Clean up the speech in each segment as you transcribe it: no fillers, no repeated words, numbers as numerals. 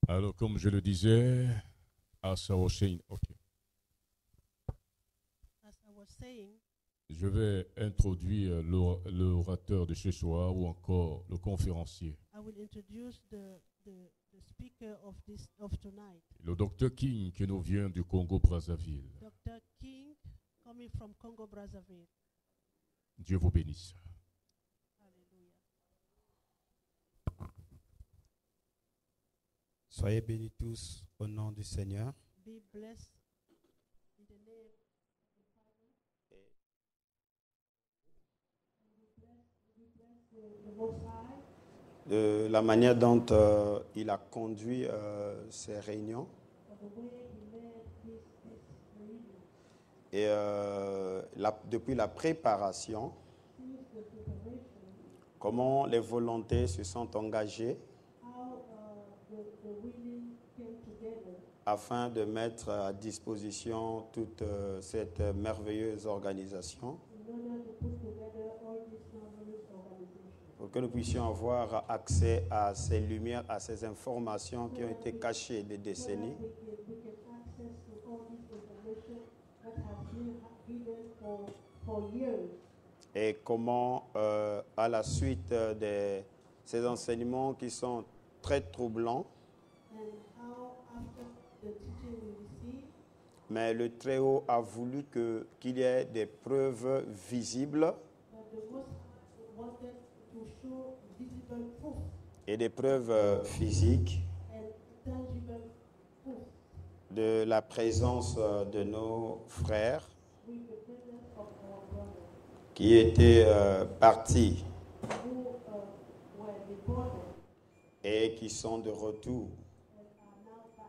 Alors, comme je le disais, as I was saying, ok, As I was saying, je vais introduire l'orateur de ce soir ou encore le conférencier. I will introduce the speaker of tonight, Le docteur King qui nous vient du Congo-Brazzaville. Dr. King, coming from Congo Brazzaville. Dieu vous bénisse. Hallelujah. Soyez bénis tous au nom du Seigneur. Be blessed in the name of the Father. We bless the Most High. De la manière dont il a conduit ces réunions For the way He led this reunion. et depuis la préparation, Since the preparation, comment les volontés se sont engagées how the willing came together afin de mettre à disposition toute cette merveilleuse organisation in order to put together all these marvelous organizations. pour que nous puissions avoir accès à ces lumières, à ces informations qui ont été cachées des So that décennies we can access to all this information that has been hidden for years. et comment, à la suite de ces enseignements qui sont très troublants, And how after the teaching we receive, mais le Très-Haut a voulu qu'il y ait des preuves visibles that the Most High wanted to show visible proof et des preuves physiques and tangible proof de la présence de nos frères with the presence of our brothers qui étaient partis who were deported et qui sont de retour. and are now back.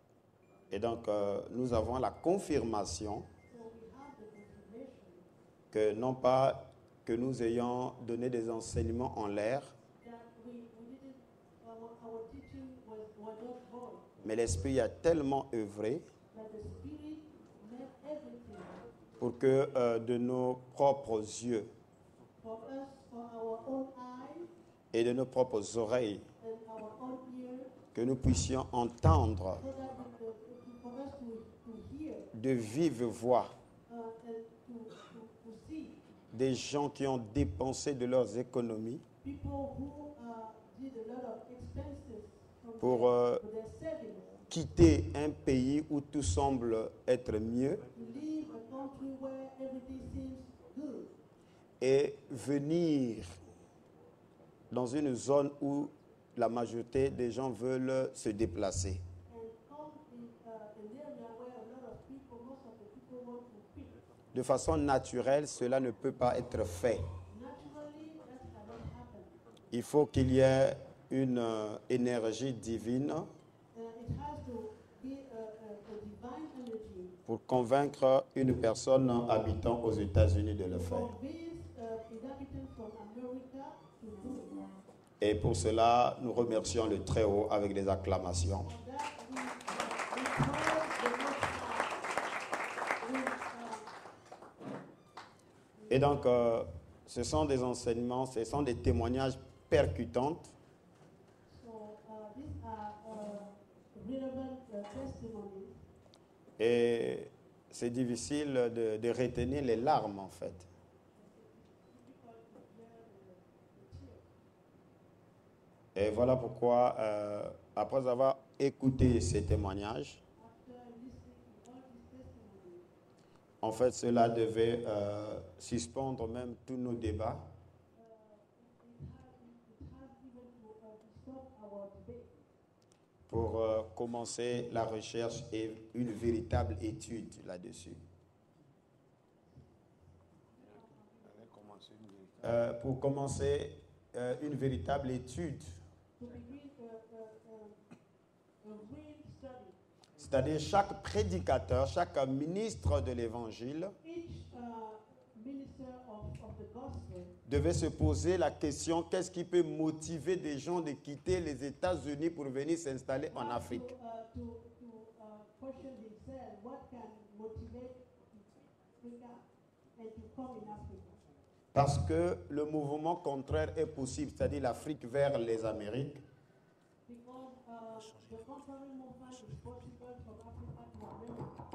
Et donc, nous avons la confirmation So we have the confirmation que non pas que nous ayons donné des enseignements en l'air, that we didn't, our teaching was not void, mais l'Esprit a tellement œuvré that the Spirit made everything pour que de nos propres yeux for us, for our own eyes et de nos propres oreilles, and our own ears, que nous puissions entendre so that for us to hear de vive voix and to see des gens qui ont dépensé de leurs économies people who did a lot of expenses from pour their savings quitter un pays où tout semble être mieux to leave a country where everything seems good et venir dans une zone où la majorité des gens veulent se déplacer. and come in an area where a lot of people, most of the people want to quit. De façon naturelle, cela ne peut pas être fait. Naturally, that cannot happen. Il faut qu'il y ait une énergie divine It has to be a divine energy pour convaincre une personne habitant aux États-Unis de le to faire. convince inhabitants from America to do it. Et pour cela, nous remercions le Très-Haut avec des acclamations. For that, we praise the Most High. Et donc, ce sont des enseignements, ce sont des témoignages percutants So these are relevant testimonies, et c'est difficile de retenir les larmes en fait. Et voilà pourquoi, après avoir écouté ces témoignages, after listening to all these testimonies, en fait, cela devait suspendre même tous nos débats it has even to stop our debate pour commencer la recherche et une véritable étude là-dessus. Pour commencer une véritable étude, to begin a real study. c'est-à-dire chaque prédicateur, chaque ministre de l'Évangile Each minister of the gospel devait se poser la question, qu'est-ce qui peut motiver des gens de quitter les États-Unis pour venir s'installer en has Afrique? to question himself what can motivate Africa and to come in Africa. Parce que le mouvement contraire est possible, c'est-à-dire l'Afrique vers les Amériques, Because the conquering movement is possible from Africa to America.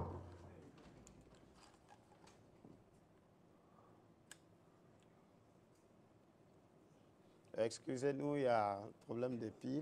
Excusez-nous, il y a un problème de pile.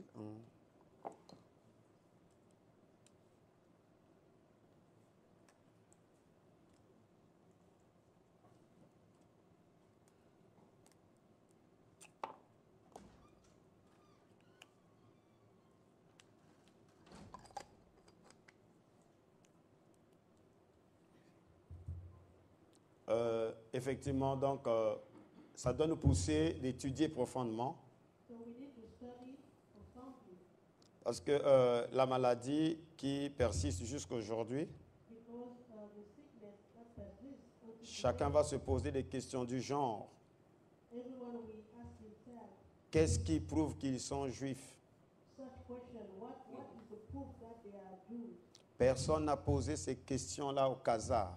Effectivement, donc, ça doit nous pousser d'étudier profondément. So we need to study profoundly Parce que la maladie qui persiste jusqu'à aujourd'hui, because the sickness that persists until chacun va se poser des questions du genre. everyone will ask himself Qu'est-ce qui prouve qu'ils sont juifs? such question, what is the proof that they are Jews? Personne n'a posé ces questions-là au hasard.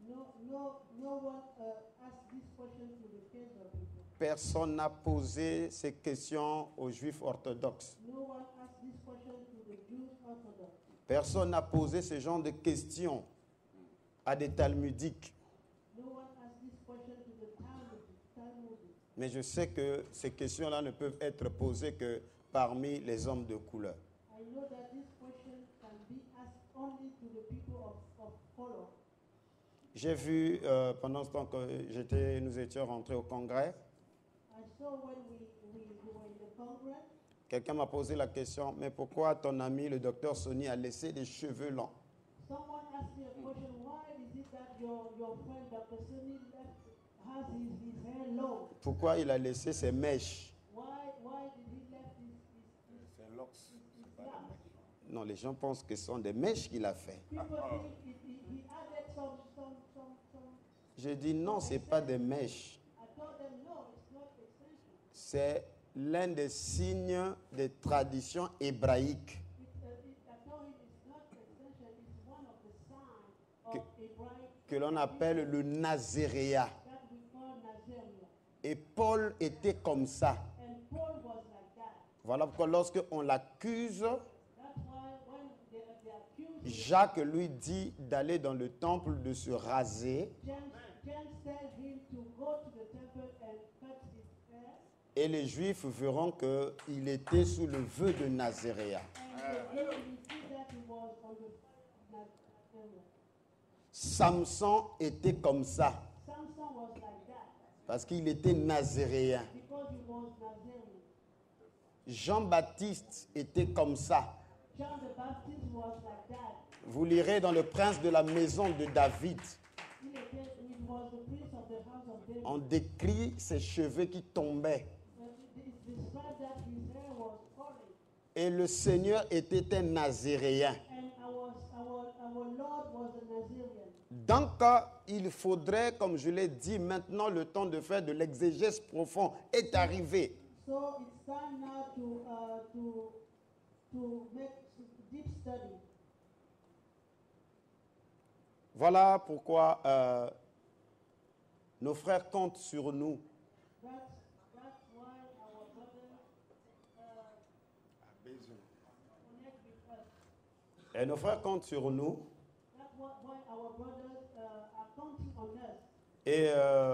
No one asked this question to the casual people. Personne n'a posé ces questions aux juifs orthodoxes. No one asked this question to the Jews Orthodox. Personne n'a posé ce genre de questions à des talmudiques. No one asked this question to the Talmudic. Mais je sais que ces questions-là ne peuvent être posées que parmi les hommes de couleur. I know that this question can be asked only to the people of color. J'ai vu pendant ce temps que nous étions rentrés au congrès, I saw when we were in the Congress, quelqu'un m'a posé la question, mais pourquoi ton ami le docteur Sony a laissé des cheveux longs? someone asked me a question, why is it that your friend Dr. Sunni has his hair long? Pourquoi il a laissé ses mèches? Why did he left his locks? Non, les gens pensent que ce sont des mèches qu'il a fait. People think he added some. J'ai dit non, ce n'est pas des mèches. I told them no, it's not extension. C'est l'un des signes des traditions hébraïques I told him it's not extension, it's one of the signs of Abraham que l'on appelle le nazaréat. that we call Nazareth. Et Paul était comme ça. And Paul was like that. Voilà pourquoi lorsqu'on l'accuse, That's why when they accused him, Jacques lui dit d'aller dans le temple, de se raser. James tell him to go to the temple and cut his hair. Et les Juifs verront qu'il était sous le vœu de Nazaréa. And the Jews will see that he was on the Nazareth. Samson était comme ça, Samson was like that parce qu'il était nazaréen. because he was Nazarene. Jean-Baptiste était comme ça. John the Baptist was like that. Vous lirez dans le prince de la maison de David, It was the prince of the house of David. on décrit ses cheveux qui tombaient. It described that his hair was falling. Et le Seigneur était un nazaréen. And our Lord was a Nazarene. Donc, il faudrait, comme je l'ai dit, maintenant le temps de faire de l'exégèse profond est arrivé. So it's time now to make deep study. Voilà pourquoi nos frères comptent sur nous. That's why our brothers connect with us. Et nos frères comptent sur nous. That's why our brothers are counting on us. Et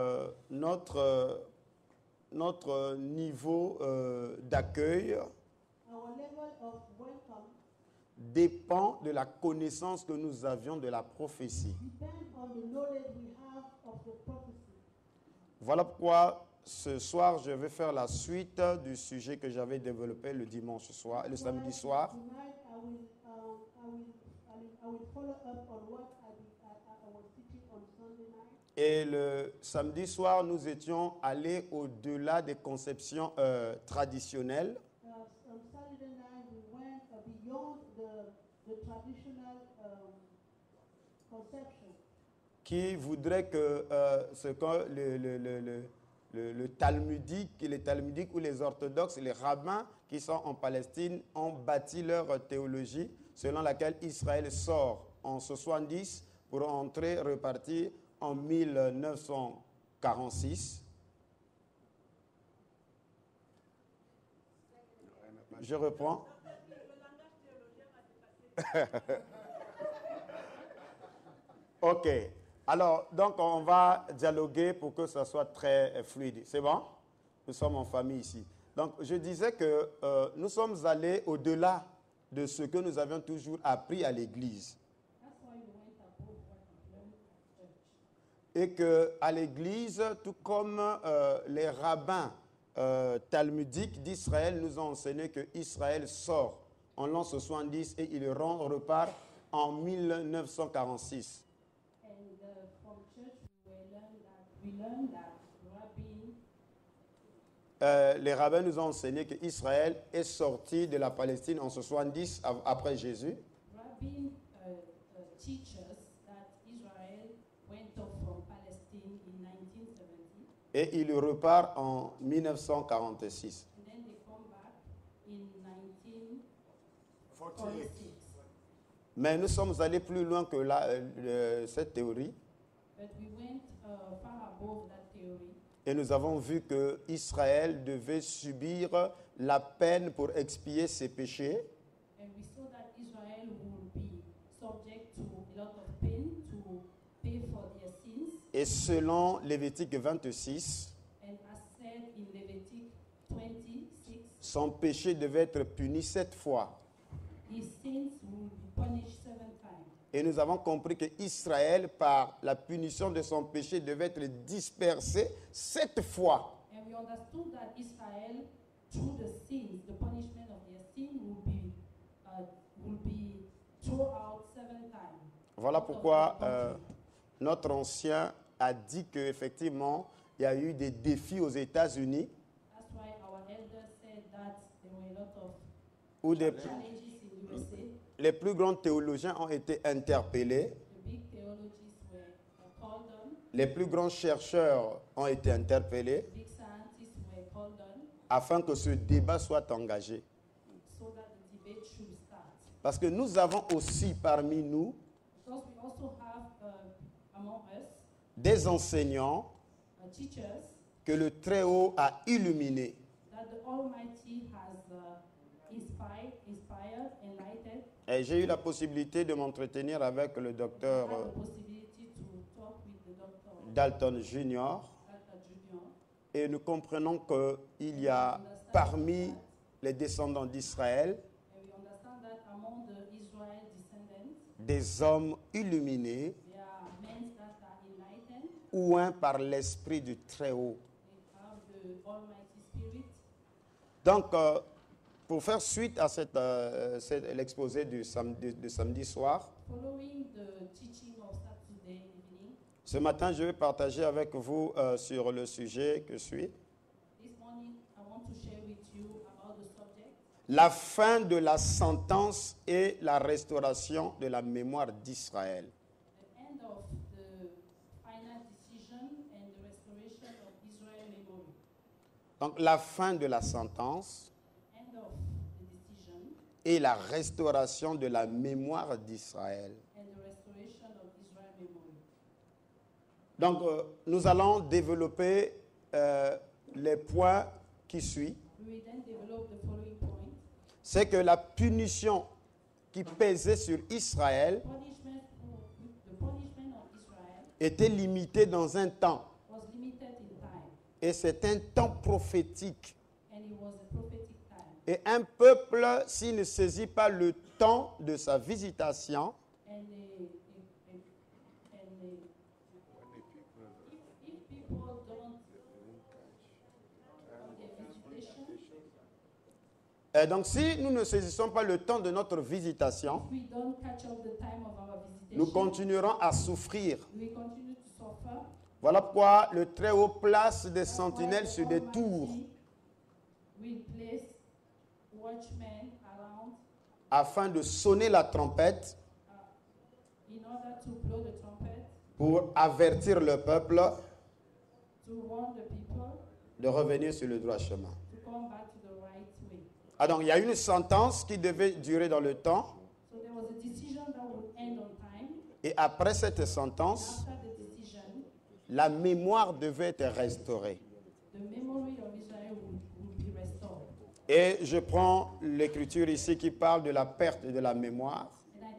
notre niveau d'accueil Our level of welcome dépend de la connaissance que nous avions de la prophétie. depends on the knowledge we have of the prophecy. Voilà pourquoi ce soir, je vais faire la suite du sujet que j'avais développé le dimanche soir, le samedi soir. Tonight I will follow up on what I was teaching on Sunday night. Et le samedi soir, nous étions allés au-delà des conceptions traditionnelles On Saturday night we went beyond the traditional conception. qui voudraient que ce que le talmudique, les talmudiques ou les orthodoxes, les rabbins qui sont en Palestine ont bâti leur théologie selon laquelle Israël sort en 70 pour entrer, repartir en 1946. Je reprends. OK. Alors, donc, on va dialoguer pour que ça soit très fluide. C'est bon? Nous sommes en famille ici. Donc, je disais que nous sommes allés au-delà de ce que nous avions toujours appris à l'Église. Et qu'à l'Église, tout comme les rabbins talmudiques d'Israël nous ont enseigné que Israël sort en l'an 70 et il repart en 1946. Les rabbins nous ont enseigné qu'Israël est sorti de la Palestine en 70 après Jésus. Et il repart en 1946. Mais nous sommes allés plus loin que cette théorie. Et nous avons vu que Israël devait subir la peine pour expier ses péchés. Et selon Lévitique 26, son péché devait être puni 7 fois. Et nous avons compris qu'Israël, par la punition de son péché, devait être dispersé 7 fois. Voilà pourquoi notre ancien a dit qu'effectivement, il y a eu des défis aux États-Unis où les plus grands théologiens ont été interpellés, les plus grands chercheurs ont été interpellés afin que ce débat soit engagé. Parce que nous avons aussi parmi nous des enseignants que le Très-Haut a illuminés. Et j'ai eu la possibilité de m'entretenir avec le docteur Dalton Jr. Et nous comprenons qu'il y a parmi les descendants d'Israël des hommes illuminés, ouïs par l'Esprit du Très-Haut. Donc, pour faire suite à l'exposé de samedi soir, ce matin, je vais partager avec vous sur le sujet que suit. La fin de la sentence et la restauration de la mémoire d'Israël. Donc, la fin de la sentence et la restauration de la mémoire d'Israël. Donc, nous allons développer les points qui suivent. C'est que la punition qui pesait sur Israël était limitée dans un temps. Et c'est un temps prophétique. Et un peuple, s'il ne saisit pas le temps de sa visitation, et donc si nous ne saisissons pas le temps de notre visitation, nous continuerons à souffrir. Voilà pourquoi le Très-Haut place des sentinelles sur des tours afin de sonner la trompette pour avertir le peuple de revenir sur le droit chemin. Ah, donc il y a une sentence qui devait durer dans le temps. Et après cette sentence, la mémoire devait être restaurée. Et je prends l'écriture ici qui parle de la perte de la mémoire.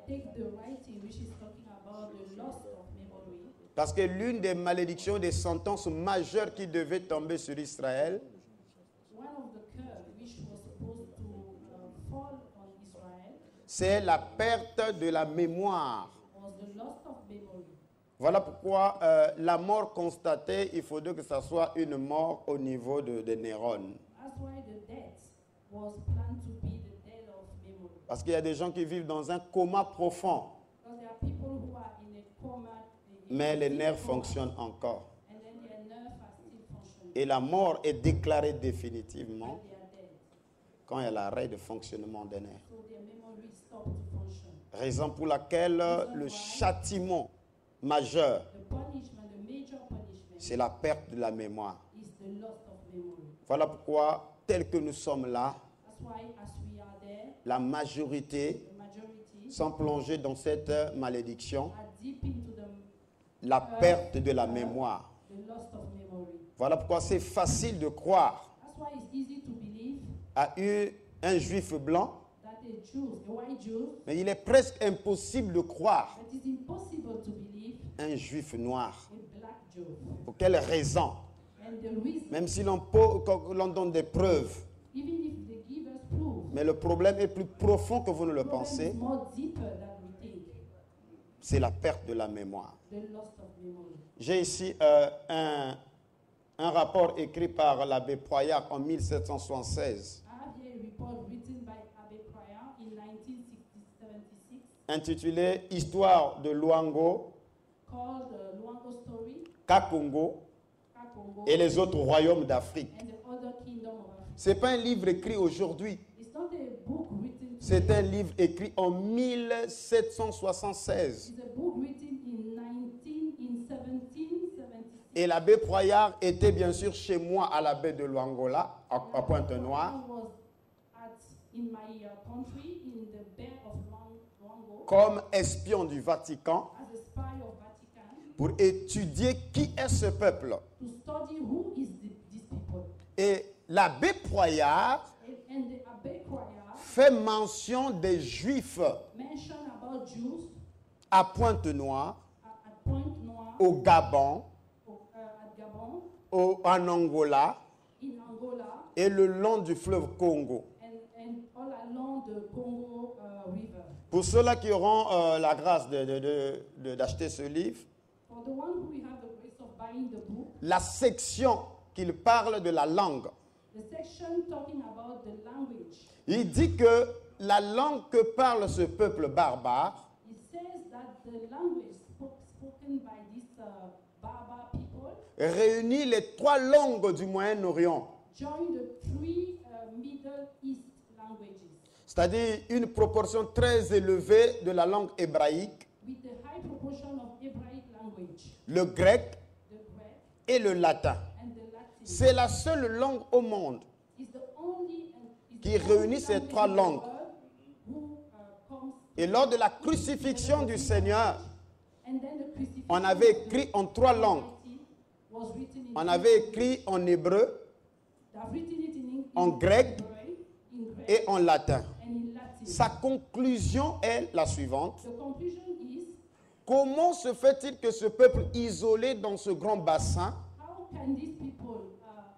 take the writing which is talking about the loss of memory, Parce que l'une des malédictions, des sentences majeures qui devaient tomber sur Israël, one of the curse which was supposed to fall on Israel c'est la perte de la mémoire. was the loss of memory. Voilà pourquoi la mort constatée, il faudrait que ça soit une mort au niveau des neurones. That's why the death was planned to be the death of memory. Parce qu'il y a des gens qui vivent dans un coma profond, Because there are people who are in a coma, mais les nerfs fonctionnent encore. and then their nerves are still functioning. Et la mort est déclarée définitivement But they are dead. quand il y a l'arrêt de fonctionnement des nerfs. So their memory stopped to function. Raison pour laquelle le châtiment majeur, The punishment, the major punishment, c'est la perte de la mémoire. is the loss of memory. Voilà pourquoi, tel que nous sommes là, That's why as we are there, la majorité the majority sont plongés dans cette malédiction, are deep into la perte de la mémoire. the loss of memory. Voilà pourquoi c'est facile de croire That's why it's easy to believe à un juif blanc, that a white Jew, mais il est presque impossible de croire but it's impossible to believe un juif noir. a black Jew. Pour quelle raison? And the reason, Même si l'on donne des preuves, even if they give us proof, mais le problème est plus profond que vous ne le the problem pensez, is more deeper than we think. c'est la perte de la mémoire. The loss of memory. J'ai ici un rapport écrit par l'abbé Proyard en 1776, I have here a report written by Abbé Prior in 1976 intitulé « Histoire de Luango, called Luango Story, Kakongo Kakongo, et les autres royaumes d'Afrique and the other kingdom of Africa. ». Ce n'est pas un livre écrit aujourd'hui, It's not a book written c'est today. un livre écrit en 1776. It's a book written in 1776. Et l'abbé Proyard était bien sûr chez moi à la baie de Luangola, à Pointe-Noire, I was in my country in the Bay of Luango comme espion du Vatican as a spy of Vatican pour étudier qui est ce peuple. to study who is these people. Et l'abbé Proyard And the Abbé Prior fait mention des Juifs mentioned about Jews à Pointe-Noire, at Pointe-Noire, au Gabon, at Gabon, en Angola in Angola, et le long du fleuve Congo. and all along the Congo River. Pour ceux-là qui auront la grâce d'acheter ce livre, For the one who have the grace of buying the book, la section qu'il parle de la langue, the section talking about the language, il dit que la langue que parle ce peuple barbare it says that the language spoken by these Berber people réunit les trois langues du Moyen-Orient, join the three Middle East languages c'est-à-dire une proportion très élevée de la langue hébraïque, with a high proportion of Hebraic language, le grec the Greek et le latin. and the Latin. C'est la seule langue au monde Is the only qui réunit ces trois langues. who comes, Et lors de la crucifixion du Seigneur, and then the crucifixion on avait écrit en trois langues. was written in On avait écrit en hébreu, They've written it in English, en grec in Greek, et en latin. and in Latin. Sa conclusion est la suivante. The conclusion is, Comment se fait-il que ce peuple isolé dans ce grand bassin how can these people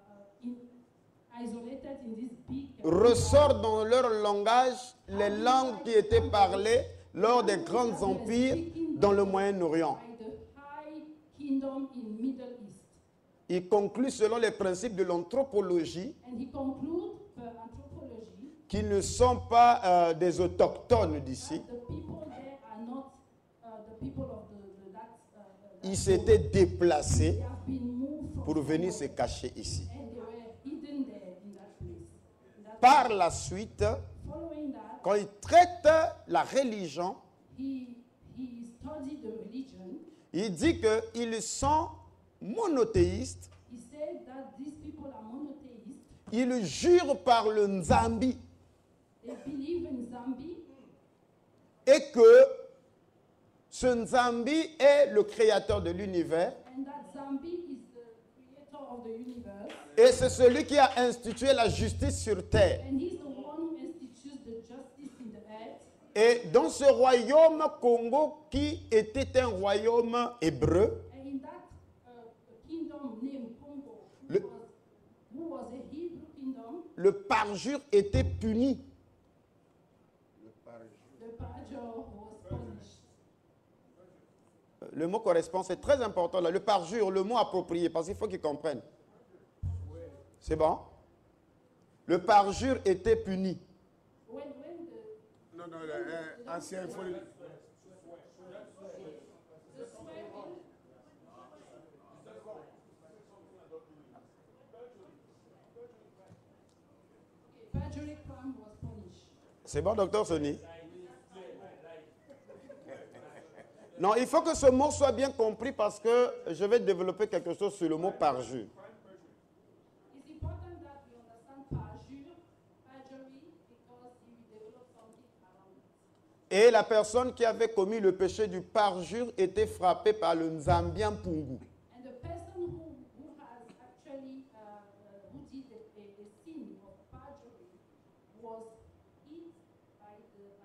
isolated in this big ressort dans leur langage les langues qui étaient parlées lors des grands empires dans le Moyen-Orient? by the high kingdom in Middle East? Il conclut selon les principes de l'anthropologie And he concludes per anthropology qu'ils ne sont pas des autochtones d'ici. that the people there are not the people of Ils s'étaient déplacés they have been moved from pour venir se cacher ici. and they were hidden there in that place. Par la suite, Following that, quand il traite la religion, he studied the religion. il dit qu'ils sont monothéistes. He said that these people are monotheistes. Ils jurent par le Nzambi They believe in Zambi, et que ce Nzambi est le créateur de l'univers and that Zambi is the creator of the universe, et c'est celui qui a institué la justice sur terre. and he's the one who institutes the justice in the earth. Et dans ce royaume Congo, qui était un royaume hébreu, And in that kingdom named Congo, Le- who was a Hebrew kingdom, le parjure était puni. the parjure was punished. Le mot correspond, c'est très important là. Le parjure, le mot approprié, parce qu'il faut qu'ils comprennent. C'est bon? Le parjure était puni. When the Non, non, ancien, il faut le... the swearing, perjury crime was punished. C'est bon, docteur Sony? Non, il faut que ce mot soit bien compris parce que je vais développer quelque chose sur le mot parjure. It's important that we understand perjury, because you develop something around it. Et la personne qui avait commis le péché du parjure était frappée par le Nzambian Pungu. And the person who has actually who did a sin of perjury was hit by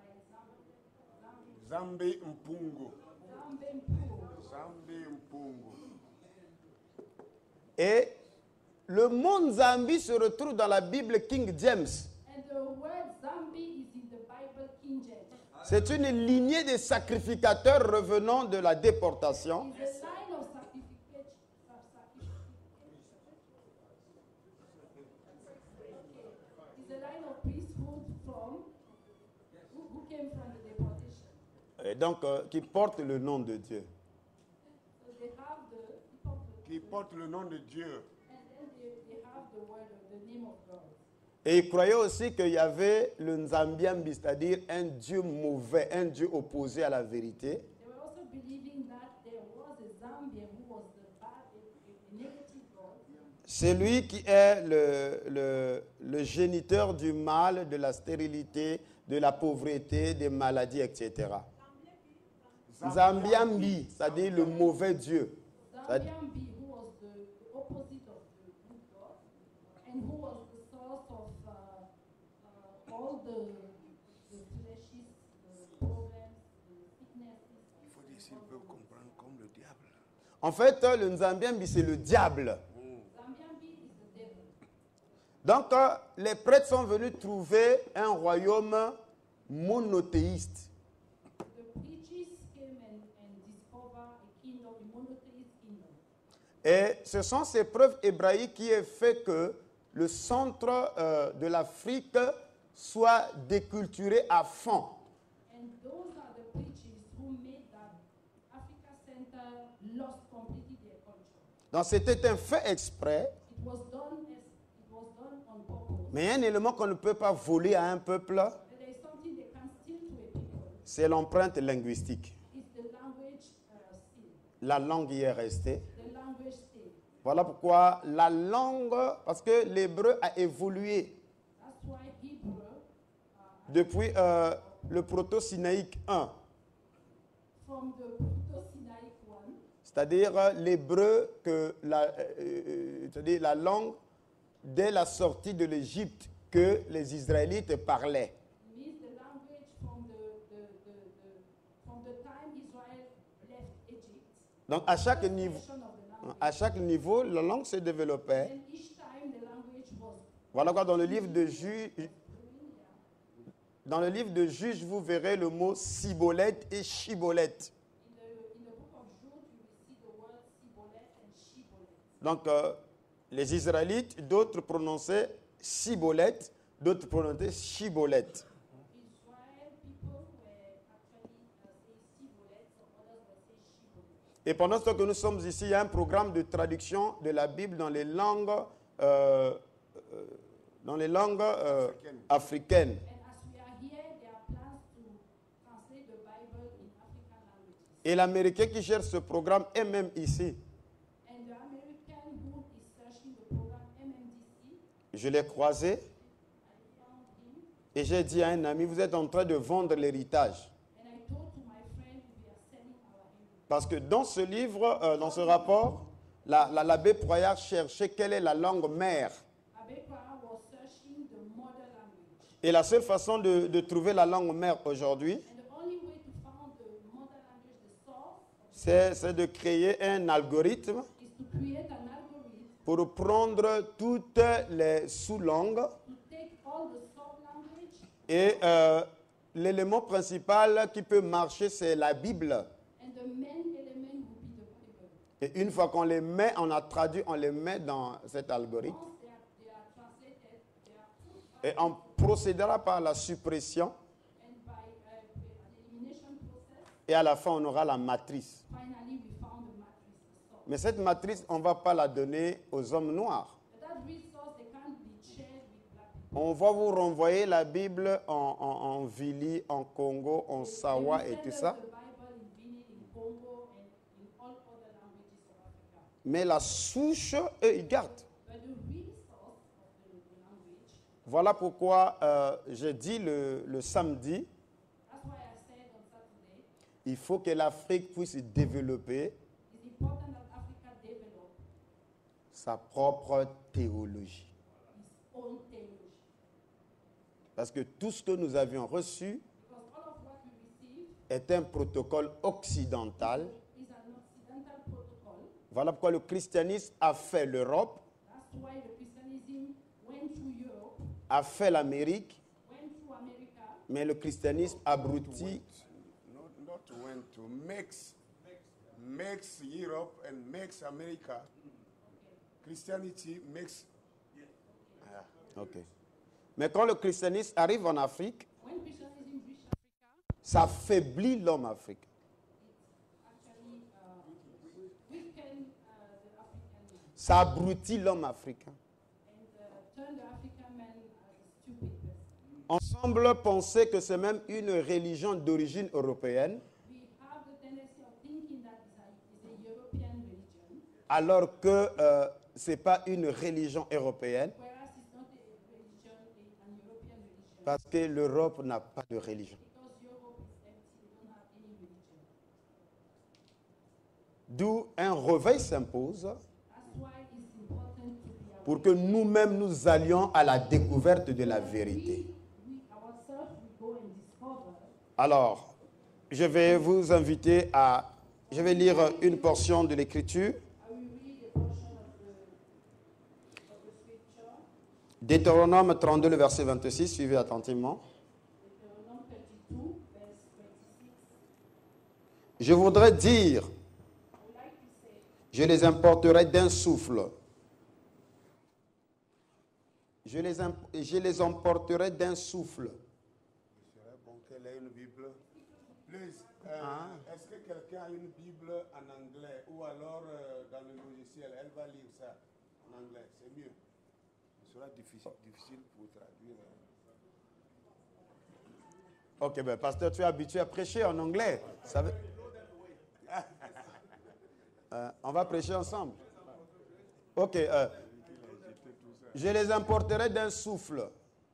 Zambi Mpungu. Zambe Mpuro. Zambi Mpungu. Et le mot Nzambi se retrouve dans la Bible King James. And the word Zambi is in the Bible King James. C'est une lignée de sacrificateurs revenant de la déportation. It's a line of sacrification. It's a line of priesthood from who came from the deportation. Et donc, qui porte le nom de Dieu. So they have the Qui porte le nom de Dieu. and then they have the word of the name of God. Et il croyait aussi qu'il y avait le Nzambiambi, c'est-à-dire un Dieu mauvais, un Dieu opposé à la vérité. They were also believing that there was a Zambian who was the bad, a negative God. C'est lui qui est le géniteur du mal, de la stérilité, de la pauvreté, des maladies, etc. Nzambiambi, c'est-à-dire le mauvais Dieu. Zambiambi, who was the opposite of the good God, and who was the source of all the fleishes, the problems, the sicknesses. Il faut dire s'ils peuvent comprendre comme le diable. En fait, le Nzambiambi, c'est le diable. Zambiambi is the devil. Donc, les prêtres sont venus trouver un royaume monothéiste. The preachers came and discovered a kingdom, a monotheist kingdom. Et ce sont ces preuves hébraïques qui ont fait que le centre de l'Afrique soit déculturé à fond. And those are the preachers who made that Africa Center lost completely their culture. Donc, c'était un fait exprès, It was done on purpose. mais un élément qu'on ne peut pas voler à un peuple, But there is something they can steal to a people. c'est l'empreinte linguistique. It's the language still. La langue y est restée. The language still. Voilà pourquoi la langue, parce que l'hébreu a évolué That's why Hebrew, depuis le proto-sinaïque 1, from the Proto-Sinaitic one, c'est-à-dire l'hébreu c'est-à-dire la langue dès la sortie de l'Égypte que les Israélites parlaient. means the language from the time Israel left Egypt. Donc à chaque niveau, la langue se développait. And each time the language was Voilà quoi, dans le livre de Juges, vous verrez le mot cibolette et chibolette. in the book of Jude, you will see the word Sibolet and Shibolet. Donc les Israélites, d'autres prononçaient cibolette, d'autres prononçaient chibolette. Israel people were actually saying Sibolet, some others were saying Shibolet. Et pendant ce temps que nous sommes ici, il y a un programme de traduction de la Bible dans les langues, africaines. And as we are here, there are plans to translate the Bible in African languages. Et l'Américain qui gère ce programme est même ici. And the American who is searching the program MMDC, Je l'ai croisé I found him et j'ai dit à un ami, vous êtes en train de vendre l'héritage. and I told to my friend we are selling our heritage. Parce que dans ce livre, dans ce rapport, l'abbé Proyard cherchait quelle est la langue mère. Abekwa was searching the mother language. Et la seule façon de trouver la langue mère aujourd'hui, And the only way to find the mother language, the source, c'est de créer un algorithme is to create an algorithm pour prendre toutes les sous-langues to take all the sub-language, et l'élément principal qui peut marcher, c'est la Bible. and the main element will be the Bible. Et une fois qu'on les met, on a traduit, on les met dans cet algorithme. Once they are translated, they are put Et on procédera par la suppression and by an elimination process, et à la fin, on aura la matrice. finally we found the matrix, the source. Mais cette matrice, on ne va pas la donner aux hommes noirs. But that resource, they can't be shared with black people. On va vous renvoyer la Bible en Vili, en Congo, en Sawa They et will tout send ça. us the Bible in Benin, in Congo, and in all other languages of Africa. Mais la souche, eux, ils gardent. But the real source of the language, Voilà pourquoi j'ai dit le samedi, that's why I said on Saturday, il faut que l'Afrique puisse développer it's important that Africa develop sa propre théologie. its own theology. Parce que tout ce que nous avions reçu Because all of what we receive est un protocole occidental. is an occidental protocol. Voilà pourquoi le christianisme a fait l'Europe, That's why the Christianism went through Europe, a fait l'Amérique, went through America, mais le christianisme abrutit. Not went to makes Europe and makes America. Christianity makes. Ok. Mais quand le christianisme arrive en Afrique, when Christianism reached Africa, ça affaiblit l'homme africain. actually weakened the African man Ça abrutit l'homme africain. and turned the African man as a stupid person. Ensemble, penser que c'est même une religion d'origine européenne, We have the tendency of thinking that is a European religion, alors que ce n'est pas une religion européenne, whereas it's not a religion, an European religion. parce que l'Europe n'a pas de religion. Because Europe is empty, they don't have any religion. D'où un réveil s'impose That's why it's important to be aware. pour que nous-mêmes nous allions à la découverte de la vérité. We ourselves, we go and discover. Alors, je vais vous inviter à... Je vais lire une portion de l'Écriture. I will read a portion of the scripture, Deutéronome 32, le verset 26, suivez attentivement. Deuteronomy 32, verse 26. Je voudrais dire, I would like to say, je les importerai d'un souffle. Je les emporterai d'un souffle. Il serait bon qu'elle ait une Bible. Please, est-ce que quelqu'un a une Bible en anglais ou alors dans le logiciel, elle va lire ça en anglais, c'est mieux. Ce sera difficile pour traduire. Ok, ben, pasteur, tu es habitué à prêcher en anglais. Ça veut- on va prêcher ensemble. Ok, je les emporterai d'un souffle.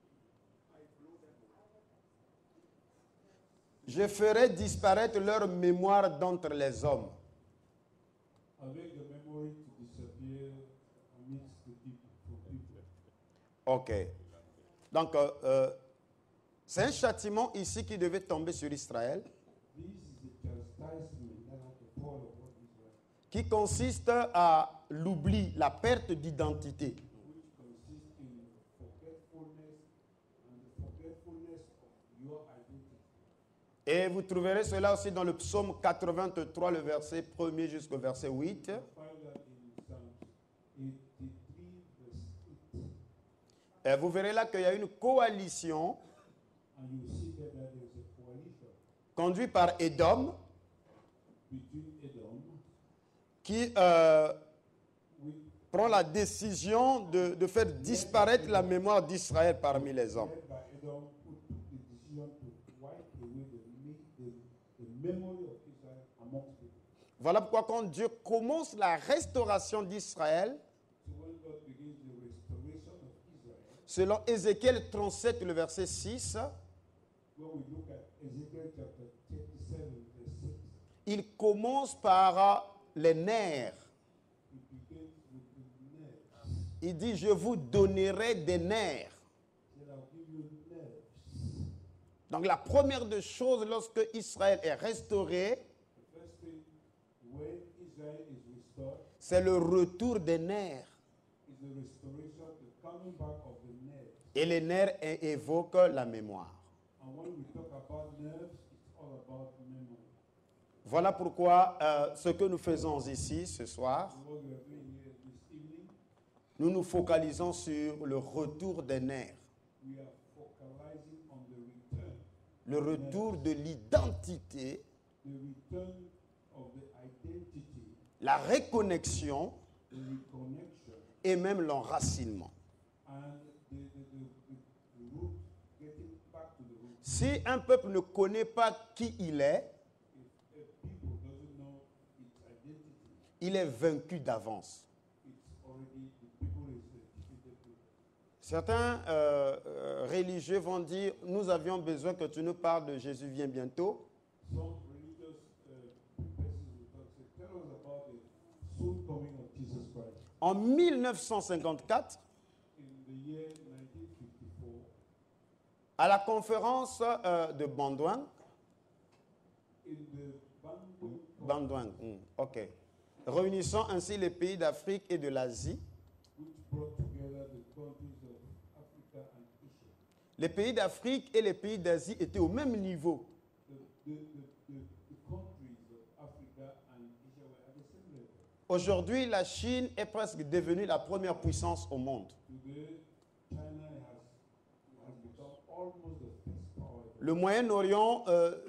Je ferai disparaître leur mémoire d'entre les hommes. Avec the memory to disappear amidst the people, for people. Ok. Donc, c'est un châtiment ici qui devait tomber sur Israël, This is the chastisement that had to fall upon Israel, qui consiste à l'oubli, la perte d'identité. which consists in forgetfulness and the forgetfulness of your identity. Et vous trouverez cela aussi dans le psaume 83, le verset 1er jusqu'au verset 8. Find that in Psalms 83, verse 8. Et vous verrez là qu'il y a une coalition And you see that there is a coalition conduite par Édom between Edom, qui with prend la décision de faire disparaître la mémoire d'Israël parmi les hommes. led by Edom, who took the decision to wipe away the memory of Israel amongst people. Voilà pourquoi quand Dieu commence la restauration d'Israël, So when God begins the restoration of Israel, selon Ézéchiel 37, le verset 6, when we look at Ezekiel chapter 37, verse 6, il commence par les nerfs. it begins with the nerves. Il dit, je vous donnerai des nerfs. He said, I'll give you nerves. Donc la première des choses lorsque Israël est restauré, The first thing when Israel is restored c'est le retour des nerfs. is the restoration, the coming back of the nerves. Et les nerfs évoquent la mémoire. And when we talk about nerves, it's all about memory. Voilà pourquoi ce que nous faisons ici ce soir, So what we are doing here this evening, nous nous focalisons sur le retour des nerfs, we are focalizing on the return. le retour de l'identité, The return of the identity, la reconnexion the reconnection, et même l'enracinement. and the root, getting back to the root. Si un peuple ne connaît pas qui il est, If a people doesn't know its identity, il est vaincu d'avance. it's already, the people is defeated people. Certains religieux vont dire, nous avions besoin que tu nous parles de Jésus vient bientôt. Some religious persons will talk, say, tell us about the soon coming of Jesus Christ. En 1954, In the year 1954, à la conférence de Bandung, in the Bandung, ok, réunissant ainsi les pays d'Afrique et de l'Asie, which brought together the countries of Africa and Asia. les pays d'Afrique et les pays d'Asie étaient au même niveau. The countries of Africa and Asia were at the same level. Aujourd'hui, la Chine est presque devenue la première puissance au monde. Today, China has become almost the first power. Le Moyen-Orient,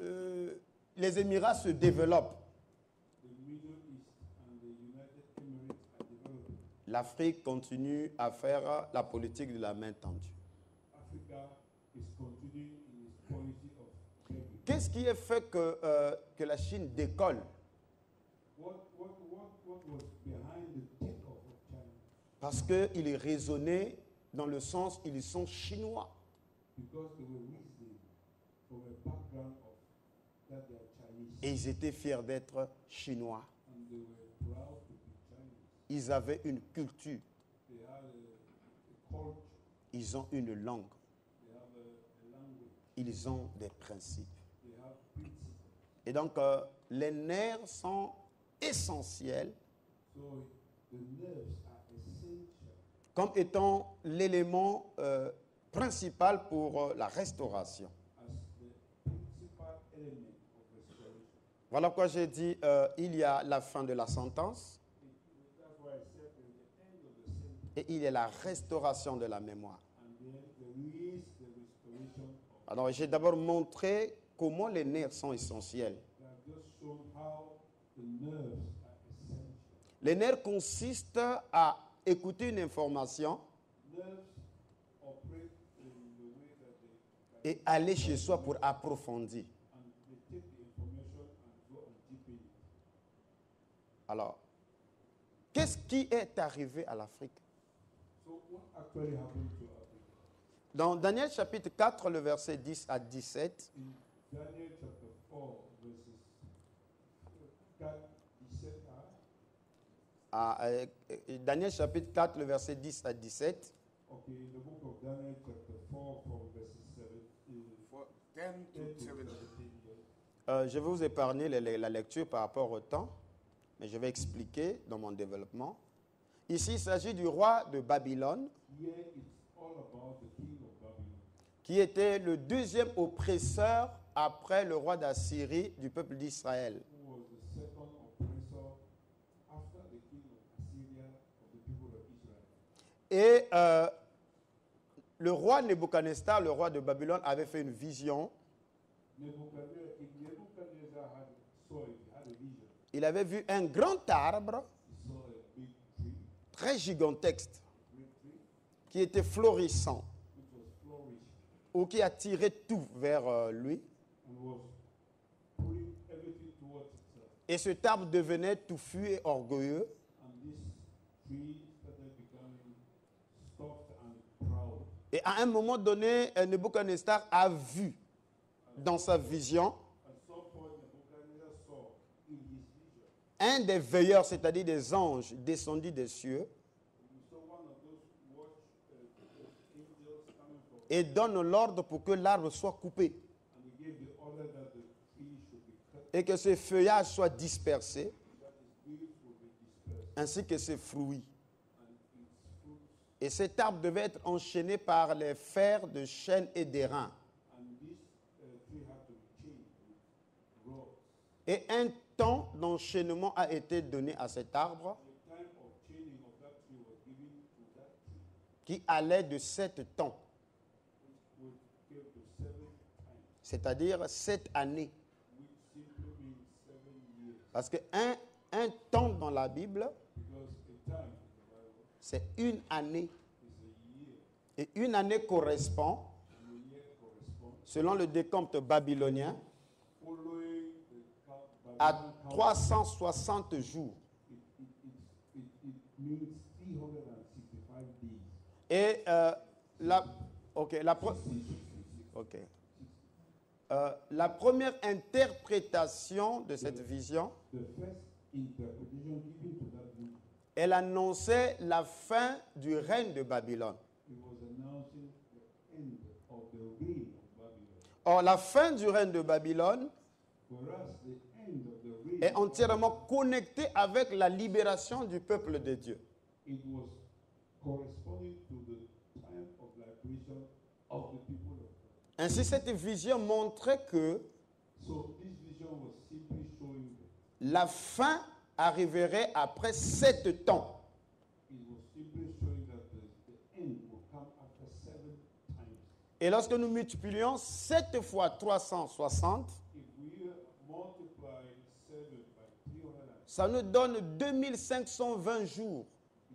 les Émirats se développent. The Middle East and the United Emirates are developing. L'Afrique continue à faire la politique de la main tendue. Africa is continuing in its policy of begging. Qu'est-ce qui a fait que la Chine décolle? What was behind the takeoff of China? Parce qu'ils est raisonné dans le sens ils sont chinois. Because they were reasoning from a background of that they are Chinese. Et ils étaient fiers d'être chinois. And they were proud to be Chinese. Ils avaient une culture. They had a culture. Ils ont une langue. They have a language. Ils ont des principes. They have principles. Et donc, les nerfs sont essentiels So the nerves are essential comme étant l'élément principal pour la restauration. as the principal element of restoration. Voilà pourquoi j'ai dit il y a la fin de la sentence That's why I said there is the end of the sentence, et il y a la restauration de la mémoire. and then there is the restoration of. Alors, j'ai d'abord montré comment les nerfs sont essentiels. I have just shown how the nerves are essential. Les nerfs consistent à écouter une information Nerves operate in the way that they et aller chez soi pour approfondir. and they take the information and go and deepen it. Alors, qu'est-ce qui est arrivé à l'Afrique? So what actually happened to Africa? Dans Daniel chapitre 4, le verset 10 à 17, In Daniel chapter 4, verses 4, 17, Daniel chapitre 4, le verset 10 à 17, okay, in the book of Daniel chapter 4, from verses 7, 10 to 10 to 17. 17, yes. je vais vous épargner la lecture par rapport au temps, mais je vais expliquer dans mon développement. Ici, il s'agit du roi de Babylone, Here it's all about the king of Babylon, qui était le deuxième oppresseur après le roi d'Assyrie du peuple d'Israël. who was the second oppressor after the king of Assyria of the people of Israel. Et le roi Nebuchadnezzar, le roi de Babylone, avait fait une vision. Nebuchadnezzar had a vision. Il avait vu un grand arbre, He saw a big tree, très gigantesque, great tree, qui était florissant, which was flourishing ou qui attirait tout vers lui. and was putting everything towards itself. Et cet arbre devenait touffu et orgueilleux. And this tree started becoming stuffed and proud. Et à un moment donné, Nebuchadnezzar a vu dans sa vision At some point, Nebuchadnezzar saw in his vision, un des veilleurs, c'est-à-dire des anges descendus des cieux, he saw one of those angels coming from et donne l'ordre pour que l'arbre soit coupé. and et que ses feuillages soient dispersés, ainsi que ses fruits. Et cet arbre devait être enchaîné par les fers de chêne et d'airain. Et un temps d'enchaînement a été donné à cet arbre qui allait de 7 temps, c'est-à-dire 7 années. Parce qu'un temps dans la Bible, c'est une année. Et une année correspond, selon le décompte babylonien, à 360 jours. Et la première interprétation de cette vision, elle annonçait la fin du règne de Babylone. Or, la fin du règne de Babylone est entièrement connectée avec la libération du peuple de Dieu. Ainsi, cette vision montrait que la fin arriverait après 7 temps. Et lorsque nous multiplions 7 fois 360, ça nous donne 2520 jours.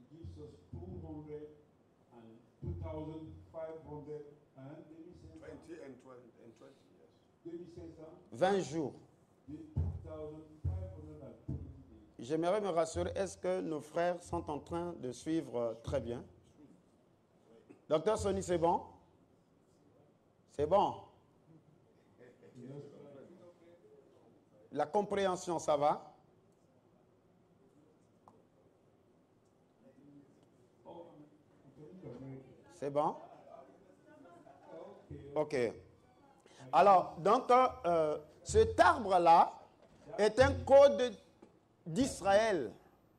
20 jours. J'aimerais me rassurer, est-ce que nos frères sont en train de suivre très bien? Docteur Sonny, c'est bon? C'est bon? La compréhension, ça va? C'est bon? Ok. Alors, donc, cet arbre-là est un code d'Israël.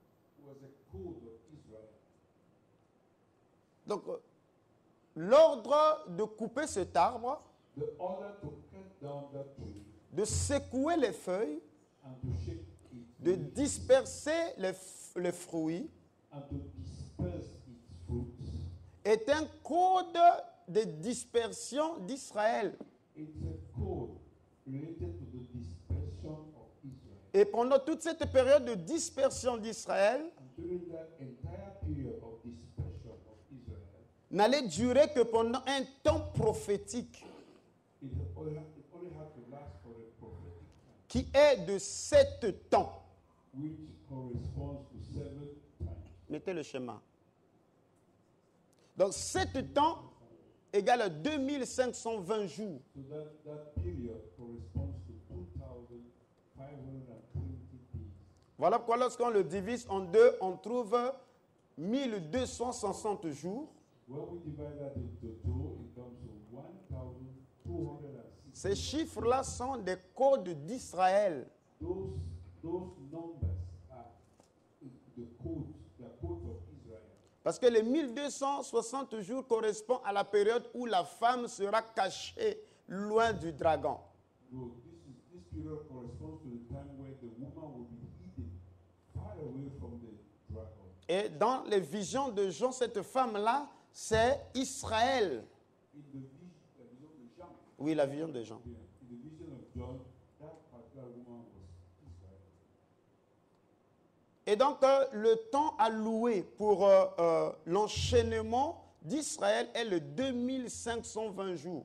Donc, l'ordre de couper cet arbre, de secouer les feuilles, de disperser les fruits, est un code de dispersion d'Israël. Et pendant toute cette période de dispersion d'Israël, n'allait durer que pendant un temps prophétique qui est de 7 temps. Mettez le schéma. Donc 7 temps égale 2520 jours. Voilà pourquoi lorsqu'on le divise en deux, on trouve 1260 jours. Ces chiffres-là sont des codes d'Israël. Parce que les 1260 jours correspondent à la période où la femme sera cachée loin du dragon. Et dans les visions de Jean, cette femme-là, c'est Israël. Oui, la vision de Jean. Et donc, le temps alloué pour l'enchaînement d'Israël est le 2520 jours.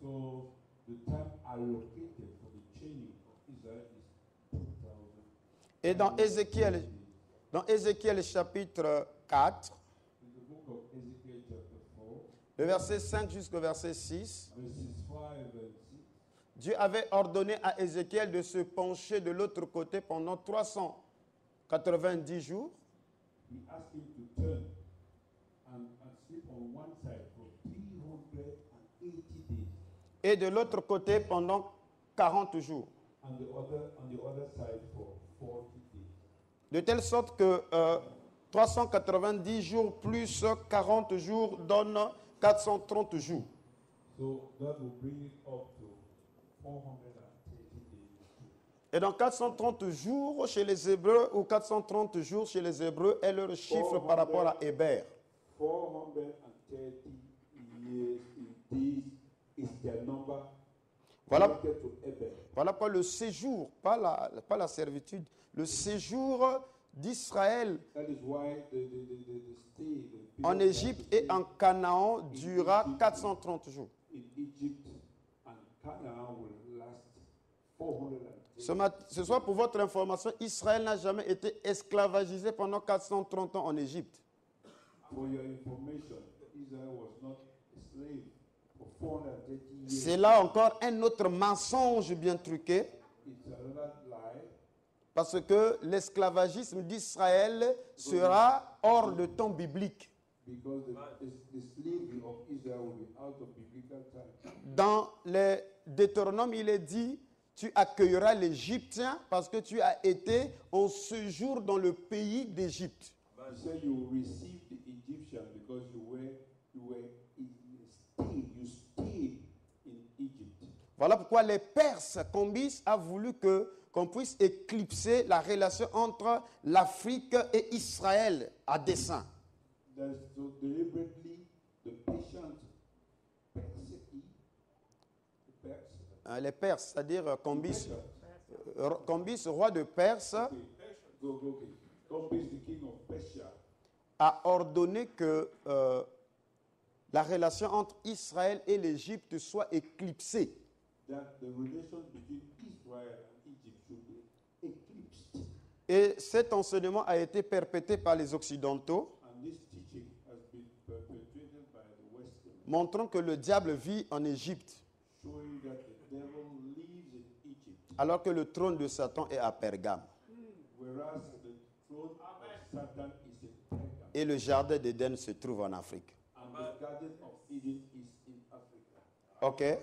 Et dans Ézéchiel chapitre 4, le verset 5 jusqu'au verset 6, Dieu avait ordonné à Ézéchiel de se pencher de l'autre côté pendant 390 jours. Et de l'autre côté pendant 40 jours. on the other side for 40 days. De telle sorte que 390 jours plus 40 jours donne 430 jours. So that will bring it up to 430 days. Et donc 430 jours chez les Hébreux ou 430 jours chez les Hébreux est leur chiffre par rapport à Héber. 430 years days is their number. Voilà, connected to Heber. voilà pas le séjour, pas la servitude, le séjour d'Israël That is why the stay en Égypte et en Canaan durera 430 jours. in Egypt and Canaan will last 430. Ce soir, pour votre information, Israël n'a jamais été esclavagisé pendant 430 ans en Égypte. For your information, Israel was not a slave for 430 years. C'est là encore un autre mensonge bien truqué, It's another lie parce que l'esclavagisme d'Israël sera hors de temps biblique. because the slavery of Israel will be out of biblical time. Dans les Deutéronomes, il est dit, tu accueilleras l'Égyptien parce que tu as été en séjour dans le pays d'Égypte. He said you will receive the Egyptian because you stayed in Egypt. Voilà pourquoi les Perses, Cambis a voulu qu'on puisse éclipser la relation entre l'Afrique et Israël à dessein. That's so deliberately the Persians Les Perses, c'est-à-dire Cambis, Persians. Cambis, roi de Perse, Okay. Cambis, the king of Persia, a ordonné que la relation entre Israël et l'Égypte soit éclipsée. that the relation between Israel and Egypt should be eclipsed. Et cet enseignement a été perpétré par les Occidentaux, And this teaching has been perpetrated by the Westerners, montrant que le diable vit en Égypte, showing that the devil lives in Egypt, alors que le trône de Satan est à Pergame. whereas the throne of Satan is in Pergam, Et le jardin d'Éden se trouve en Afrique. and the garden of Eden is in Africa. OK?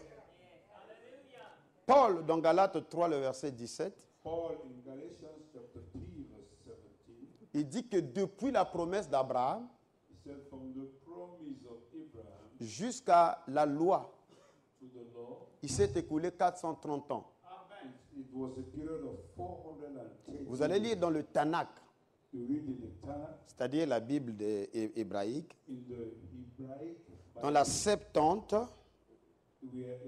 Paul, dans Galates 3, le verset 17, Paul in Galatians chapter 3 verse 17, il dit que depuis la promesse d'Abraham he said from the promise of Abraham jusqu'à la loi, to the law, il s'est écoulé 430 ans. it was a period of 410 Vous allez lire dans le Tanakh, You read in the Tanakh, c'est-à-dire la Bible hébraïque, in the Hebraic, dans la Septante. we are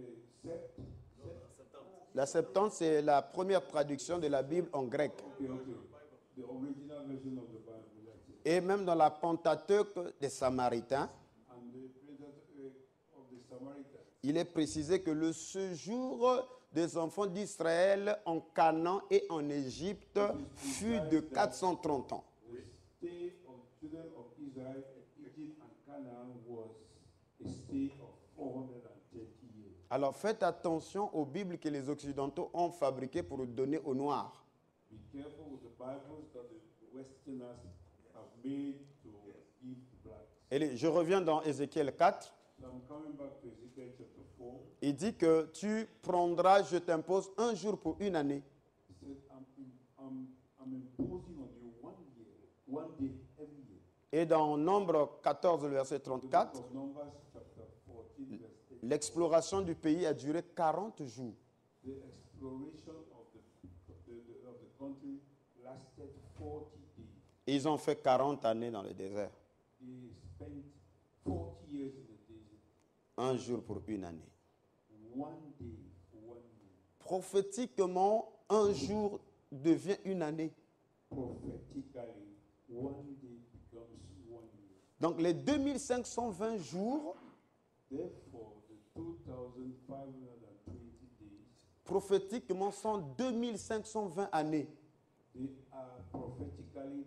La Septante, c'est la première traduction de la Bible en grec. okay. The original version of the Bible, that's it. Et même dans la Pentateuque des Samaritains, And the Pentateuch of the Samaritans, il est précisé que le séjour des enfants d'Israël en Canaan et en Égypte fut de 430 ans. the stay of children of Israel in Egypt and Canaan was a stay of 430 years. Alors faites attention aux Bibles que les Occidentaux ont fabriquées pour donner aux Noirs. Be careful with the Bibles that the Westerners have made to give blacks. Et je reviens dans Ézéchiel 4. So I'm coming back to Ezekiel chapter 4. Il dit que tu prendras, je t'impose un jour pour une année. He said, I'm imposing on you 1 year, 1 day every year. Et dans Nombre 14, le verset The book 34, of Numbers chapter 14 verse 8. l'exploration du pays a duré 40 jours. The exploration of the country lasted 40 days. Et ils ont fait 40 années dans le désert. They spent 40 years in the desert. Un jour pour une année. 1 day for 1 year. Prophétiquement, un jour devient une année. Prophetically, 1 day becomes 1 year. Donc les 2520 jours, Therefore, the 2,520 days, prophétiquement, sont 2520 années. they are prophetically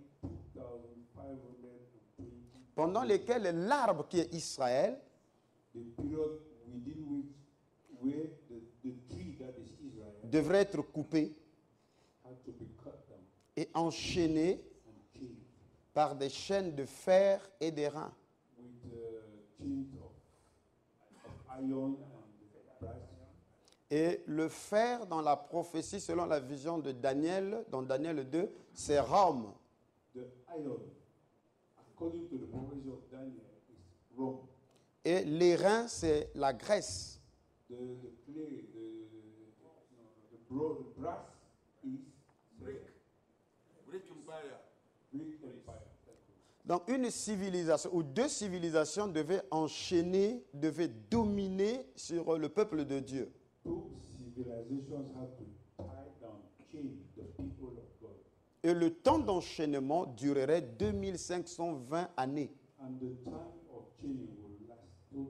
2,520. Pendant lesquelles l'arbre qui est Israël The period within which where the tree that is Israel devrait être coupé had to be cut down et enchaîné and chained par des chaînes de fer et d'airain. with chains of iron and brass. Et le fer dans la prophétie, selon la vision de Daniel, dans Daniel 2, c'est Rome. The iron, according to the prophecy of Daniel, is Rome. Et l'airain, c'est la Grèce. The clay, the brass is Greek Empire. Greek Empire. Donc une civilisation ou deux civilisations devaient enchaîner, devaient dominer sur le peuple de Dieu. Two civilizations have to tie down, chain the people of God. Et le temps d'enchaînement durerait 2520 années. And the time of chaining will last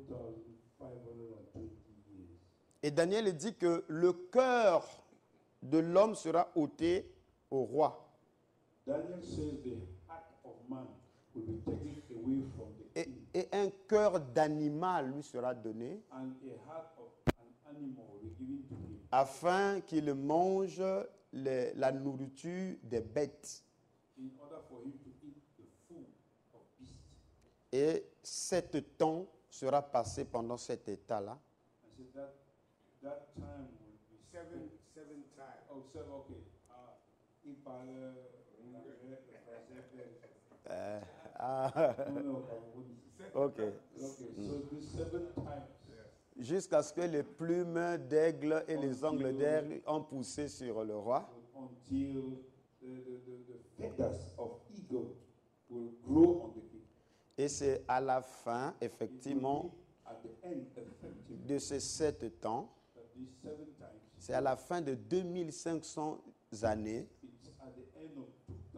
2520 years. Et Daniel dit que le cœur de l'homme sera ôté au roi. Daniel says the heart of man will be taken away from the king, Et un cœur d'animal lui sera donné and a heart of an animal will be given to him, afin qu'il mange la nourriture des bêtes. in order for him to eat the food of beasts. Et 7 temps sera passé pendant cet état-là. And so that time will be Seven times. Oh, seven, okay. Il parle l'anglais, le français, non, Ok. okay, so this 7 times. Jusqu'à ce que les plumes d'aigle et les ongles d'aigle ont poussé sur le roi. Until the feathers of eagle will grow on the king. Et c'est à la fin, effectivement, At the end, effectively, de ces 7 temps, that these 7 times, c'est à la fin de 2500 années it's at the end of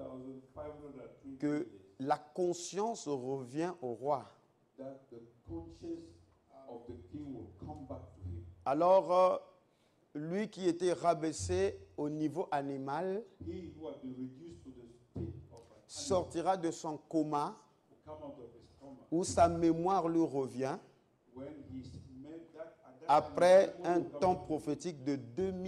2503 que years la conscience revient au roi. that the conscience of the king will come back to him. Alors, lui qui était rabaissé au niveau animal He who had been reduced to the state of an animal sortira de son coma will come out of his coma. où sa mémoire lui revient When he's made that, at that après time, un will come temps back prophétique de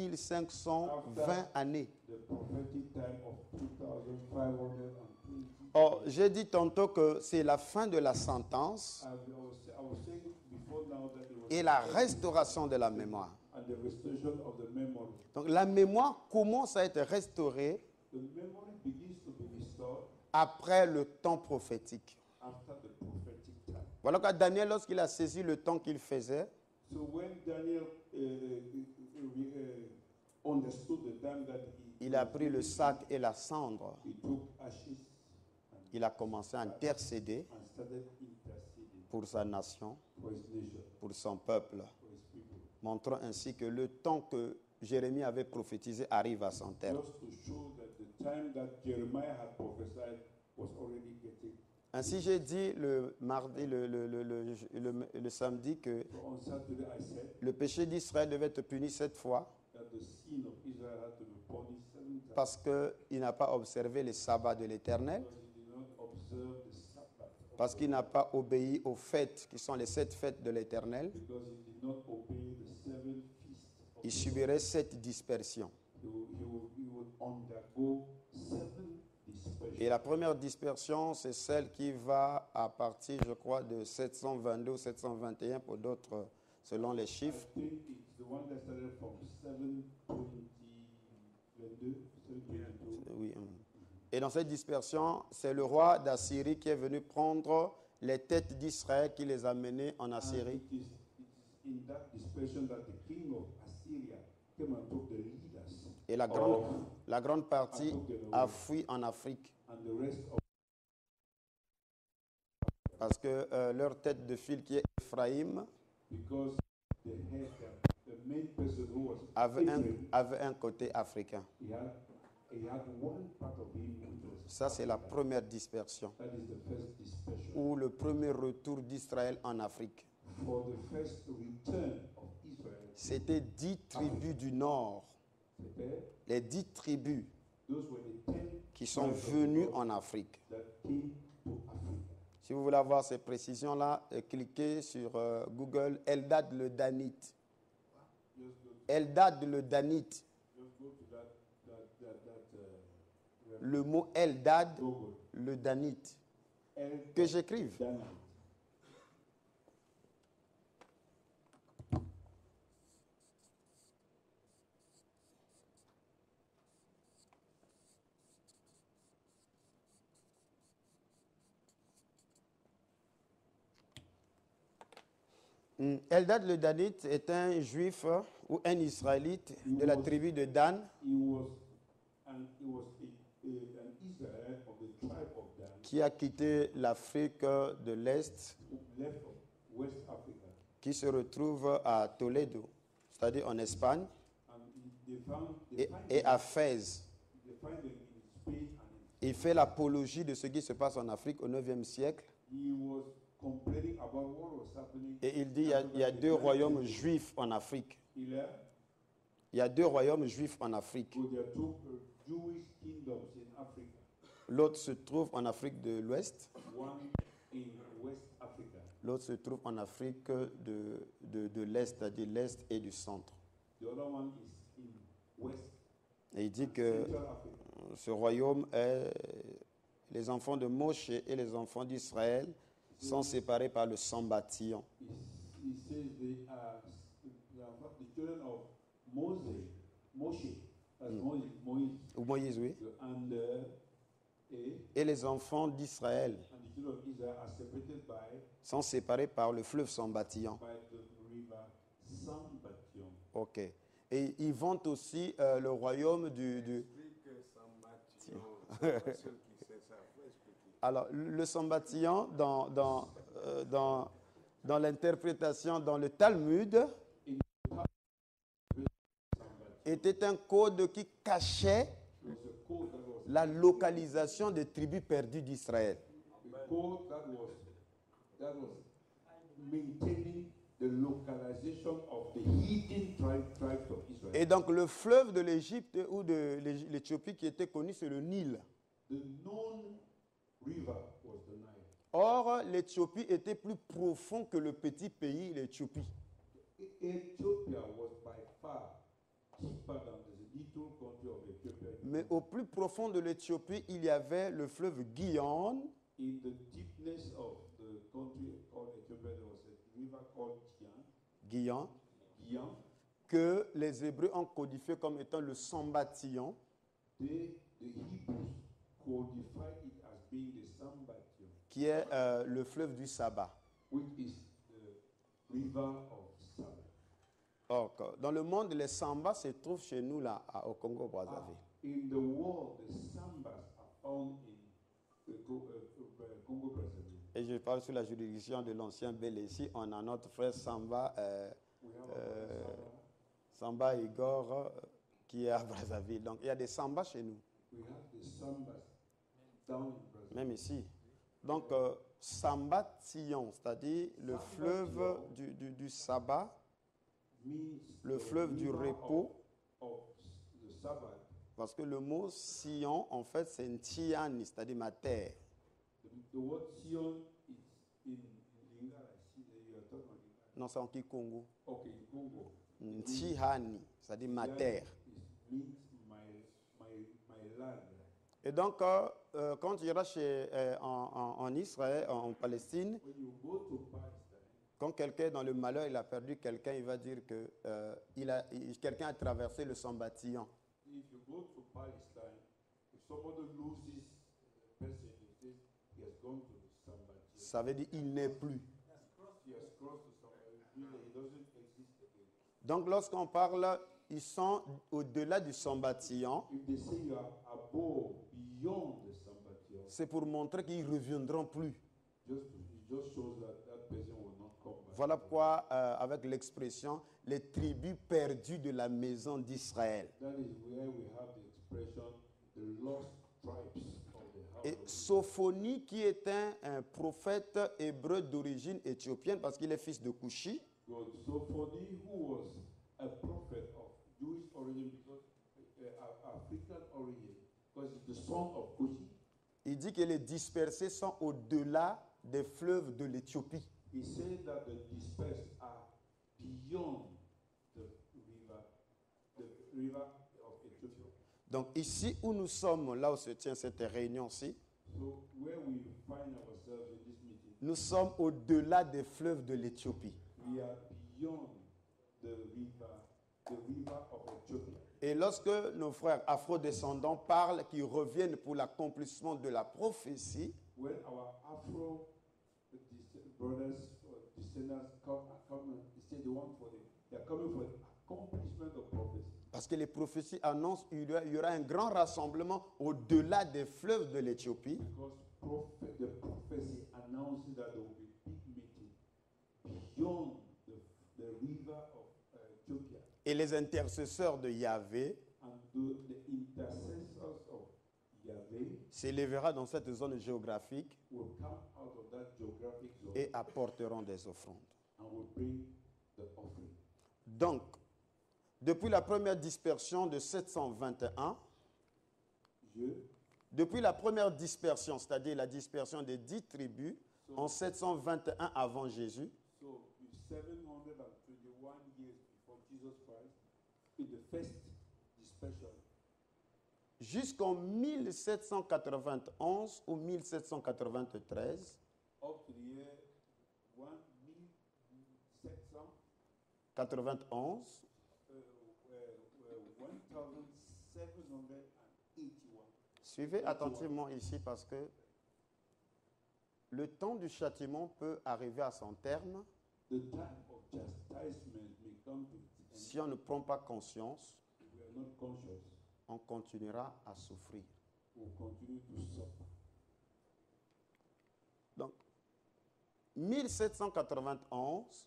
2520 années. to the prophetic time of 2520. Or, j'ai dit tantôt que c'est la fin de la sentence I was saying before now that it was et la restauration de la mémoire. and the restoration of the memory. Donc la mémoire commence à être restaurée The memory begins to be restored après le temps prophétique. after the prophetic time. Voilà que Daniel, lorsqu'il a saisi le temps qu'il faisait, So when Daniel understood the time that il a pris le sac et la cendre. he took ashes Il a commencé à intercéder and started interceding pour sa nation, for his nation, pour son peuple, for his people. montrant ainsi que le temps que Jérémie avait prophétisé arrive à son terme. Just to show that the time that Jeremiah had prophesied was already getting. Ainsi, j'ai dit le mardi, le samedi que So on Saturday I said le péché d'Israël devait être puni 7 fois that the sin of Israel had to be punished 7 times parce qu'il n'a pas observé les sabbats de l'Éternel, because he did not observe the Sabbath, parce qu'il n'a pas obéi aux fêtes qui sont les 7 fêtes de l'Éternel. because he did not obey the 7 feasts of Il subirait 7 dispersions. He would undergo 7 dispersions. Et la première dispersion, c'est celle qui va à partir, je crois, de 722 ou 721 pour d'autres, selon les chiffres. I think it's the one that started from 722. Oui. Et dans cette dispersion, c'est le roi d'Assyrie qui est venu prendre les têtes d'Israël, qui les a menées en And Assyrie. it's in that dispersion that the king of Assyria came and took the leaders Et la grande partie a fui en Afrique and the rest of parce que leur tête de file qui est Ephraïm because the main person who was avait Ephraim, un côté africain. he had one part of him which was Ça, c'est la première dispersion, that is the first dispersion. ou le premier retour d'Israël en Afrique. For the first return of Israel, C'était 10 tribus du nord, c'était les 10 tribus those were the 10 qui sont tribes of venues God en Afrique. that came to Africa. Si vous voulez avoir ces précisions-là, cliquez sur Google Eldad le Danite. Eldad le Danite. Just go to that Le mot Eldad Google. le Danite. El Que j'écrive. Danite. Eldad le Danite est un juif ou un israélite de la tribu de Dan He was an Israelite of the tribe of Dan qui a quitté l'Afrique de l'Est, who left from West Africa. qui se retrouve à Toledo, c'est-à-dire en Espagne, And they find et à Fès. them in Spain and Il fait l'apologie de ce qui se passe en Afrique au 9e siècle. he was complaining about what was happening. Et il dit il y a deux royaumes juifs en Afrique. Il a, Il y a deux royaumes juifs en Afrique. so there are two Jewish kingdoms in Africa. L'autre se trouve en Afrique de l'Ouest, One in West Africa. l'autre se trouve en Afrique de l'Est, c'est-à-dire l'Est et du centre. The other one is in West Et il dit que Central Africa. ce royaume est les enfants de Moshe et les enfants d'Israël sont séparés par le Sambation. He says they are the children of Moshe, as Moise, Ou Moïse, oui. and Et les enfants d'Israël and the children of Israel are separated sont séparés par le fleuve Sambation. by the river Sambation. Ok. Et ils vantent aussi le royaume du... Explique Sambation. C'est la seule qui sait ça. Faut expliquer. Alors, le Sambation, dans l'interprétation, dans le Talmud, était un code qui cachait It was a code la localisation des tribus perdues d'Israël. that was maintaining the localization of the hidden tribes of Israel. Et donc, le fleuve de l'Égypte ou de l'Éthiopie qui était connu, c'est le Nil. The known river was the Nile. Or, l'Éthiopie était plus profond que le petit pays, l'Éthiopie. Ethiopia was by far deeper than the little country of Ethiopia. Mais au plus profond de l'Éthiopie, il y avait le fleuve Gihon, In the deepness of the country called Ethiopia, there was a river called Gihon, Gihon. que les Hébreux ont codifié comme étant le Sambation, The Hebrews codified it as being the Sambation, qui est le fleuve du sabbat. which is the river of Sabbath. Or, dans le monde, les sambas se trouvent chez nous, là, au Congo-Brazzaville. In the world, the Sambas are found in the Congo Brazzaville. Et je parle sous la juridiction de l'ancien Bélési. On a notre frère Samba, We have our Samba Igor, qui est à Brazzaville. Donc, il y a des sambas chez nous, We have the Sambas down in Brazil. même ici. Donc, Sambation, c'est-à-dire le fleuve du sabbat, Means le the fleuve du river repos, of the Sabbath. parce que le mot Sion, en fait, c'est Ntiani, c'est-à-dire ma terre. The word Sion is in Lingala. I see that you are talking about Lingala. Non, c'est en Kikongo. Okay, in Congo. Ntihani, c'est-à-dire ma terre. It means my land. Et donc, quand tu iras en Israël, en Palestine, When you go to Palestine, quand quelqu'un est dans le malheur, il a perdu quelqu'un, il va dire que quelqu'un a traversé le Sambation. if you go to Palestine, if somebody loses a person, you say he has gone to somebody. Ça veut dire il n'est plus. He has crossed to somebody. He doesn't exist again. Donc, lorsqu'on parle, ils sont au-delà du Sambation. If they say you are above, beyond the Sambation, C'est pour montrer qu'ils ne reviendront plus. it just shows that that person will not come back. Voilà pourquoi, avec l'expression, les tribus perdues de la maison d'Israël. That is where we have the expression, the lost tribes of the house Et of Israel. Sophonie, qui est un prophète hébreu d'origine éthiopienne, parce qu'il est fils de Cushi, God. Sophony, who was a prophet of Jewish origin, because African origin, because he's the son of Cushi. il dit que les dispersés sont au-delà des fleuves de l'Éthiopie. He said that the dispersed are beyond the river of Ethiopia. Donc ici où nous sommes, là où se tient cette réunion-ci, So where we find ourselves in this meeting, nous sommes au-delà des fleuves de l'Éthiopie. we are beyond the river of Ethiopia. Et lorsque nos frères afro-descendants parlent qu'ils reviennent pour l'accomplissement de la prophétie, When our Afro brothers or descendants come coming. He said they are coming for the accomplishment of prophecy. Parce que les prophéties annoncent qu'il y aura un grand rassemblement au-delà des fleuves de l'Éthiopie. Because the prophecy announces that there will be a big meeting beyond the river of Ethiopia. Et les intercesseurs de Yahvé And the intercessors of Yahweh s'élèvera dans cette zone géographique will come out of that geographic zone et apporteront des offrandes. and will bring the offering. Donc, depuis la première dispersion de 721, depuis la première dispersion, c'est-à-dire la dispersion des 10 tribus, en 721 avant Jésus, So, 721 years before Jesus Christ, in the first dispersion, jusqu'en 1791 ou 1793, up to the year 1791, 1781. suivez attentivement ici parce que le temps du châtiment peut arriver à son terme The time of chastisement may come to its end. si on ne prend pas conscience, If we are not conscious, on continuera à souffrir. we will continue to suffer. Donc, 1791,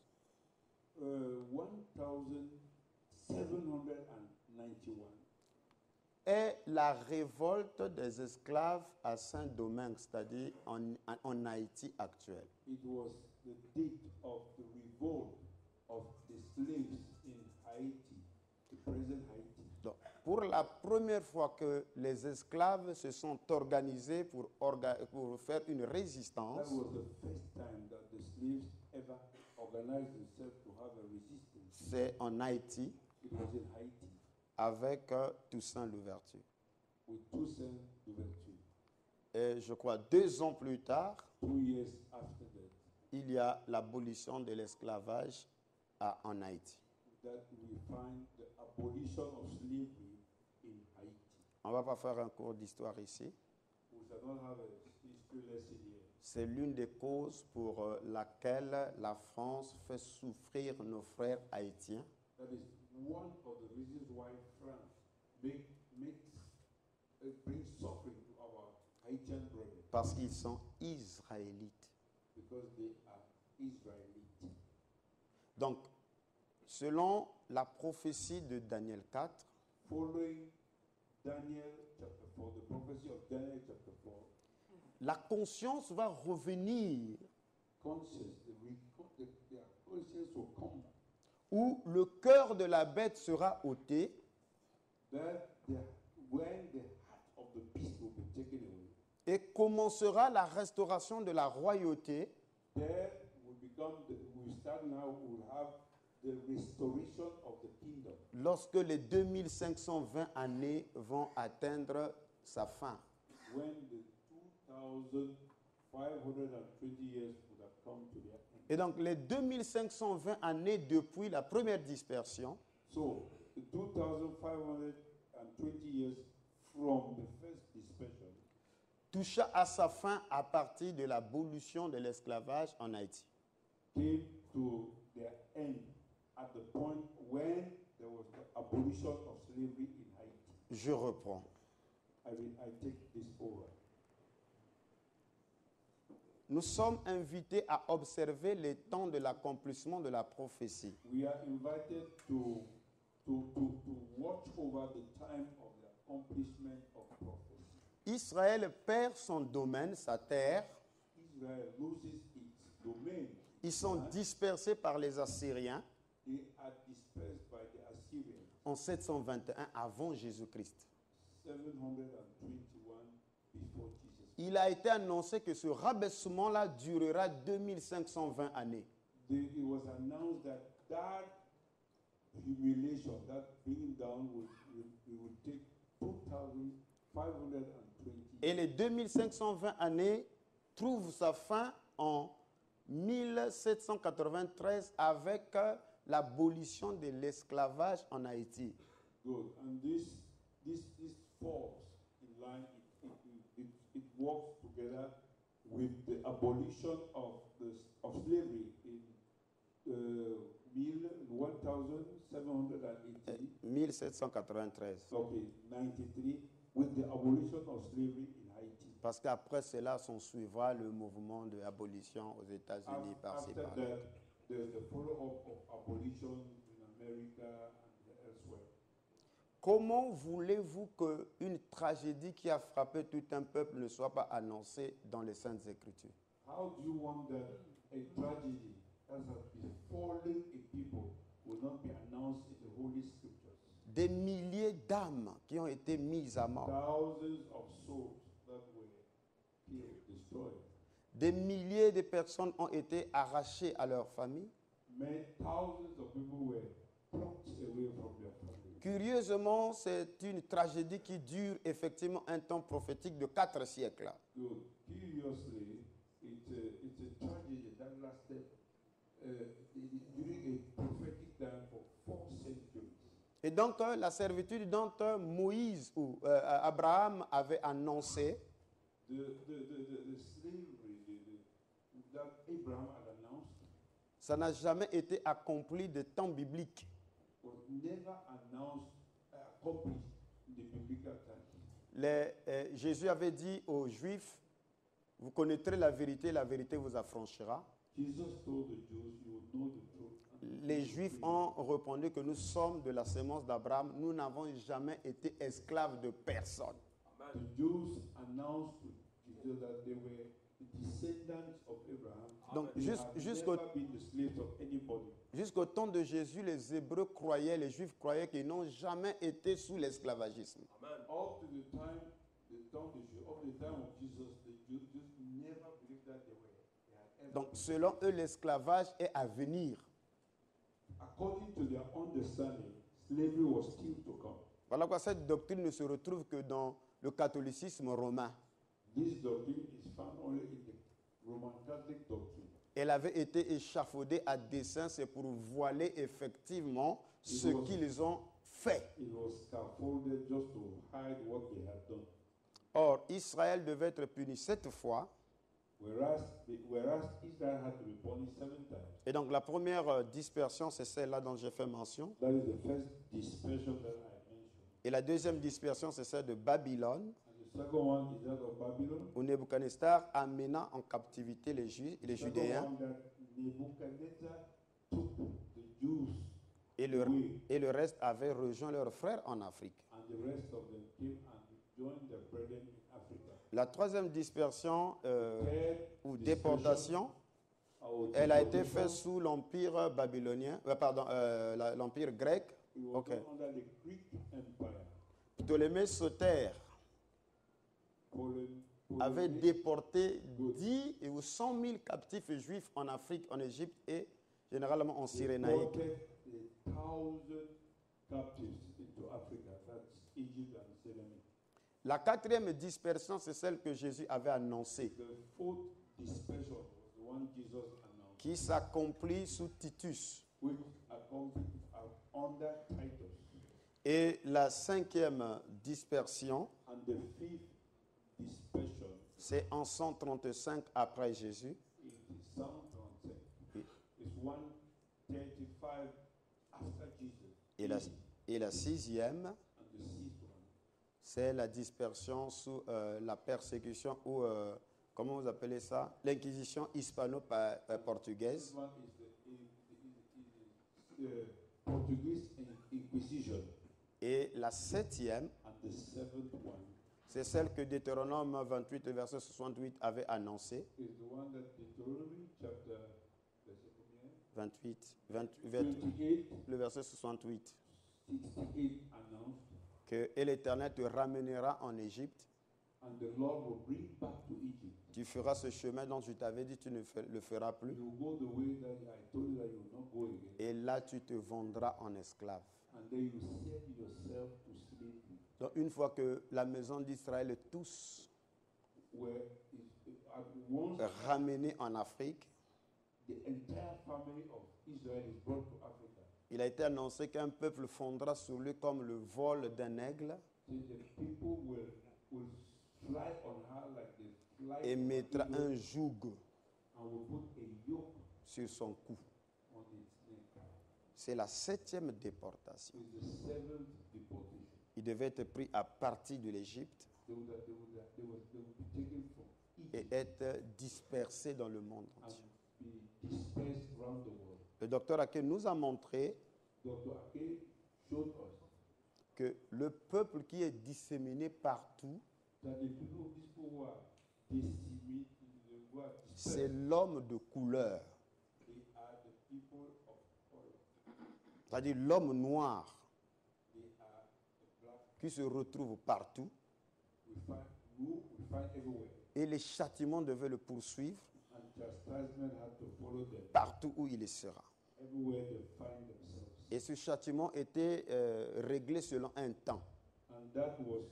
1791 est la révolte des esclaves à Saint-Domingue, c'est-à-dire en Haïti actuel. it was the date of the revolt of the slaves in Haiti, the present Haiti. Donc, pour la première fois que les esclaves se sont organisés pour faire une résistance, That was the first time that the slaves ever organized themselves to have a resistance. c'est en Haïti It was in Haiti avec Toussaint Louverture. with Toussaint Louverture. Et je crois 2 ans plus tard, 2 years after that, il y a l'abolition de l'esclavage en Haïti. that we find the abolition of slavery in Haiti. On ne va pas faire un cours d'histoire ici. We shall not have a history lesson here. C'est l'une des causes pour laquelle la France fait souffrir nos frères haïtiens. That is one of the reasons why France brings suffering to our Haitian brothers, Parce qu'ils sont israélites. because they are Israelites. Donc, selon la prophétie de Daniel 4, Following Daniel chapter 4, the prophecy of Daniel chapter 4, la conscience va revenir their conscience will come, où le cœur de la bête sera ôté when the heart of the beast will be taken away. et commencera la restauration de la royauté There will start now, we will have the restoration of the kingdom. lorsque les 2520 années vont atteindre sa fin. When the 2520 years would have come to their end. Et donc, les 2520 années depuis la première dispersion So, the 2520 years from the first dispersion toucha à sa fin à partir de l'abolition de l'esclavage en Haïti. came to their end at the point when there was the abolition of slavery in Haiti. Je reprends. I take this over. Nous sommes invités à observer les temps de l'accomplissement de la prophétie. We are invited to watch over the time of the accomplishment of prophecy. Israël perd son domaine, sa terre. Israel loses its domain. Ils sont dispersés par les Assyriens They are dispersed by the Assyrians. en 721 avant Jésus-Christ. 721 before Jesus. Il a été annoncé que ce rabaissement-là durera 2520 années. It was announced that humiliation, that bringing down would take 2520. Et les 2520 années trouvent sa fin en 1793 avec l'abolition de l'esclavage en Haïti. Good. And this falls in line, it works together with the abolition of slavery in 1780. 1793. Okay, 93, with the abolition of slavery in Haiti. Parce qu'après cela, s'en suivra le mouvement de abolition aux États-Unis par-ci After par-là. that, there's the follow-up of abolition in America and elsewhere. Comment voulez-vous qu'une tragédie qui a frappé tout un peuple ne soit pas annoncée dans les Saintes Écritures? How do you want that a tragedy that has befallen a people will not be announced in the Holy Scriptures? Des milliers d'âmes qui ont été mises à mort. Thousands of souls that were killed, destroyed. Des milliers de personnes ont été arrachées à leur famille. Many thousands of people were plucked away from their family. Curieusement, c'est une tragédie qui dure effectivement un temps prophétique de 4 siècles. Good. Curiously, it's a tragedy that lasted during a prophetic time for 4 centuries. Et donc, la servitude dont Moïse ou Abraham avait annoncé, The slavery that Abraham had announced ça n'a jamais été accompli de temps biblique. was never announced, accomplished in the biblical time. Jésus avait dit aux Juifs, vous connaîtrez la vérité vous affranchira. Jesus told the Jews, you will know the truth. and Les you will Juifs free. ont répondu que nous sommes de la sémence d'Abraham, nous n'avons jamais été esclaves de personne. The Jews announced to Jesus that they were the descendants of Abraham. Donc, They had jusqu'au never been the slaves of anybody. jusqu'au temps de Jésus, les Hébreux croyaient, les Juifs croyaient qu'ils n'ont jamais été sous l'esclavagisme. Up to the time of Jesus, the Jews never believed that they had ever. Donc, selon eux, l'esclavage est à venir. According to their understanding, slavery was still to come. Voilà pourquoi cette doctrine ne se retrouve que dans le catholicisme romain. This doctrine is found only in the Roman Catholic doctrine. Elle avait été échafaudée à dessein, c'est pour voiler effectivement ce qu'ils ont fait. It was scaffolded just to hide what they had done. Or, Israël devait être puni 7 fois. Whereas Israel had to be punished 7 times. Et donc, la première dispersion, c'est celle-là dont j'ai fait mention. That is the first dispersion that I mentioned. Et la deuxième dispersion, c'est celle de Babylone, And the second one is that of Babylon. où Nebuchadnezzar amena en captivité les The second Judéens one that Nebuchadnezzar took the Jews et away, le reste avait rejoint leurs frères en Afrique. and the rest of them came and joined their brethren in Africa. La troisième dispersion Third ou dispersion, déportation, elle a été faite sous l'empire babylonien, l'empire grec. It was Ok. done under the Greek Empire. Ptolémée Soter avait déporté 10 ou 100 000 captifs juifs en Afrique, en Égypte et généralement en Cyrénaïque. Deported 1,000 captives into Africa. That's Egypt and Cyrenaic. La quatrième dispersion, c'est celle que Jésus avait annoncée, The fourth dispersion was the one Jesus announced, qui s'accomplit sous Titus. which accompanied under Titus. Et la cinquième dispersion, And the fifth dispersion c'est en 135 après Jésus. is Psalm 25. It's 135 after Jesus. Et la sixième, And the sixth one c'est la dispersion sous la persécution ou, comment vous appelez ça, l'inquisition hispano-portugaise. This one is the Portuguese Inquisition. Et la septième, And the seventh one c'est celle que Deutéronome 28, verset 68 avait annoncée. is the one that Deuteronomy chapter verset combien? 28, le verset 68. 68 announced, Et l'Éternel te ramènera en Égypte. and the Lord will bring back to Egypt. Tu feras ce chemin dont je t'avais dit, tu ne le feras plus. You will go the way that I told you that you will not go again. Et là, tu te vendras en esclave. And then you sell yourself to slavery. Donc, une fois que la maison d'Israël est tous Where at once ramenés en Afrique, the entire family of Israel is brought to Africa. il a été annoncé qu'un peuple fondra sur lui comme le vol d'un aigle So the people will fly on her like they fly et on mettra an un eagle, joug and will put a yoke sur son cou. on its neck. C'est la 7e déportation. It's the 7th deportation. Il devait être pris à partir de l'Égypte They would be taken from et Egypt être dispersés dans le monde and entier. be dispersed around the world. Le docteur Ake nous a montré Dr. Ake showed us que le peuple qui est disséminé partout, that the people of this people who are disseminated, who are c'est dispersed, l'homme de couleur, they are the people of color. c'est-à-dire l'homme noir They are the black qui se retrouve partout we find everywhere. et les châtiments devaient le poursuivre And chastisement had to follow them partout où il y sera. everywhere they find themselves. Et ce châtiment était réglé selon un temps. And that was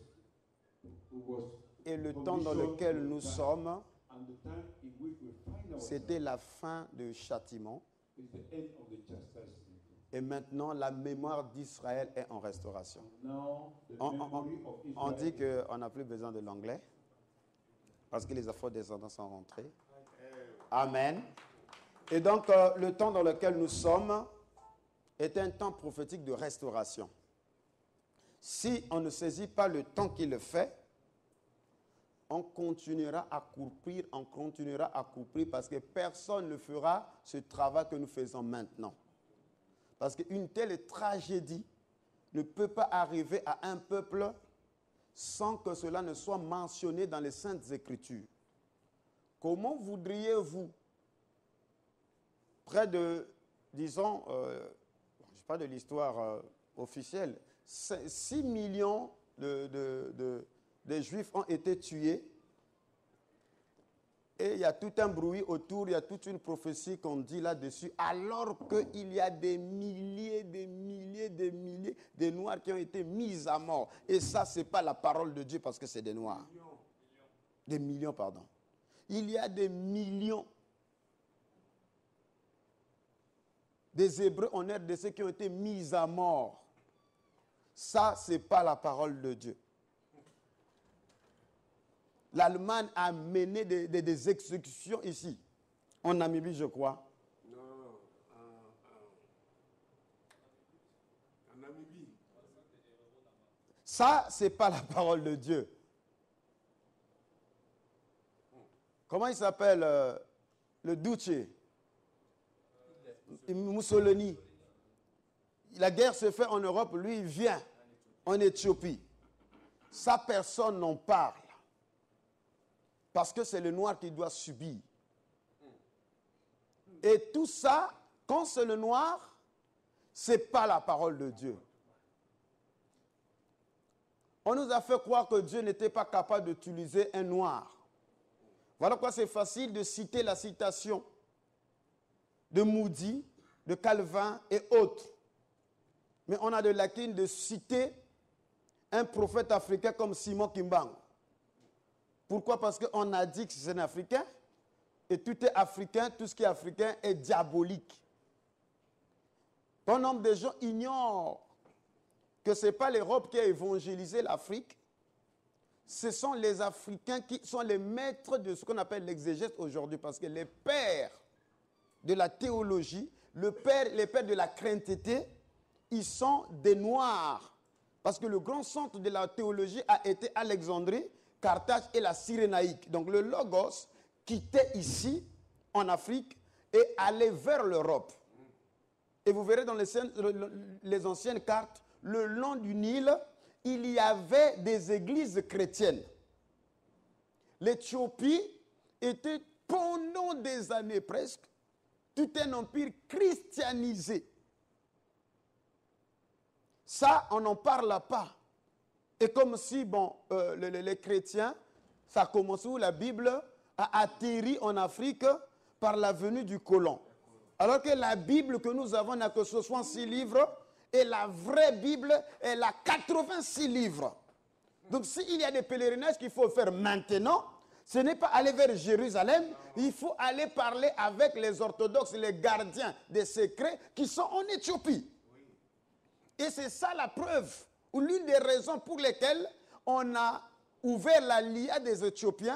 Et le temps dans lequel nous sommes, and the time in which we find ourselves c'était la fin du châtiment. is the end of the chastisement. Et maintenant, la mémoire d'Israël est en restauration. Now the On, memory of on dit Israel qu'on n'a plus besoin de l'anglais parce que les afro-descendants sont rentrés. Amen. Et donc, le temps dans lequel nous sommes est un temps prophétique de restauration. Si on ne saisit pas le temps qui le fait, on continuera à courir parce que personne ne fera ce travail que nous faisons maintenant. Parce qu'une telle tragédie ne peut pas arriver à un peuple sans que cela ne soit mentionné dans les Saintes Écritures. Comment voudriez-vous, près de, disons, je ne sais pas de l'histoire officielle, 6 millions de Juifs ont été tués et il y a tout un bruit autour, il y a toute une prophétie qu'on dit là-dessus, alors qu'il y a des milliers de Noirs qui ont été mis à mort. Et ça, ce n'est pas la parole de Dieu parce que c'est des Noirs. Des millions, pardon. Il y a des millions des Hébreux en RDC qui ont été mis à mort. Ça, ce n'est pas la parole de Dieu. L'Allemagne a mené des exécutions ici, en Namibie, je crois. Non, en Namibie. Ça, ce n'est pas la parole de Dieu. Comment il s'appelle le Duce Mussolini. La guerre se fait en Europe, lui, il vient en Éthiopie. Ça, personne n'en parle. Parce que c'est le noir qui doit subir. Et tout ça, quand c'est le noir, ce n'est pas la parole de Dieu. On nous a fait croire que Dieu n'était pas capable d'utiliser un noir. Voilà pourquoi c'est facile de citer la citation de Moody, de Calvin et autres. Mais on a de lacunes de citer un prophète africain comme Simon Kimbangu. Pourquoi? Parce qu'on a dit que c'est un Africain, et tout est africain, tout ce qui est africain est diabolique. Bon nombre de gens ignorent que ce n'est pas l'Europe qui a évangélisé l'Afrique, ce sont les Africains qui sont les maîtres de ce qu'on appelle l'exégèse aujourd'hui, parce que les pères de la théologie, les pères de la crainteté, ils sont des Noirs. Parce que le grand centre de la théologie a été Alexandrie, Carthage et la Cyrénaïque. Donc le Logos quittait ici, en Afrique, et allait vers l'Europe. Et vous verrez dans les anciennes cartes, le long du Nil, il y avait des églises chrétiennes. L'Éthiopie était, pendant des années presque, tout un empire christianisé. Ça, on n'en parle pas. Et comme si, les chrétiens, ça a commencé où la Bible a atterri en Afrique par la venue du colon. Alors que la Bible que nous avons n'a que 66 livres, et la vraie Bible, elle a 86 livres. Donc s'il y a des pèlerinages qu'il faut faire maintenant, ce n'est pas aller vers Jérusalem, il faut aller parler avec les orthodoxes, les gardiens des secrets qui sont en Éthiopie. Et c'est ça la preuve, ou l'une des raisons pour lesquelles on a ouvert la LIA des Éthiopiens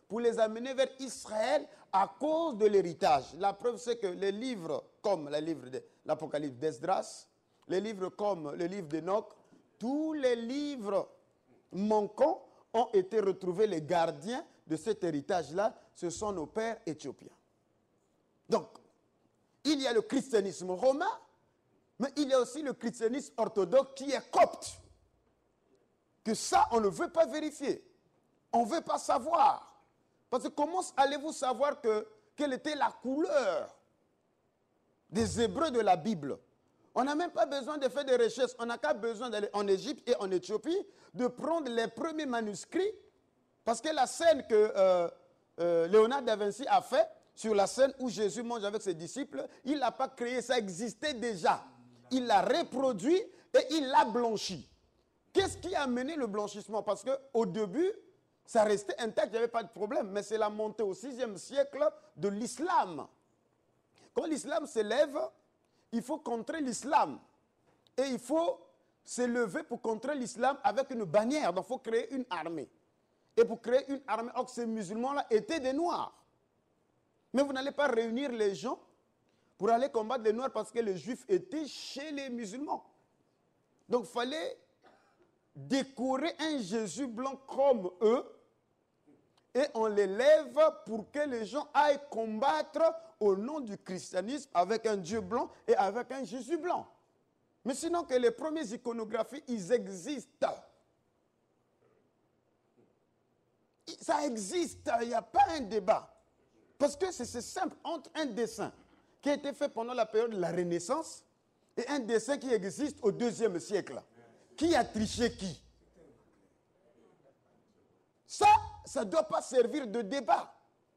pour les amener vers Israël à cause de l'héritage. La preuve, c'est que les livres comme le livre de l'Apocalypse d'Esdras, les livres comme le livre d'Enoch, tous les livres manquants ont été retrouvés. Les gardiens de cet héritage-là, ce sont nos pères éthiopiens. Donc, il y a le christianisme romain, mais il y a aussi le christianisme orthodoxe qui est copte. Que ça, on ne veut pas vérifier. On ne veut pas savoir. Parce que comment allez-vous savoir quelle était la couleur des Hébreux de la Bible? On n'a même pas besoin de faire des recherches. On n'a qu'à besoin d'aller en Égypte et en Éthiopie, de prendre les premiers manuscrits. Parce que la scène que Léonard da Vinci a fait, sur la scène où Jésus mange avec ses disciples, il ne l'a pas créé, ça existait déjà. Il l'a reproduit et il l'a blanchi. Qu'est-ce qui a mené le blanchissement? Parce qu'au début, ça restait intact, il n'y avait pas de problème. Mais c'est la montée au 6e siècle de l'islam. Quand l'islam s'élève, il faut contrer l'islam. Et il faut s'élever pour contrer l'islam avec une bannière. Donc il faut créer une armée. Et pour créer une armée, or ces musulmans-là étaient des noirs. Mais vous n'allez pas réunir les gens pour aller combattre les noirs parce que les juifs étaient chez les musulmans. Donc il fallait décorer un Jésus blanc comme eux et on l'élève pour que les gens aillent combattre au nom du christianisme avec un Dieu blanc et avec un Jésus blanc. Mais sinon que les premières iconographies, ils existent. Ça existe, il n'y a pas un débat. Parce que c'est simple, entre un dessin qui a été fait pendant la période de la Renaissance et un dessin qui existe au 2e siècle. Qui a triché qui? Ça ne doit pas servir de débat.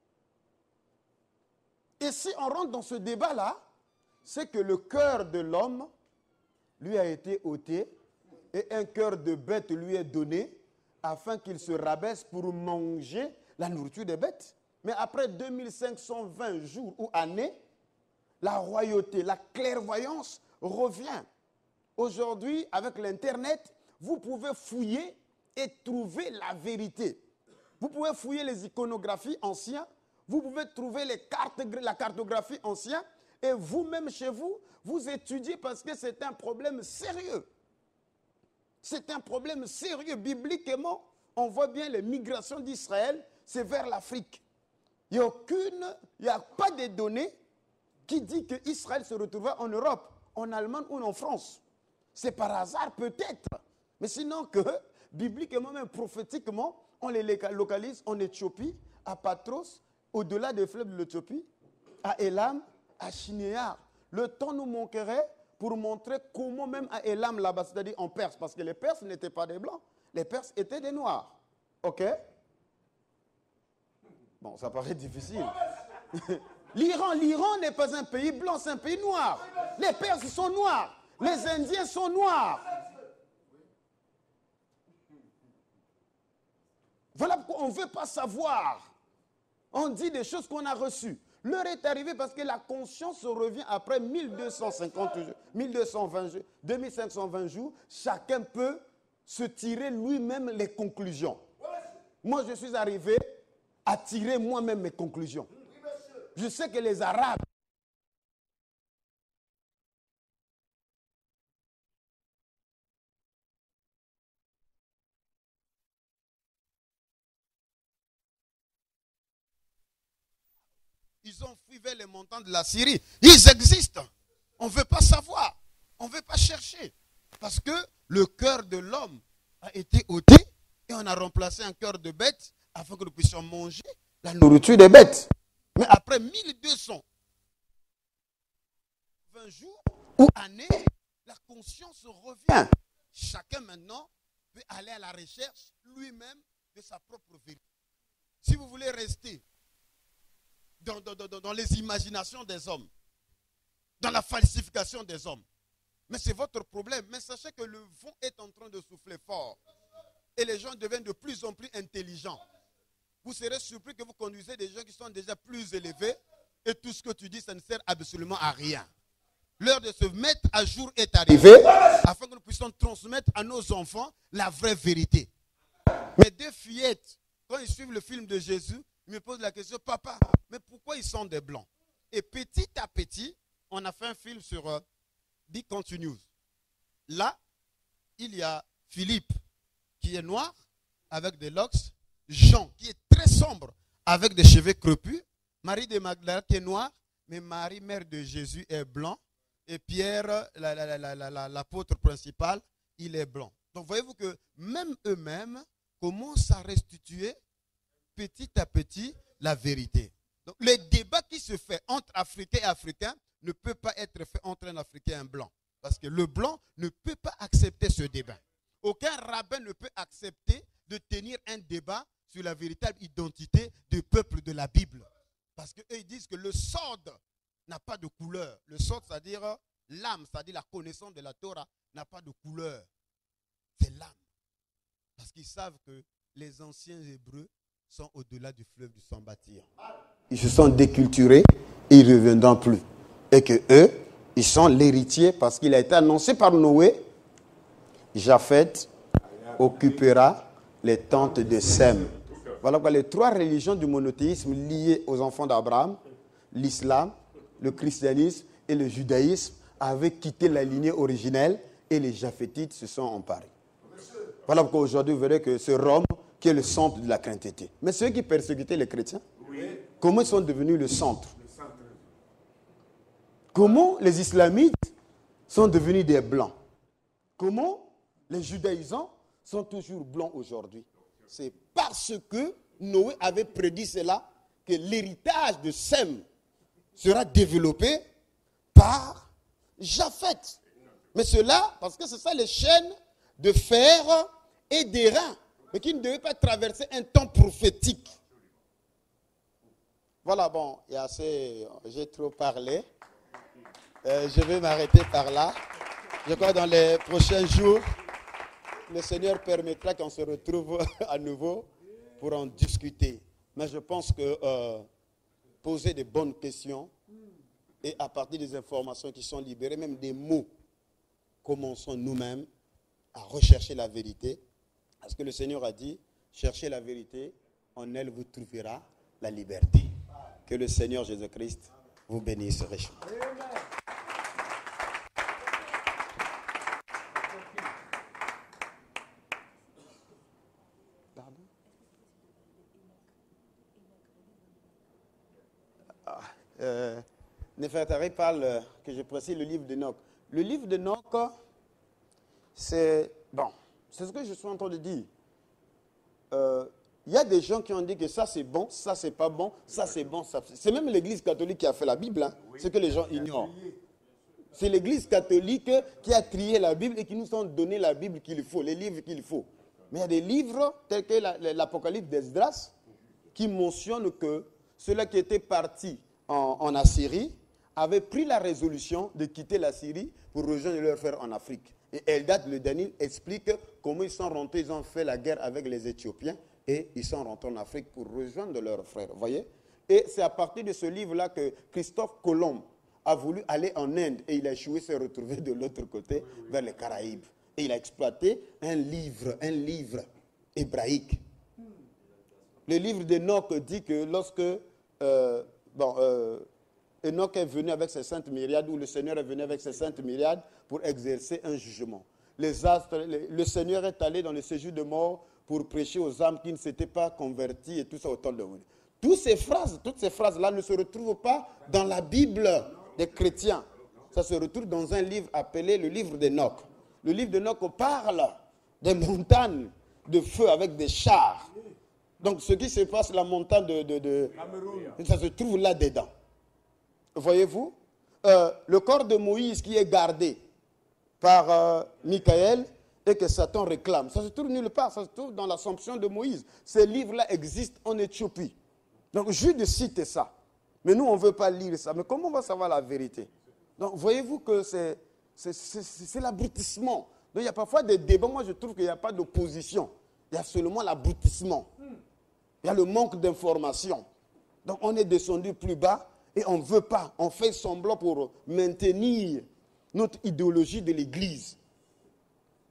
Et si on rentre dans ce débat-là, c'est que le cœur de l'homme lui a été ôté et un cœur de bête lui est donné afin qu'il se rabaisse pour manger la nourriture des bêtes. Mais après 2520 jours ou années, la royauté, la clairvoyance revient. Aujourd'hui, avec l'Internet, vous pouvez fouiller et trouver la vérité. Vous pouvez fouiller les iconographies anciennes, vous pouvez trouver la cartographie ancienne, et vous-même chez vous, vous étudiez parce que c'est un problème sérieux. C'est un problème sérieux. Bibliquement, on voit bien les migrations d'Israël, c'est vers l'Afrique. Il n'y a pas de données qui disent qu'Israël se retrouvera en Europe, en Allemagne ou en France. C'est par hasard peut-être. Mais sinon que, bibliquement, même prophétiquement, on les localise en Éthiopie, à Patros, au-delà des fleuves de l'Éthiopie, à Élam, à Shinéar. Le temps nous manquerait pour montrer comment même à Élam là-bas, c'est-à-dire en Perse, parce que les Perses n'étaient pas des Blancs, les Perses étaient des Noirs. Ok? Bon, ça paraît difficile. L'Iran n'est pas un pays blanc, c'est un pays noir. Les Perses sont noirs. Les Indiens sont noirs. Voilà pourquoi on ne veut pas savoir. On dit des choses qu'on a reçues. L'heure est arrivée parce que la conscience revient après 1250 jours, 1220 jours, 2520 jours. Chacun peut se tirer lui-même les conclusions. Moi, je suis arrivé à tirer moi-même mes conclusions. Je sais que les Arabes, ils ont fui vers les montagnes de la Syrie. Ils existent. On ne veut pas savoir. On ne veut pas chercher. Parce que le cœur de l'homme a été ôté et on a remplacé un cœur de bête afin que nous puissions manger la nourriture des bêtes. Mais après 1220 jours ou années, la conscience revient. Chacun maintenant peut aller à la recherche lui-même de sa propre vérité. Si vous voulez rester dans les imaginations des hommes, dans la falsification des hommes, mais c'est votre problème. Mais sachez que le vent est en train de souffler fort et les gens deviennent de plus en plus intelligents. Vous serez surpris que vous conduisez des gens qui sont déjà plus élevés et tout ce que tu dis, ça ne sert absolument à rien. L'heure de se mettre à jour est arrivée afin que nous puissions transmettre à nos enfants la vraie vérité. Mais deux fillettes, quand ils suivent le film de Jésus, il me pose la question, papa, mais pourquoi ils sont des blancs? Et petit à petit, on a fait un film sur Big Continues. Là, il y a Philippe qui est noir avec des locks, Jean qui est très sombre avec des cheveux crepus, Marie de Magdala qui est noire, mais Marie, mère de Jésus, est blanc, et Pierre, l'apôtre principal, il est blanc. Donc voyez-vous que même eux-mêmes commencent à restituer petit à petit la vérité. Donc le débat qui se fait entre Africains et Africains ne peut pas être fait entre un Africain et un blanc. Parce que le blanc ne peut pas accepter ce débat. Aucun rabbin ne peut accepter de tenir un débat sur la véritable identité du peuple de la Bible. Parce qu'eux, ils disent que le sod n'a pas de couleur. Le sod, c'est-à-dire l'âme, c'est-à-dire la connaissance de la Torah, n'a pas de couleur. C'est l'âme. Parce qu'ils savent que les anciens Hébreux sont au-delà du fleuve du sang bâtir. Ils se sont déculturés et ils ne reviendront plus. Et que eux, ils sont l'héritier parce qu'il a été annoncé par Noé. Japheth occupera les tentes de Sem. Voilà pourquoi les trois religions du monothéisme liées aux enfants d'Abraham, l'islam, le christianisme et le judaïsme, avaient quitté la lignée originelle et les Japhétites se sont emparés. Voilà pourquoi aujourd'hui vous verrez que c'est Rome qui est le centre de la chrétienté. Mais ceux qui persécutaient les chrétiens, comment ils sont devenus le centre? Comment les islamites sont devenus des blancs? Comment les judaïsants sont toujours blancs aujourd'hui? C'est parce que Noé avait prédit cela que l'héritage de Sem sera développé par Japheth. Mais cela, parce que c'est ça les chaînes de fer et d'airain, mais qui ne devaient pas traverser un temps prophétique. Voilà, bon, il y a assez, j'ai trop parlé. Je vais m'arrêter par là. Je crois que dans les prochains jours, le Seigneur permettra qu'on se retrouve à nouveau pour en discuter. Mais je pense que poser de bonnes questions et à partir des informations qui sont libérées, même des mots, commençons nous-mêmes à rechercher la vérité. Parce que le Seigneur a dit, cherchez la vérité, en elle vous trouverez la liberté. Que le Seigneur Jésus-Christ vous bénisse richement. Néfertari parle, que je précise, le livre d'Enoch. Le livre d'Enoch, c'est ce que je suis en train de dire. Il y a des gens qui ont dit que ça c'est bon, ça c'est pas bon, ça c'est bon, ça c'est même l'église catholique qui a fait la Bible, hein. C'est que les gens ignorent. C'est l'église catholique qui a trié la Bible et qui nous ont donné la Bible qu'il faut, les livres qu'il faut. Mais il y a des livres tels que l'Apocalypse d'Esdras qui mentionnent que ceux-là qui étaient partis en Assyrie avaient pris la résolution de quitter la Syrie pour rejoindre leurs frères en Afrique. Et Eldad le Daniel explique comment ils sont rentrés, ils ont fait la guerre avec les Éthiopiens et ils sont rentrés en Afrique pour rejoindre leurs frères. Vous voyez? Et c'est à partir de ce livre-là que Christophe Colomb a voulu aller en Inde et il a échoué, s'est retrouvé de l'autre côté, vers les Caraïbes. Et il a exploité un livre hébraïque. Le livre d'Enoch dit que lorsque Enoch est venu avec ses saintes myriades, ou le Seigneur est venu avec ses saintes myriades pour exercer un jugement. Le Seigneur est allé dans le séjour de mort pour prêcher aux âmes qui ne s'étaient pas converties et tout ça autant de monde. Toutes ces phrases-là ne se retrouvent pas dans la Bible des chrétiens. Ça se retrouve dans un livre appelé le livre d'Enoch. Le livre d'Enoch parle des montagnes de feu avec des chars. Donc ce qui se passe, la montagne de ça se trouve là-dedans. Voyez-vous, le corps de Moïse qui est gardé par Michaël et que Satan réclame, ça se trouve nulle part, ça se trouve dans l'Assomption de Moïse. Ces livres-là existent en Éthiopie. Donc Jude cite ça. Mais nous, on ne veut pas lire ça. Mais comment on va savoir la vérité? Donc voyez-vous que c'est l'abrutissement. Donc il y a parfois des débats. Moi, je trouve qu'il n'y a pas d'opposition. Il y a seulement l'abrutissement. Il y a le manque d'information. Donc on est descendu plus bas et on ne veut pas. On fait semblant pour maintenir notre idéologie de l'Église.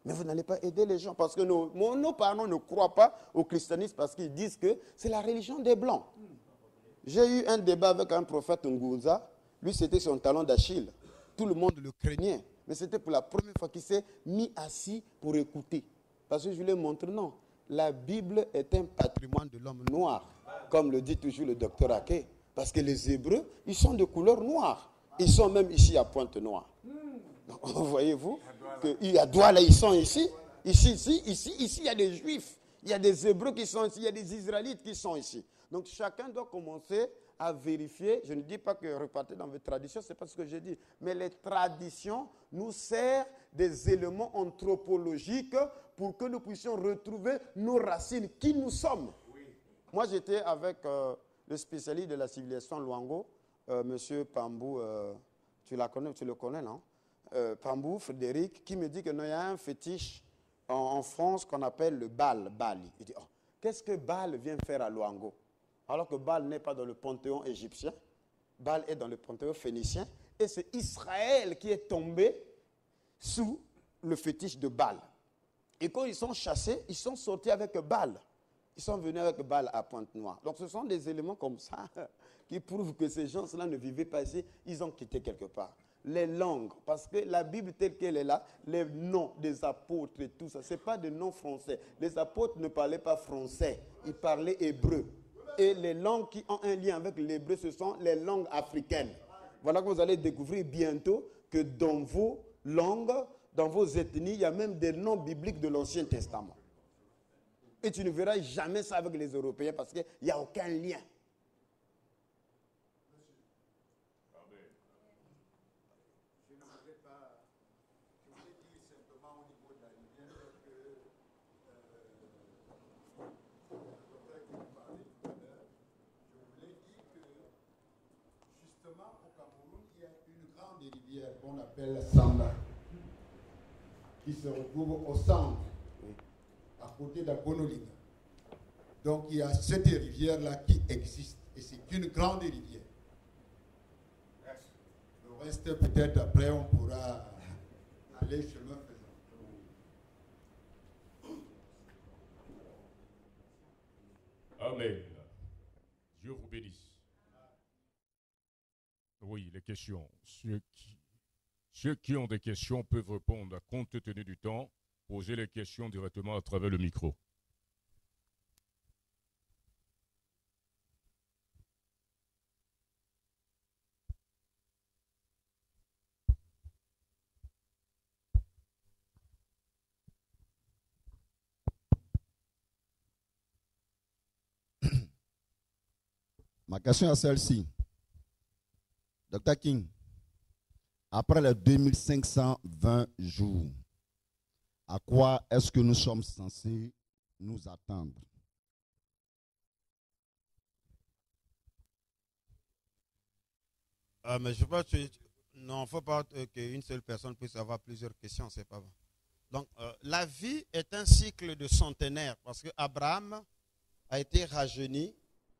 Mais vous n'allez pas aider les gens parce que nos parents ne croient pas au christianisme parce qu'ils disent que c'est la religion des Blancs. J'ai eu un débat avec un prophète Ngouza. Lui, c'était son talon d'Achille. Tout le monde le craignait. Mais c'était pour la première fois qu'il s'est mis assis pour écouter. Parce que je lui ai montré, non, la Bible est un patrimoine de l'homme noir, comme le dit toujours le docteur Ake. Parce que les Hébreux, ils sont de couleur noire. Ils sont même ici à Pointe-Noire. Voyez-vous qu'il y a Douala, ils sont ici. Ici, il y a des Juifs. Il y a des Hébreux qui sont ici. Il y a des Israélites qui sont ici. Donc, chacun doit commencer à vérifier. Je ne dis pas que repartez dans vos traditions, ce n'est pas ce que je dis. Mais les traditions nous servent des éléments anthropologiques pour que nous puissions retrouver nos racines, qui nous sommes. Oui. Moi, j'étais avec le spécialiste de la civilisation Luango, M. Pambou, tu le connais, non? Pambou, Frédéric, qui me dit qu'il y a un fétiche en France qu'on appelle le Baal. Il dit, oh, qu'est-ce que Baal vient faire à Luango? Alors que Baal n'est pas dans le panthéon égyptien, Baal est dans le panthéon phénicien, et c'est Israël qui est tombé sous le fétiche de Baal. Et quand ils sont chassés, ils sont sortis avec Baal. Ils sont venus avec Baal à Pointe-Noire. Donc ce sont des éléments comme ça qui prouvent que ces gens-là ne vivaient pas ici, ils ont quitté quelque part. Les langues, parce que la Bible telle qu'elle est là, les noms des apôtres et tout ça, ce n'est pas des noms français. Les apôtres ne parlaient pas français, ils parlaient hébreu. Et les langues qui ont un lien avec l'hébreu, ce sont les langues africaines. Voilà que vous allez découvrir bientôt que dans vos langues, dans vos ethnies, il y a même des noms bibliques de l'Ancien Testament. Et tu ne verras jamais ça avec les Européens parce qu'il n'y a aucun lien. Qu'on appelle Sanda, qui se retrouve au centre, à côté d'Agonolinga. Donc il y a cette rivière-là qui existe, et c'est une grande rivière. Le reste, peut-être après, on pourra aller chemin faisant. Amen. Dieu vous bénisse. Oui, les questions. Ceux qui ont des questions peuvent répondre, compte tenu du temps, poser les questions directement à travers le micro. Ma question est celle-ci. Dr. King, après les 2520 jours, à quoi est-ce que nous sommes censés nous attendre? Mais je pense que non, il ne faut pas qu'une seule personne puisse avoir plusieurs questions, c'est pas bon. Donc, la vie est un cycle de centenaire parce que Abraham a été rajeuni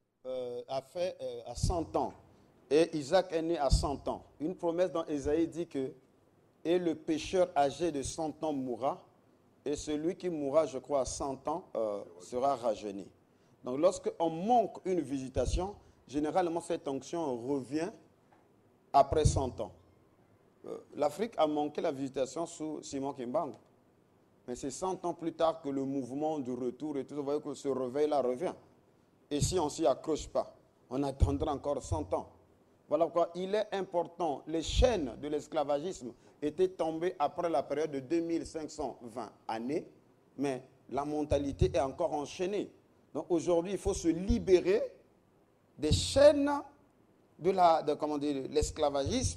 à 100 ans. Et Isaac est né à 100 ans. Une promesse dans Ésaïe dit que « Et le pécheur âgé de 100 ans mourra, et celui qui mourra, je crois, à 100 ans, sera rajeuni. » Donc lorsqu'on manque une visitation, généralement cette onction revient après 100 ans. L'Afrique a manqué la visitation sous Simon Kimbangu. Mais c'est 100 ans plus tard que le mouvement du retour et tout ça, vous voyez que ce réveil-là revient. Et si on ne s'y accroche pas, on attendra encore 100 ans. Voilà pourquoi il est important. Les chaînes de l'esclavagisme étaient tombées après la période de 2520 années, mais la mentalité est encore enchaînée. Donc aujourd'hui, il faut se libérer des chaînes de l'esclavagisme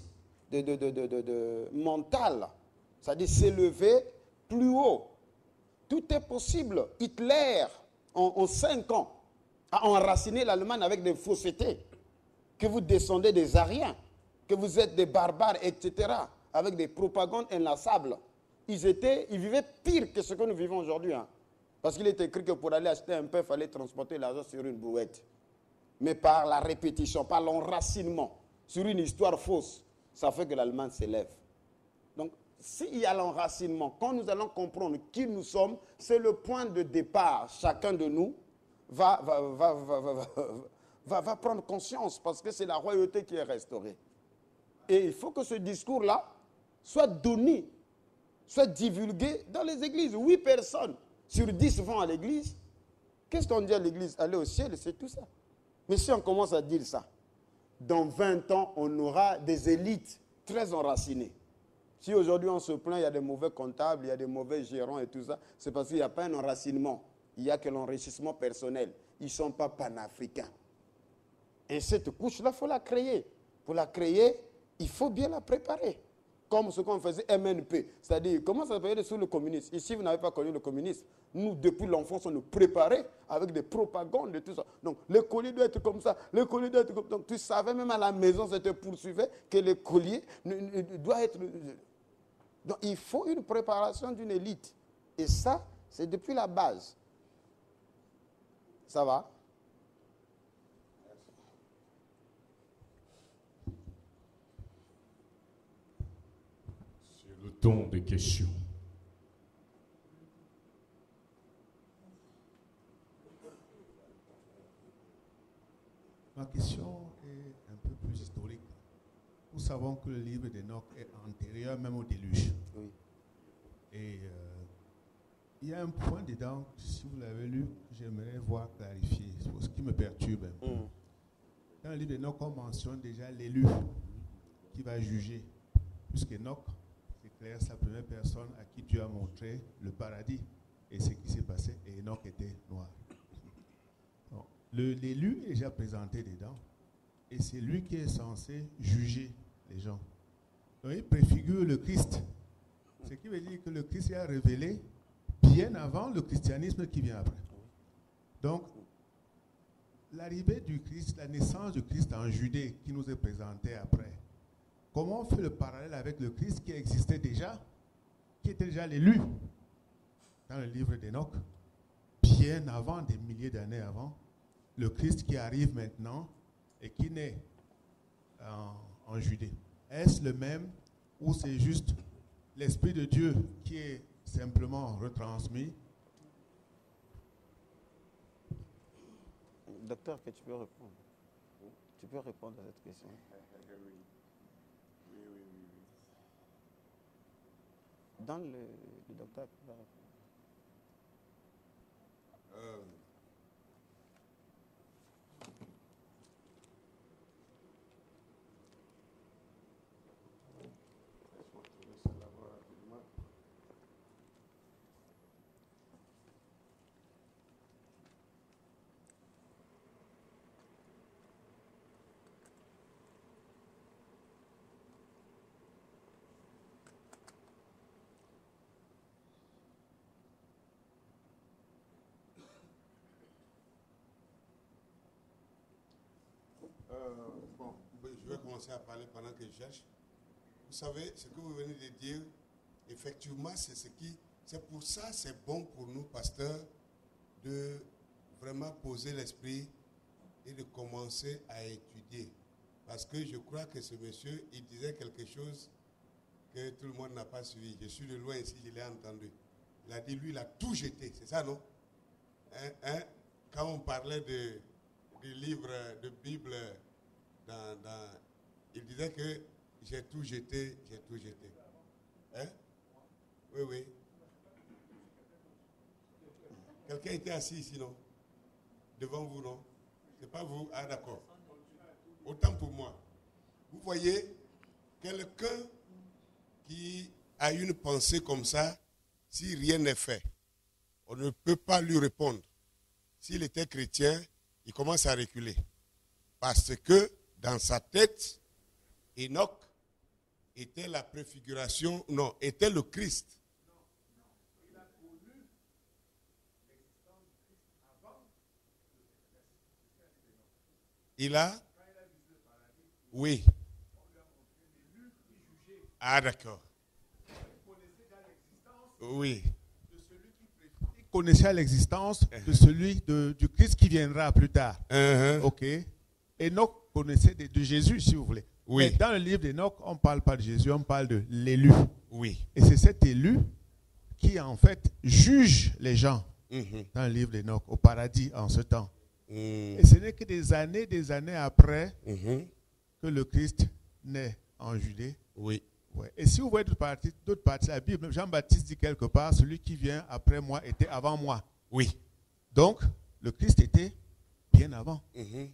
mental. C'est-à-dire s'élever plus haut. Tout est possible. Hitler, en 5 ans, a enraciné l'Allemagne avec des faussetés. Que vous descendez des Ariens, que vous êtes des barbares, etc., avec des propagandes inlassables. Ils vivaient pire que ce que nous vivons aujourd'hui. Hein. Parce qu'il est écrit que pour aller acheter un pain, il fallait transporter l'argent sur une brouette. Mais par la répétition, par l'enracinement, sur une histoire fausse, ça fait que l'Allemagne s'élève. Donc, s'il y a l'enracinement, quand nous allons comprendre qui nous sommes, c'est le point de départ. Chacun de nous va prendre conscience parce que c'est la royauté qui est restaurée. Et il faut que ce discours-là soit donné, soit divulgué dans les églises. 8 personnes sur 10 vont à l'église. Qu'est-ce qu'on dit à l'église? Aller au ciel, c'est tout ça. Mais si on commence à dire ça, dans 20 ans, on aura des élites très enracinées. Si aujourd'hui on se plaint, il y a des mauvais comptables, il y a des mauvais gérants et tout ça, c'est parce qu'il n'y a pas un enracinement. Il n'y a que l'enrichissement personnel. Ils ne sont pas panafricains. Et cette couche-là, il faut la créer. Pour la créer, il faut bien la préparer. Comme ce qu'on faisait MNP. C'est-à-dire, comment ça s'appelait sous le communisme? Ici, vous n'avez pas connu le communisme. Nous, depuis l'enfance, on nous préparait avec des propagandes et tout ça. Donc, l'écolier doit être comme ça, l'écolier doit être comme ça. Donc, tu savais même à la maison, ça te poursuivait, que l'écolier doit être... Donc, il faut une préparation d'une élite. Et ça, c'est depuis la base. Ça va? C'est le temps des questions. Ma question est un peu plus historique. Nous savons que le livre d'Enoch est antérieur même au déluge. Oui. Et il y a un point dedans, si vous l'avez lu, que j'aimerais voir clarifier, c'est ce qui me perturbe un peu. Dans le livre d'Enoch, on mentionne déjà l'élu qui va juger. Puisqu'Enoch, c'est clair, c'est la première personne à qui Dieu a montré le paradis et ce qui s'est passé, et Enoch était noir. L'élu est déjà présenté dedans, et c'est lui qui est censé juger les gens. Donc il préfigure le Christ, ce qui veut dire que le Christ est révélé bien avant le christianisme qui vient après. Donc, l'arrivée du Christ, la naissance du Christ en Judée qui nous est présentée après, comment on fait le parallèle avec le Christ qui existait déjà, qui était déjà l'élu dans le livre d'Enoch, bien avant, des milliers d'années avant, le Christ qui arrive maintenant et qui naît en Judée. Est-ce le même ou c'est juste l'Esprit de Dieu qui est simplement retransmis? Docteur, que tu peux répondre? Tu peux répondre à cette question? Dans le docteur peut répondre. Bon, je vais commencer à parler pendant que je cherche. Vous savez, ce que vous venez de dire, effectivement, c'est pour ça, c'est bon pour nous, pasteurs, de vraiment poser l'esprit et de commencer à étudier. Parce que je crois que ce monsieur, il disait quelque chose que tout le monde n'a pas suivi. Je suis de loin ici, je l'ai entendu. Il a dit, lui, il a tout jeté. C'est ça, non? Quand on parlait du livre de Bible, il disait que j'ai tout jeté, j'ai tout jeté. Hein? Oui, oui. Quelqu'un était assis ici, non? Devant vous, non? C'est pas vous? Ah, d'accord. Autant pour moi. Vous voyez, quelqu'un qui a une pensée comme ça, si rien n'est fait, on ne peut pas lui répondre. S'il était chrétien, il commence à reculer. Parce que dans sa tête, Enoch était la préfiguration, non, était le Christ. Il a connu l'existence du Christ avant. Il a? Oui. Ah, d'accord. Oui. Il connaissait l'existence de celui du Christ qui viendra plus tard. Ok. Enoch connaissait de Jésus, si vous voulez. Oui. Mais dans le livre d'Enoch, on ne parle pas de Jésus, on parle de l'élu. Oui. Et c'est cet élu qui, en fait, juge les gens Mhm. dans le livre d'Enoch, au paradis en ce temps. Mhm. Et ce n'est que des années après Mhm. que le Christ naît en Judée. Oui. Ouais. Et si vous voyez d'autres parties de la Bible, Jean-Baptiste dit quelque part, celui qui vient après moi était avant moi. Oui. Donc, le Christ était bien avant. Mhm.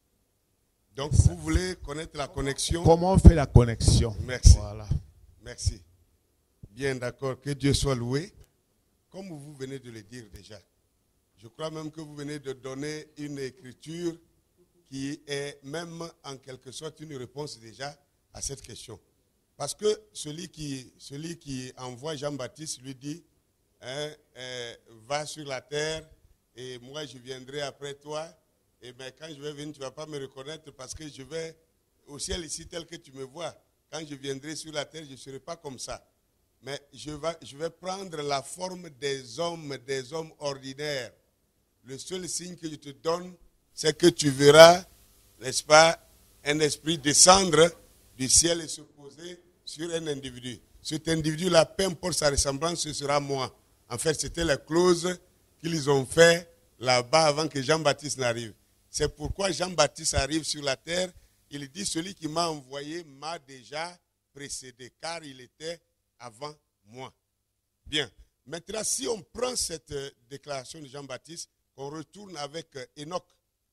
Donc, vous voulez connaître la connexion? Comment on fait la connexion? Merci. Voilà. Merci. Bien d'accord. Que Dieu soit loué. Comme vous venez de le dire déjà, je crois même que vous venez de donner une écriture qui est même en quelque sorte une réponse déjà à cette question. Parce que celui qui envoie Jean-Baptiste lui dit, hein, va sur la terre et moi je viendrai après toi. Et bien quand je vais venir, tu ne vas pas me reconnaître parce que je vais au ciel ici tel que tu me vois. Quand je viendrai sur la terre, je ne serai pas comme ça. Mais je vais prendre la forme des hommes ordinaires. Le seul signe que je te donne, c'est que tu verras, n'est-ce pas, un esprit descendre du ciel et se poser sur un individu. Cet individu-là, peu importe sa ressemblance, ce sera moi. En fait, c'était la clause qu'ils ont fait là-bas avant que Jean-Baptiste n'arrive. C'est pourquoi Jean-Baptiste arrive sur la terre. Il dit, celui qui m'a envoyé m'a déjà précédé, car il était avant moi. Bien. Maintenant, si on prend cette déclaration de Jean-Baptiste, on retourne avec Enoch,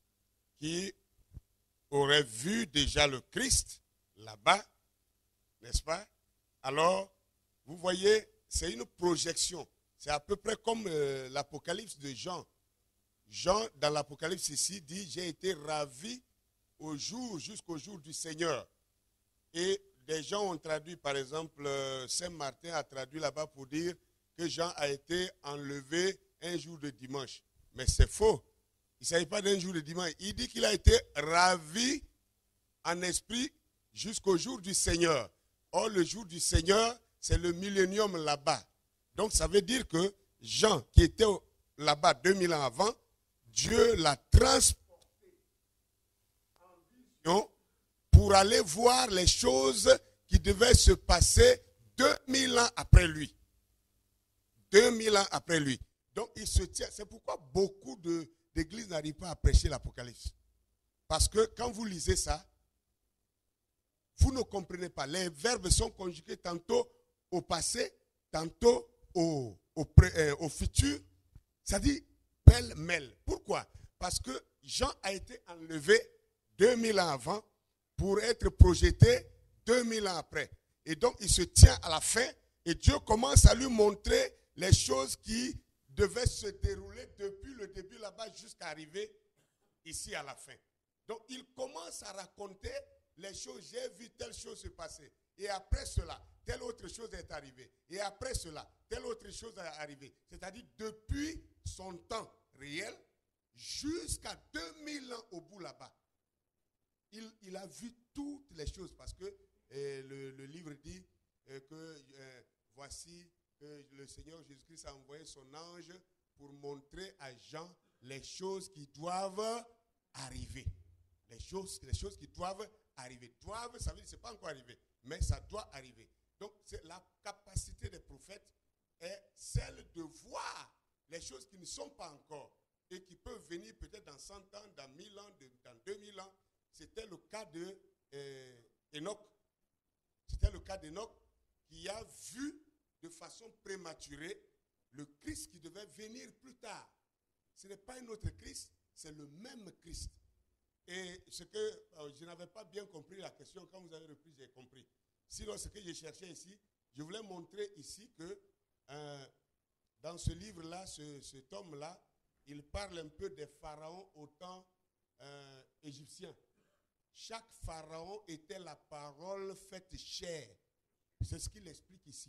qui aurait vu déjà le Christ là-bas, n'est-ce pas? Alors, vous voyez, c'est une projection. C'est à peu près comme l'Apocalypse de Jean. Jean, dans l'Apocalypse ici, dit, j'ai été ravi jusqu'au jour du Seigneur. Et des gens ont traduit, par exemple, Saint Martin a traduit là-bas pour dire que Jean a été enlevé un jour de dimanche. Mais c'est faux. Il ne s'agit pas d'un jour de dimanche. Il dit qu'il a été ravi en esprit jusqu'au jour du Seigneur. Or, le jour du Seigneur, c'est le millénium là-bas. Donc, ça veut dire que Jean, qui était là-bas 2000 ans avant, Dieu l'a transporté en vision pour aller voir les choses qui devaient se passer 2000 ans après lui. 2000 ans après lui. Donc, il se tient. C'est pourquoi beaucoup d'églises n'arrivent pas à prêcher l'Apocalypse. Parce que quand vous lisez ça, vous ne comprenez pas. Les verbes sont conjugués tantôt au passé, tantôt au futur. Ça dit pêle-mêle. Pourquoi? Parce que Jean a été enlevé 2000 ans avant pour être projeté 2000 ans après. Et donc, il se tient à la fin et Dieu commence à lui montrer les choses qui devaient se dérouler depuis le début là-bas jusqu'à arriver ici à la fin. Donc, il commence à raconter les choses. J'ai vu telle chose se passer. Et après cela, telle autre chose est arrivée. Et après cela, telle autre chose est arrivée. C'est-à-dire depuis son temps réel jusqu'à 2000 ans au bout là-bas. Il a vu toutes les choses parce que le livre dit que voici que le Seigneur Jésus-Christ a envoyé son ange pour montrer à Jean les choses qui doivent arriver. Les choses qui doivent arriver. Doivent, ça veut dire que ce n'est pas encore arrivé, mais ça doit arriver. Donc, la capacité des prophètes est celle de voir les choses qui ne sont pas encore et qui peuvent venir peut-être dans 100 ans, dans 1000 ans, dans 2000 ans. C'était le cas de Enoch. C'était le cas d'Enoch qui a vu de façon prématurée le Christ qui devait venir plus tard. Ce n'est pas un autre Christ, c'est le même Christ. Et ce que je n'avais pas bien compris la question, quand vous avez repris, j'ai compris. Sinon, ce que je cherchais ici, je voulais montrer ici que dans ce livre-là, cet homme-là, il parle un peu des pharaons au temps égyptien. Chaque pharaon était la parole faite chair. C'est ce qu'il explique ici.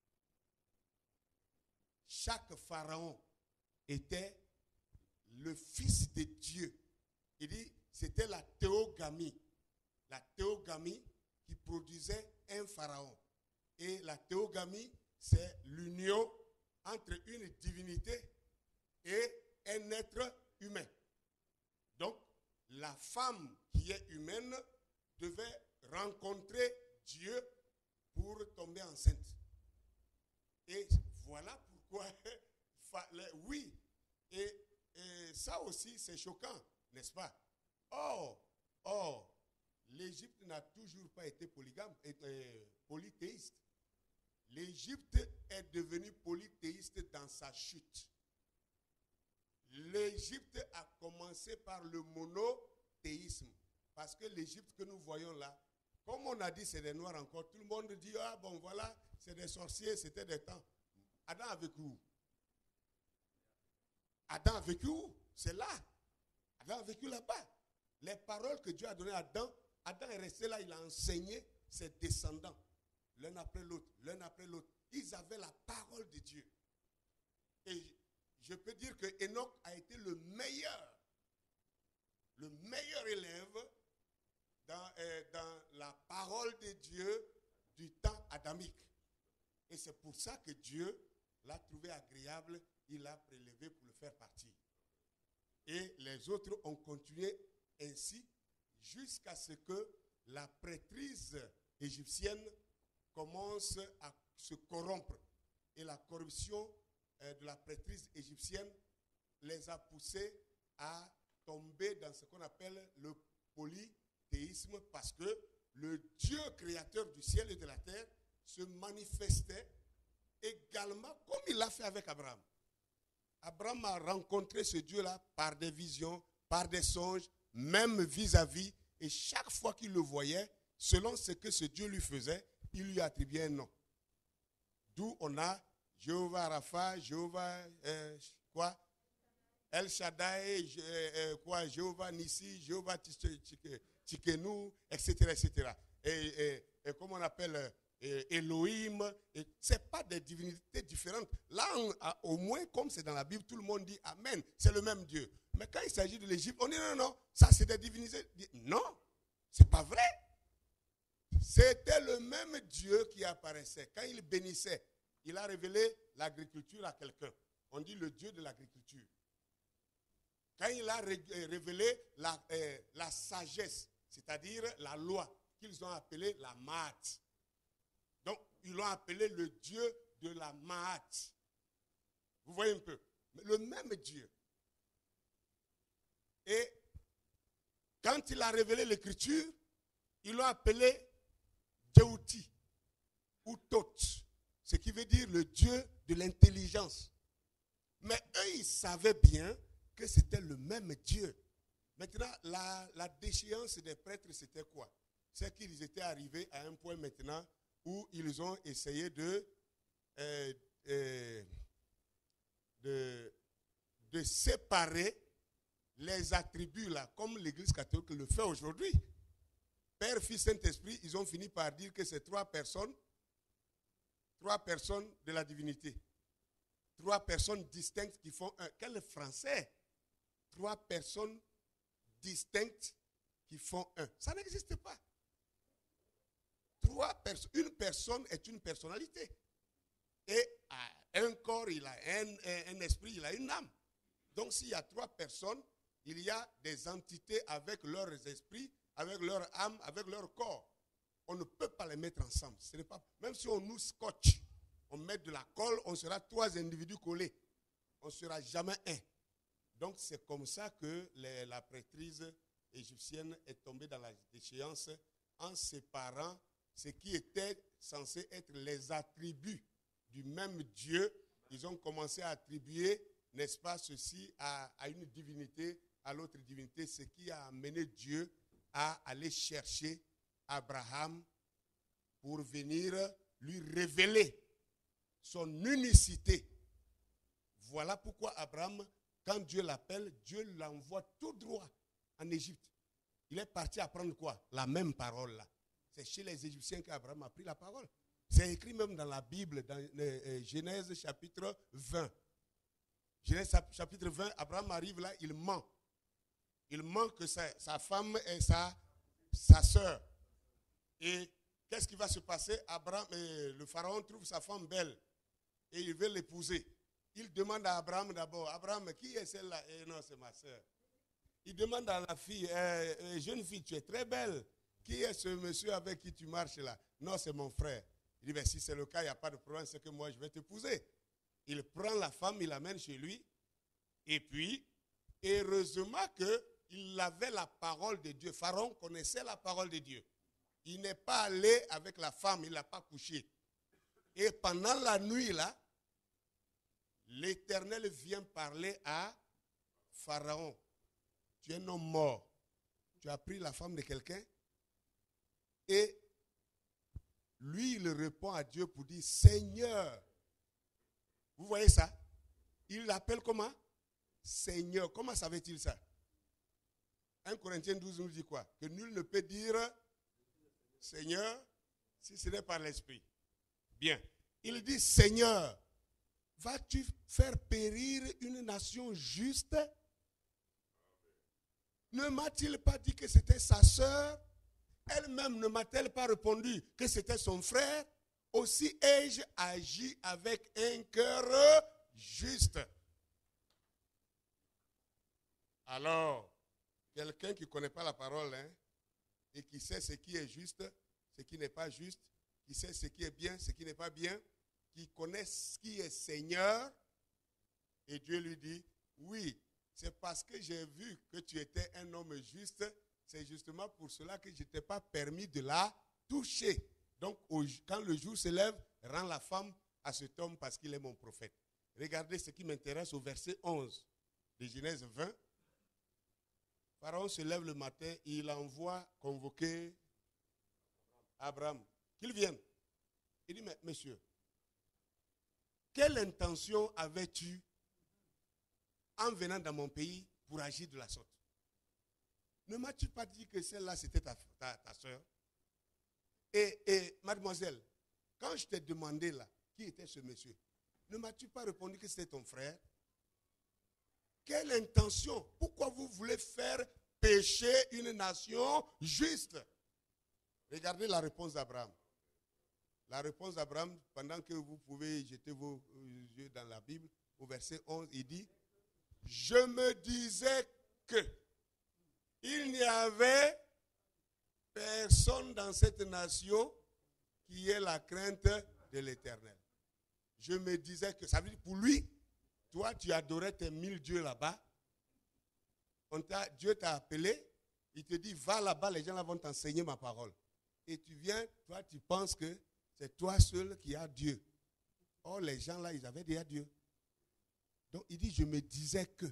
Chaque pharaon était le fils de Dieu. Il dit, c'était la théogamie. La théogamie qui produisait un pharaon. Et la théogamie, c'est l'union entre une divinité et un être humain. Donc, la femme qui est humaine devait rencontrer Dieu pour tomber enceinte. oui. Et ça aussi, c'est choquant, n'est-ce pas? Or, l'Égypte n'a toujours pas été polythéiste. L'Égypte est devenue polythéiste dans sa chute. L'Égypte a commencé par le monothéisme. Parce que l'Égypte que nous voyons là, comme on a dit c'est des noirs encore, tout le monde dit, ah bon voilà, c'est des sorciers, c'était des temps. Adam a vécu où? Adam a vécu où? C'est là. Adam a vécu là-bas. Les paroles que Dieu a données à Adam, Adam est resté là, il a enseigné ses descendants. L'un après l'autre, l'un après l'autre. Ils avaient la parole de Dieu. Et je peux dire que Enoch a été le meilleur élève dans la parole de Dieu du temps adamique. Et c'est pour ça que Dieu l'a trouvé agréable, il l'a prélevé pour le faire partir. Et les autres ont continué ainsi jusqu'à ce que la prêtrise égyptienne commence à se corrompre. Et la corruption de la prêtrise égyptienne les a poussés à tomber dans ce qu'on appelle le polythéisme, parce que le Dieu créateur du ciel et de la terre se manifestait également comme il l'a fait avec Abraham. Abraham a rencontré ce Dieu-là par des visions, par des songes, même vis-à-vis, et chaque fois qu'il le voyait, selon ce que ce Dieu lui faisait, il lui attribuait un nom. D'où on a Jéhovah Rapha, Jéhovah El Shaddai, Jéhovah Nissi, Jéhovah Tsikenu, etc., etc. Et comme on appelle Elohim, ce n'est pas des divinités différentes. Là, au moins, comme c'est dans la Bible, tout le monde dit Amen, c'est le même Dieu. Mais quand il s'agit de l'Égypte, on dit non, ça c'est des divinités. Non, ce n'est pas vrai. C'était le même Dieu qui apparaissait. Quand il bénissait, il a révélé l'agriculture à quelqu'un. On dit le Dieu de l'agriculture. Quand il a révélé la sagesse, c'est-à-dire la loi, qu'ils ont appelée la Maat. Donc, ils l'ont appelé le Dieu de la Maat. Vous voyez un peu? Le même Dieu. Et quand il a révélé l'écriture, ils l'ont appelé Djeuti ou Tot, ce qui veut dire le Dieu de l'intelligence. Mais eux, ils savaient bien que c'était le même Dieu. Maintenant, la déchéance des prêtres, c'était quoi? C'est qu'ils étaient arrivés à un point maintenant où ils ont essayé de séparer les attributs là, comme l'Église catholique le fait aujourd'hui. Père, Fils, Saint-Esprit, ils ont fini par dire que c'est trois personnes de la divinité. Trois personnes distinctes qui font un. Quel français? Trois personnes distinctes qui font un. Ça n'existe pas. Une personne est une personnalité. Et un corps, il a un esprit, il a une âme. Donc s'il y a trois personnes, il y a des entités avec leurs esprits, avec leur âme, avec leur corps. On ne peut pas les mettre ensemble. Ce n'est pas, même si on nous scotche, on met de la colle, on sera trois individus collés. On ne sera jamais un. Donc c'est comme ça que la prêtrise égyptienne est tombée dans la déchéance en séparant ce qui était censé être les attributs du même Dieu. Ils ont commencé à attribuer, n'est-ce pas, ceci à une divinité, à l'autre divinité, ce qui a amené Dieu à aller chercher Abraham pour venir lui révéler son unicité. Voilà pourquoi Abraham, quand Dieu l'appelle, Dieu l'envoie tout droit en Égypte. Il est parti apprendre quoi? La même parole là. C'est chez les Égyptiens qu'Abraham a pris la parole. C'est écrit même dans la Bible, dans Genèse chapitre 20. Genèse chapitre 20, Abraham arrive là, il ment. Il ment que sa femme est sa sœur. Et qu'est-ce qui va se passer? Le pharaon trouve sa femme belle et il veut l'épouser. Il demande à Abraham d'abord, Abraham, qui est celle-là? Non, c'est ma sœur. Il demande à la fille, jeune fille, tu es très belle. Qui est ce monsieur avec qui tu marches là? Non, c'est mon frère. Il dit, ben, si c'est le cas, il n'y a pas de problème, c'est que moi je vais t'épouser. Il prend la femme, il l'amène chez lui. Et puis, heureusement qu'il avait la parole de Dieu. Pharaon connaissait la parole de Dieu. Il n'est pas allé avec la femme, il ne l'a pas couché. Et pendant la nuit, là, l'Éternel vient parler à Pharaon. Tu es un homme mort. Tu as pris la femme de quelqu'un. Et lui, il répond à Dieu pour dire, Seigneur. Vous voyez ça? Il l'appelle comment? Seigneur. Comment savait-il ça? 1 Corinthiens 12 nous dit quoi? Que nul ne peut dire Seigneur si ce n'est par l'Esprit. Bien. Il dit, Seigneur, vas-tu faire périr une nation juste? Ne m'a-t-il pas dit que c'était sa sœur? Elle-même ne m'a-t-elle pas répondu que c'était son frère? Aussi ai-je agi avec un cœur juste. Alors, quelqu'un qui ne connaît pas la parole, et qui sait ce qui est juste, ce qui n'est pas juste, qui sait ce qui est bien, ce qui n'est pas bien, qui connaît ce qui est Seigneur, et Dieu lui dit, oui, c'est parce que j'ai vu que tu étais un homme juste, c'est justement pour cela que je ne t'ai pas permis de la toucher. Donc, quand le jour se lève, rends la femme à cet homme parce qu'il est mon prophète. Regardez ce qui m'intéresse au verset 11 de Genèse 20. Pharaon se lève le matin, il envoie convoquer Abraham, qu'il vienne. Il dit, mais monsieur, quelle intention avais-tu en venant dans mon pays pour agir de la sorte? Ne m'as-tu pas dit que celle-là, c'était ta soeur? Et mademoiselle, quand je t'ai demandé là, qui était ce monsieur, ne m'as-tu pas répondu que c'était ton frère? Quelle intention? Pourquoi vous voulez faire pécher une nation juste? Regardez la réponse d'Abraham. La réponse d'Abraham, pendant que vous pouvez jeter vos yeux dans la Bible, au verset 11, il dit, je me disais que il n'y avait personne dans cette nation qui ait la crainte de l'Éternel. Je me disais que, ça veut dire pour lui, toi tu adorais tes 1000 dieux là-bas. Dieu t'a appelé, il te dit va là-bas, les gens là vont t'enseigner ma parole. Et tu viens, toi tu penses que c'est toi seul qui as Dieu. Or les gens là, ils avaient déjà Dieu. Donc il dit je me disais que.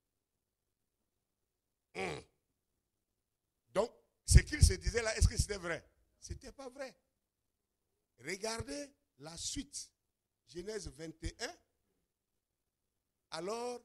Donc, ce qu'il se disait là, est-ce que c'était vrai? Ce n'était pas vrai. Regardez la suite. Genèse 21. Alors,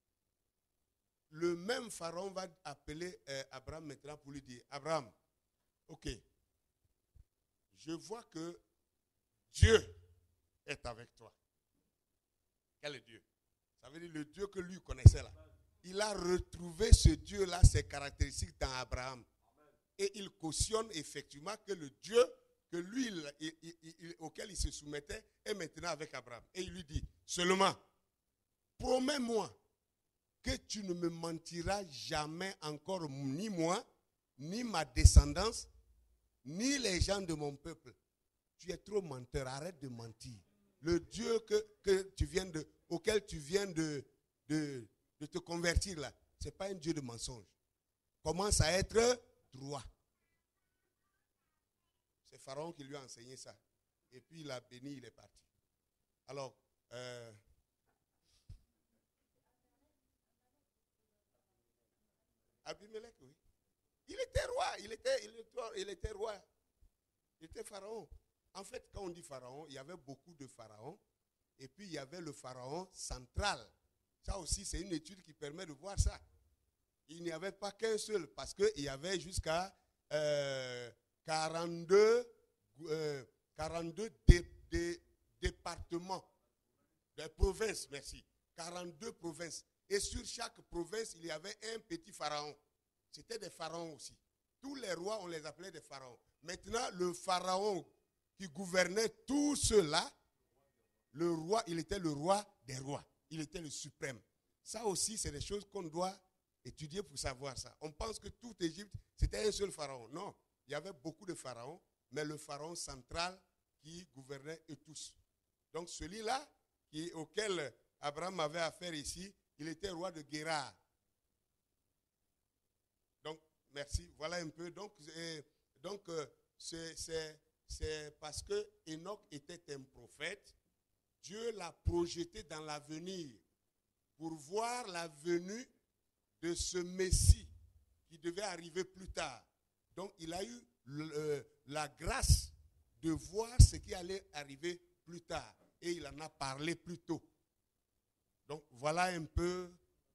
le même Pharaon va appeler Abraham maintenant pour lui dire, Abraham, ok, je vois que Dieu est avec toi. Quel est Dieu? Ça veut dire le Dieu que lui connaissait là. Il a retrouvé ce Dieu-là, ses caractéristiques dans Abraham. Et il cautionne effectivement que le Dieu que lui, auquel il se soumettait est maintenant avec Abraham. Et il lui dit, seulement, promets-moi que tu ne me mentiras jamais encore, ni moi, ni ma descendance, ni les gens de mon peuple. Tu es trop menteur, arrête de mentir. Le Dieu auquel tu viens de te convertir là, ce n'est pas un Dieu de mensonge. Commence à être droit. C'est Pharaon qui lui a enseigné ça. Et puis il a béni, il est parti. Alors, Abimelech, oui. Il était roi, il était roi. Il était pharaon. En fait, quand on dit pharaon, il y avait beaucoup de pharaons. Et puis il y avait le pharaon central. Ça aussi, c'est une étude qui permet de voir ça. Il n'y avait pas qu'un seul, parce qu'il y avait jusqu'à 42 départements, de provinces, merci. 42 provinces. Et sur chaque province, il y avait un petit pharaon. C'était des pharaons aussi. Tous les rois, on les appelait des pharaons. Maintenant, le pharaon qui gouvernait tout cela, le roi, il était le roi des rois. Il était le suprême. Ça aussi, c'est des choses qu'on doit étudier pour savoir ça. On pense que toute Égypte, c'était un seul pharaon. Non, il y avait beaucoup de pharaons, mais le pharaon central qui gouvernait eux tous. Donc celui-là, auquel Abraham avait affaire ici, il était roi de Guérar. Donc, merci. Voilà un peu. Donc c'est parce que Enoch était un prophète, Dieu l'a projeté dans l'avenir pour voir la venue de ce Messie qui devait arriver plus tard. Donc, il a eu la grâce de voir ce qui allait arriver plus tard. Et il en a parlé plus tôt. Donc, voilà un peu...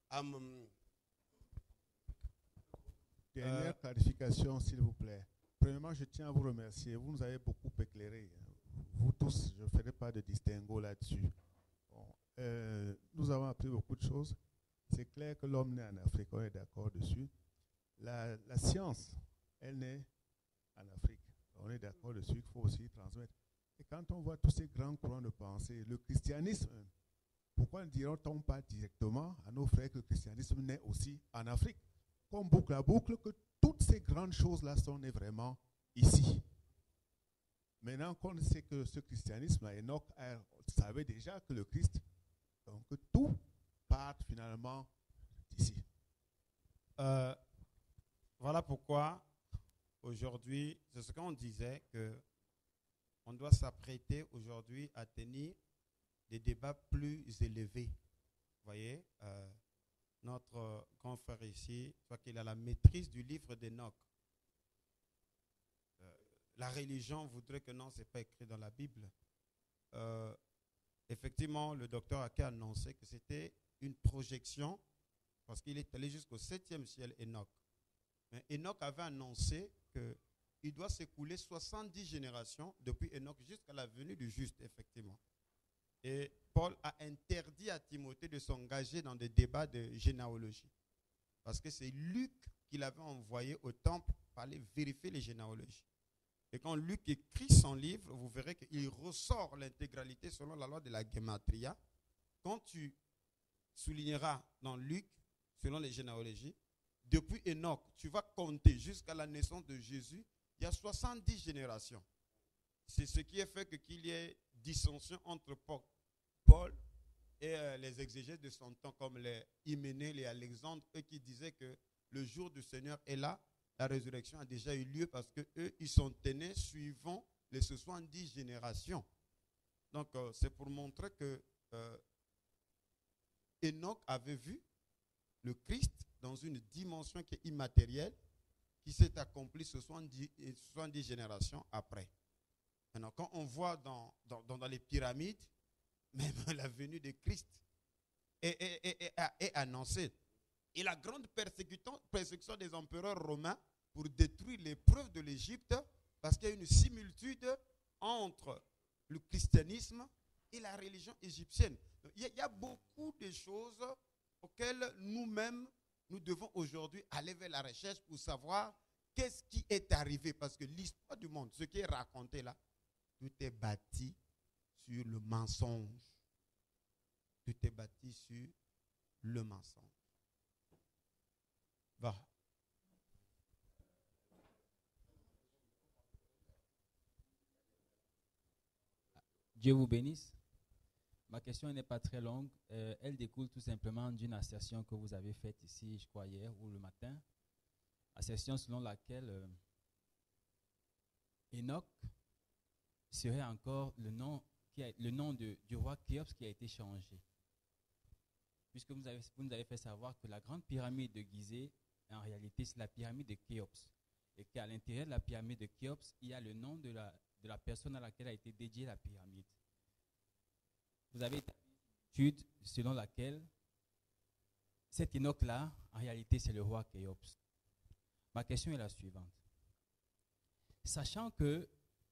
Dernière clarification, s'il vous plaît. Premièrement, je tiens à vous remercier. Vous nous avez beaucoup éclairé. Vous tous, je ne ferai pas de distinguo là-dessus. Bon, nous avons appris beaucoup de choses. C'est clair que l'homme naît en Afrique, on est d'accord dessus. La science, elle naît en Afrique. On est d'accord dessus qu'il faut aussi transmettre. Et quand on voit tous ces grands courants de pensée, le christianisme, pourquoi ne dirons-on pas directement à nos frères que le christianisme naît aussi en Afrique? Comme boucle à boucle, que toutes ces grandes choses-là sont nées vraiment ici. Maintenant qu'on sait que ce christianisme-là, Enoch savait déjà que le Christ, donc que tout part finalement d'ici. Voilà pourquoi aujourd'hui, c'est ce qu'on disait, qu'on doit s'apprêter aujourd'hui à tenir des débats plus élevés. Vous voyez, notre grand frère ici, je crois qu'il a la maîtrise du livre d'Enoch. La religion voudrait que non, ce n'est pas écrit dans la Bible. Effectivement, le docteur Ake a annoncé que c'était une projection parce qu'il est allé jusqu'au 7e ciel, Enoch. Mais Enoch avait annoncé qu'il doit s'écouler 70 générations depuis Enoch jusqu'à la venue du juste, effectivement. Et Paul a interdit à Timothée de s'engager dans des débats de généalogie. Parce que c'est Luc qui l'avait envoyé au temple pour aller vérifier les généalogies. Et quand Luc écrit son livre, vous verrez qu'il ressort l'intégralité selon la loi de la Gematria. Quand tu souligneras dans Luc, selon les généalogies, depuis Enoch, tu vas compter jusqu'à la naissance de Jésus, il y a 70 générations. C'est ce qui a fait qu'il y ait dissension entre Paul et les exégètes de son temps, comme les Hyménée et Alexandre, eux qui disaient que le jour du Seigneur est là, la résurrection a déjà eu lieu parce qu'eux, ils sont tenus suivant les 70 générations. Donc, c'est pour montrer que Enoch avait vu le Christ dans une dimension qui est immatérielle, qui s'est accomplie 70 générations après. Maintenant, quand on voit dans les pyramides, même la venue de Christ est annoncée. Et la grande persécution des empereurs romains pour détruire les preuves de l'Égypte, parce qu'il y a une similitude entre le christianisme et la religion égyptienne. Il y a beaucoup de choses auxquelles nous-mêmes, nous devons aujourd'hui aller vers la recherche pour savoir qu'est-ce qui est arrivé. Parce que l'histoire du monde, ce qui est raconté là, tout est bâti sur le mensonge. Tout est bâti sur le mensonge. Va. Dieu vous bénisse. Ma question n'est pas très longue. Elle découle tout simplement d'une assertion que vous avez faite ici, je crois, hier ou le matin. Assertion selon laquelle Enoch serait encore le nom du roi Khéops qui a été changé. Puisque vous nous avez fait savoir que la grande pyramide de Gizeh, en réalité, c'est la pyramide de Khéops. Et qu'à l'intérieur de la pyramide de Khéops, il y a le nom de la personne à laquelle a été dédiée la pyramide. Vous avez établi une étude selon laquelle cet Enoch-là, en réalité, c'est le roi Khéops. Ma question est la suivante. Sachant que,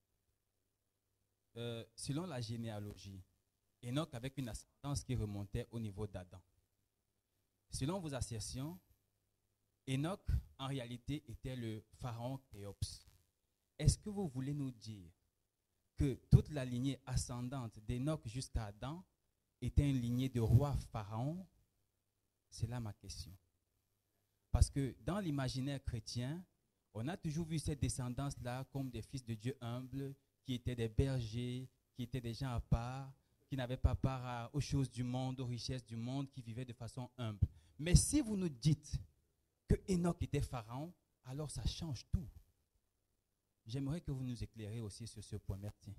selon la généalogie, Enoch avec une ascendance qui remontait au niveau d'Adam. Selon vos assertions, Enoch, en réalité, était le pharaon Khéops. Est-ce que vous voulez nous dire que toute la lignée ascendante d'Enoch jusqu'à Adam était une lignée de roi pharaon? C'est là ma question. Parce que dans l'imaginaire chrétien, on a toujours vu cette descendance-là comme des fils de Dieu humbles, qui étaient des bergers, qui étaient des gens à part, qui n'avaient pas part aux choses du monde, aux richesses du monde, qui vivaient de façon humble. Mais si vous nous dites que Enoch était pharaon, alors ça change tout. J'aimerais que vous nous éclairez aussi sur ce point. Merci.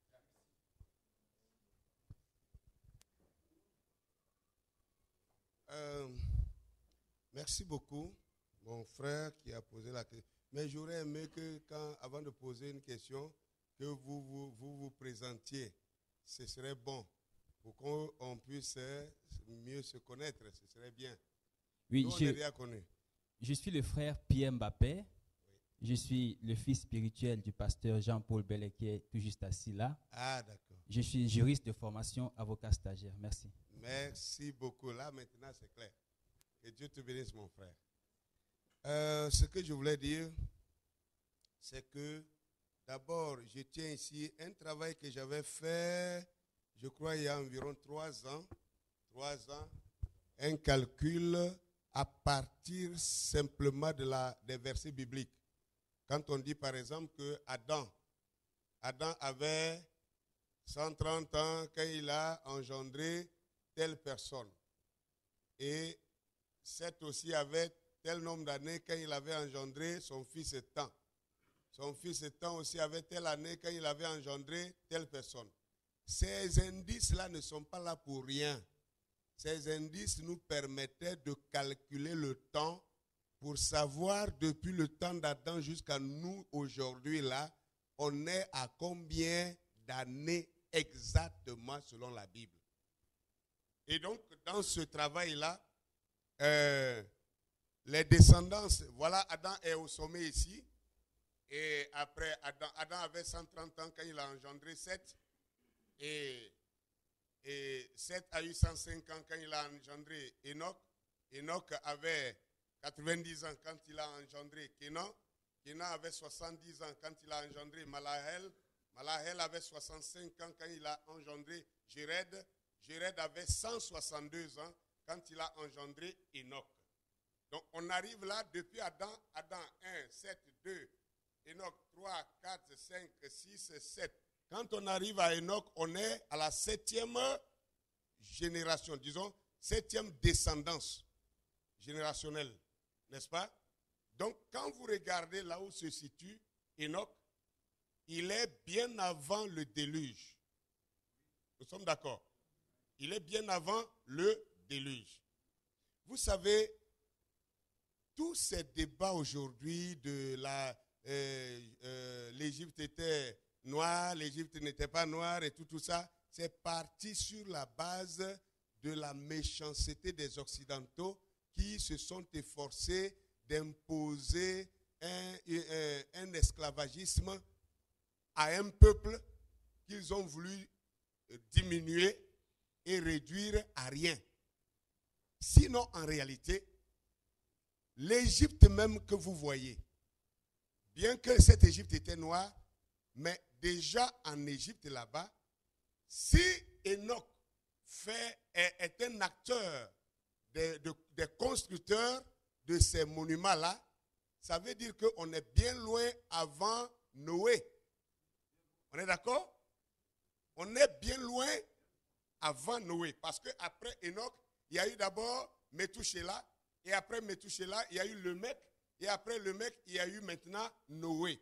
Merci beaucoup, mon frère qui a posé la question. Mais j'aurais aimé que, avant de poser une question, que vous présentiez. Ce serait bon pour qu'on puisse mieux se connaître. Ce serait bien. Oui, nous, on est déjà connus. Je suis le frère Pierre Mbappé. Oui. Je suis le fils spirituel du pasteur Jean-Paul Bellet qui est tout juste assis là. Ah, d'accord. Je suis juriste de formation, avocat stagiaire. Merci. Merci beaucoup. Là, maintenant, c'est clair. Que Dieu te bénisse, mon frère. Ce que je voulais dire, c'est que d'abord, je tiens ici un travail que j'avais fait, je crois, il y a environ 3 ans. 3 ans. Un calcul à partir simplement des versets bibliques. Quand on dit, par exemple, que Adam avait 130 ans quand il a engendré telle personne. Et Seth aussi avait tel nombre d'années quand il avait engendré son fils Étan. Son fils Étan aussi avait telle année quand il avait engendré telle personne. Ces indices-là ne sont pas là pour rien. Ces indices nous permettaient de calculer le temps pour savoir depuis le temps d'Adam jusqu'à nous aujourd'hui là, on est à combien d'années exactement selon la Bible. Et donc, dans ce travail-là, les descendances, voilà, Adam est au sommet ici. Et après, Adam avait 130 ans quand il a engendré Seth. Et Seth a eu 105 ans quand il a engendré Enoch. Enoch avait 90 ans quand il a engendré Kenan. Kenan avait 70 ans quand il a engendré Malahel. Malahel avait 65 ans quand il a engendré Jéred. Jéred avait 162 ans quand il a engendré Enoch. Donc on arrive là depuis Adam 1, 7, 2, Enoch 3, 4, 5, 6, 7. Quand on arrive à Enoch, on est à la 7e génération, disons 7e descendance générationnelle, n'est-ce pas? Donc quand vous regardez là où se situe Enoch, il est bien avant le déluge. Nous sommes d'accord? Il est bien avant le déluge. Vous savez, tous ces débats aujourd'hui de l'Égypte était noire, l'Égypte n'était pas noire et tout ça, c'est parti sur la base de la méchanceté des Occidentaux qui se sont efforcés d'imposer un esclavagisme à un peuple qu'ils ont voulu diminuer et réduire à rien. Sinon, en réalité, l'Égypte même que vous voyez, bien que cette Égypte était noire, mais déjà en Égypte là-bas, si Enoch est un acteur des constructeurs de ces monuments-là, ça veut dire qu'on est bien loin avant Noé. On est d'accord? On est bien loin avant Noé. Parce qu'après Enoch, il y a eu d'abord Métouchéla. Et après Métouchéla, il y a eu le mec. Et après le mec, il y a eu maintenant Noé.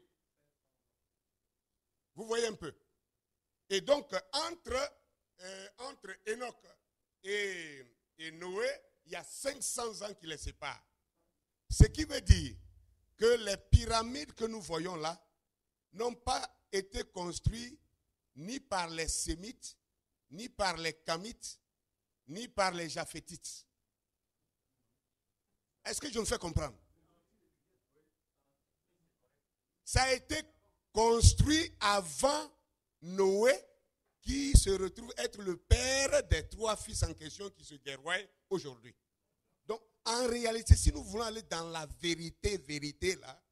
Vous voyez un peu. Et donc, entre Enoch et Noé, il y a 500 ans qui les séparent. Ce qui veut dire que les pyramides que nous voyons là n'ont pas été construites ni par les Sémites, ni par les Kamites, ni par les Japhétites. Est-ce que je me fais comprendre? Ça a été construit avant Noé, qui se retrouve être le père des 3 fils en question qui se guerroient aujourd'hui. Donc, en réalité, si nous voulons aller dans la vérité là,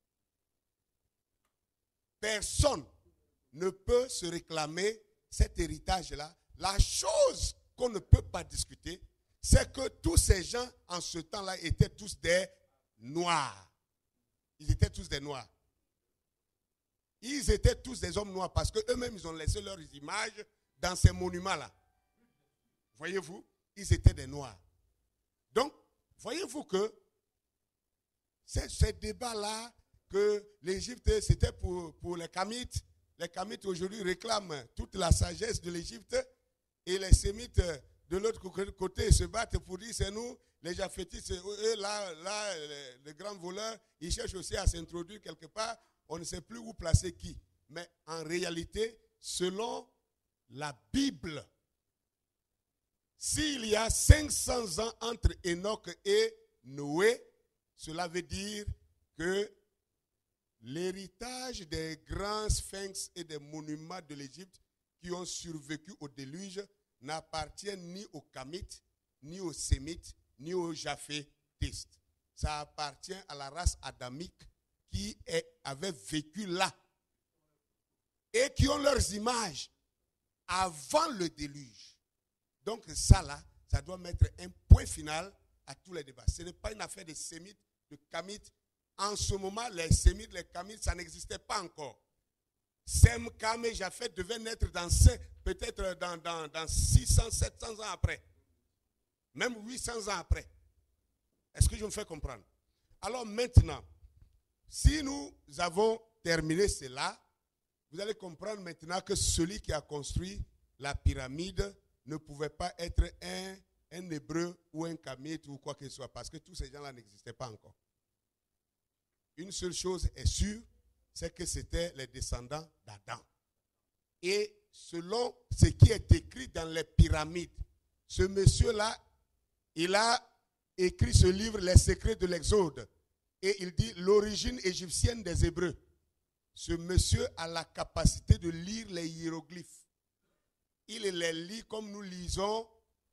personne ne peut se réclamer cet héritage-là. La chose qu'on ne peut pas discuter, c'est que tous ces gens, en ce temps-là, étaient tous des noirs. Ils étaient tous des noirs. Ils étaient tous des hommes noirs parce qu'eux-mêmes, ils ont laissé leurs images dans ces monuments-là. Voyez-vous, ils étaient des Noirs. Donc, voyez-vous que ces débats-là, que l'Égypte, c'était pour les Kamites. Les Kamites aujourd'hui réclament toute la sagesse de l'Égypte et les Sémites de l'autre côté se battent pour dire c'est nous, les Japhétites, eux là, les grands voleurs, ils cherchent aussi à s'introduire quelque part. On ne sait plus où placer qui. Mais en réalité, selon la Bible, s'il y a 500 ans entre Enoch et Noé, cela veut dire que l'héritage des grands sphinx et des monuments de l'Égypte qui ont survécu au déluge n'appartient ni aux Kamites, ni aux Sémites, ni aux Japhétistes. Ça appartient à la race adamique qui avait vécu là et qui ont leurs images avant le déluge. Donc ça là, ça doit mettre un point final à tous les débats. Ce n'est pas une affaire de Sémites, de Kamites. En ce moment, les Sémites, les Kamites, ça n'existait pas encore. Sem, Kam et Japhet devaient naître peut-être dans 600, 700 ans après. Même 800 ans après. Est-ce que je me fais comprendre? Alors maintenant, si nous avons terminé cela, vous allez comprendre maintenant que celui qui a construit la pyramide ne pouvait pas être un Hébreu ou un Kamite ou quoi que ce soit, parce que tous ces gens-là n'existaient pas encore. Une seule chose est sûre, c'est que c'était les descendants d'Adam. Et selon ce qui est écrit dans les pyramides, ce monsieur-là, il a écrit ce livre, Les secrets de l'Exode. Et il dit l'origine égyptienne des Hébreux. Ce monsieur a la capacité de lire les hiéroglyphes. Il les lit comme nous lisons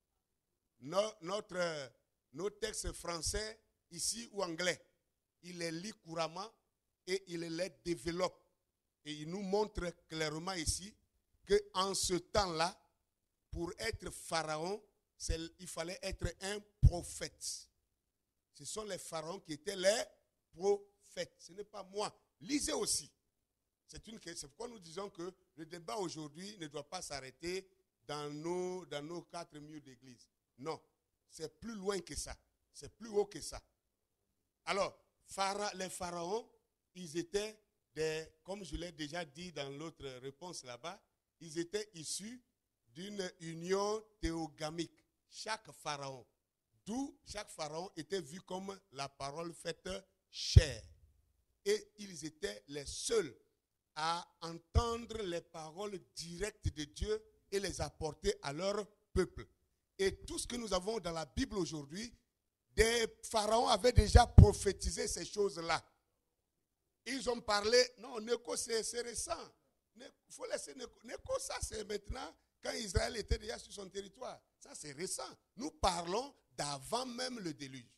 nos textes français ici ou anglais. Il les lit couramment et il les développe. Et il nous montre clairement ici qu'en ce temps-là, pour être pharaon, il fallait être un prophète. Ce sont les pharaons qui étaient les prophètes. Ce n'est pas moi. Lisez aussi. C'est pourquoi nous disons que le débat aujourd'hui ne doit pas s'arrêter dans nos 4 murs d'église. Non, c'est plus loin que ça. C'est plus haut que ça. Alors, les pharaons, ils étaient comme je l'ai déjà dit dans l'autre réponse là-bas, ils étaient issus d'une union théogamique. Chaque pharaon était vu comme la parole faite chair. Et ils étaient les seuls à entendre les paroles directes de Dieu et les apporter à leur peuple. Et tout ce que nous avons dans la Bible aujourd'hui, des pharaons avaient déjà prophétisé ces choses-là. Ils ont parlé, non, Neko c'est récent. Il faut laisser Neko, ça c'est maintenant quand Israël était déjà sur son territoire. Ça c'est récent. Nous parlons d'avant même le déluge.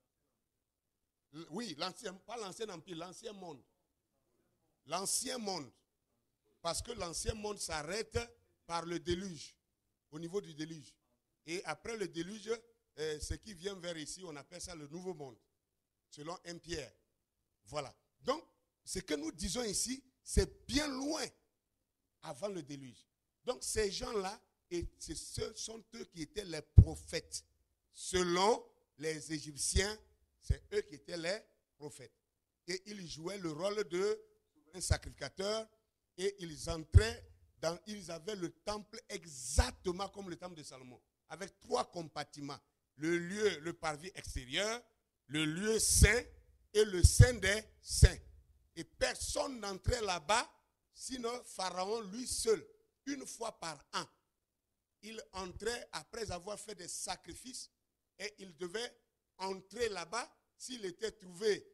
Oui, pas l'ancien empire, l'ancien monde. L'ancien monde. Parce que l'ancien monde s'arrête par le déluge, au niveau du déluge. Et après le déluge, ce qui vient vers ici, on appelle ça le nouveau monde, selon 1 Pierre. Voilà. Donc, ce que nous disons ici, c'est bien loin avant le déluge. Donc, ces gens-là, ce sont eux qui étaient les prophètes. Selon les Égyptiens, c'est eux qui étaient les prophètes. Et ils jouaient le rôle de un sacrificateur et ils avaient le temple exactement comme le temple de Salomon, avec 3 compartiments. Le parvis extérieur, le lieu saint et le saint des saints. Et personne n'entrait là-bas, sinon Pharaon lui seul, une fois par an. Il entrait après avoir fait des sacrifices et il devait entrer là-bas. S'il était trouvé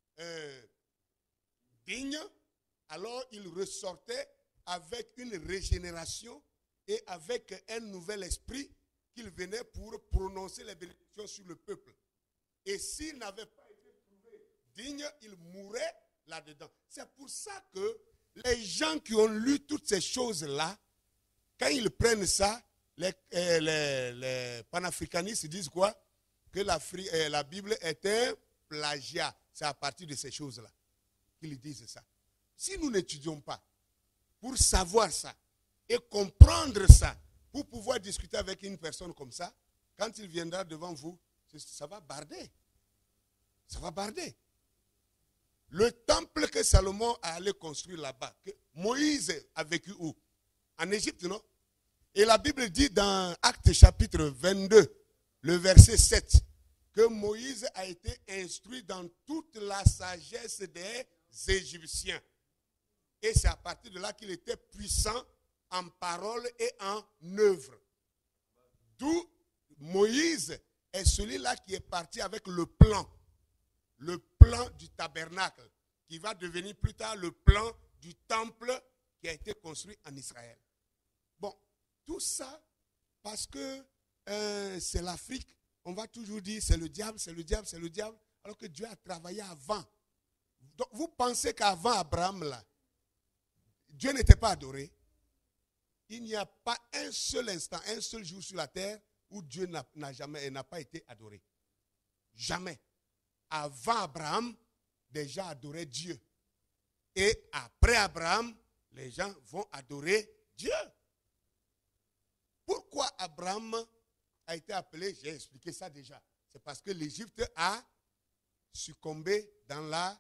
digne, alors il ressortait avec une régénération et avec un nouvel esprit qu'il venait pour prononcer les bénédictions sur le peuple. Et s'il n'avait pas été trouvé digne, il mourait là-dedans. C'est pour ça que les gens qui ont lu toutes ces choses-là, quand ils prennent ça, les panafricanistes disent quoi? Que la Bible est un plagiat. C'est à partir de ces choses-là qu'ils disent ça. Si nous n'étudions pas pour savoir ça et comprendre ça pour pouvoir discuter avec une personne comme ça, quand il viendra devant vous, ça va barder. Ça va barder. Le temple que Salomon a allé construire là-bas, que Moïse a vécu où? En Égypte, non? Et la Bible dit dans Actes chapitre 22, le verset 7, que Moïse a été instruit dans toute la sagesse des Égyptiens. Et c'est à partir de là qu'il était puissant en parole et en œuvre. D'où Moïse est celui-là qui est parti avec le plan du tabernacle, qui va devenir plus tard le plan du temple qui a été construit en Israël. Bon, tout ça parce que c'est l'Afrique, on va toujours dire c'est le diable, c'est le diable, c'est le diable, alors que Dieu a travaillé avant. Donc vous pensez qu'avant Abraham, là, Dieu n'était pas adoré? Il n'y a pas un seul instant, un seul jour sur la terre où Dieu n'a pas été adoré. Jamais. Avant Abraham, des gens adoraient Dieu. Et après Abraham, les gens vont adorer Dieu. Pourquoi Abraham a été appelé? J'ai expliqué ça déjà. C'est parce que l'Égypte a succombé dans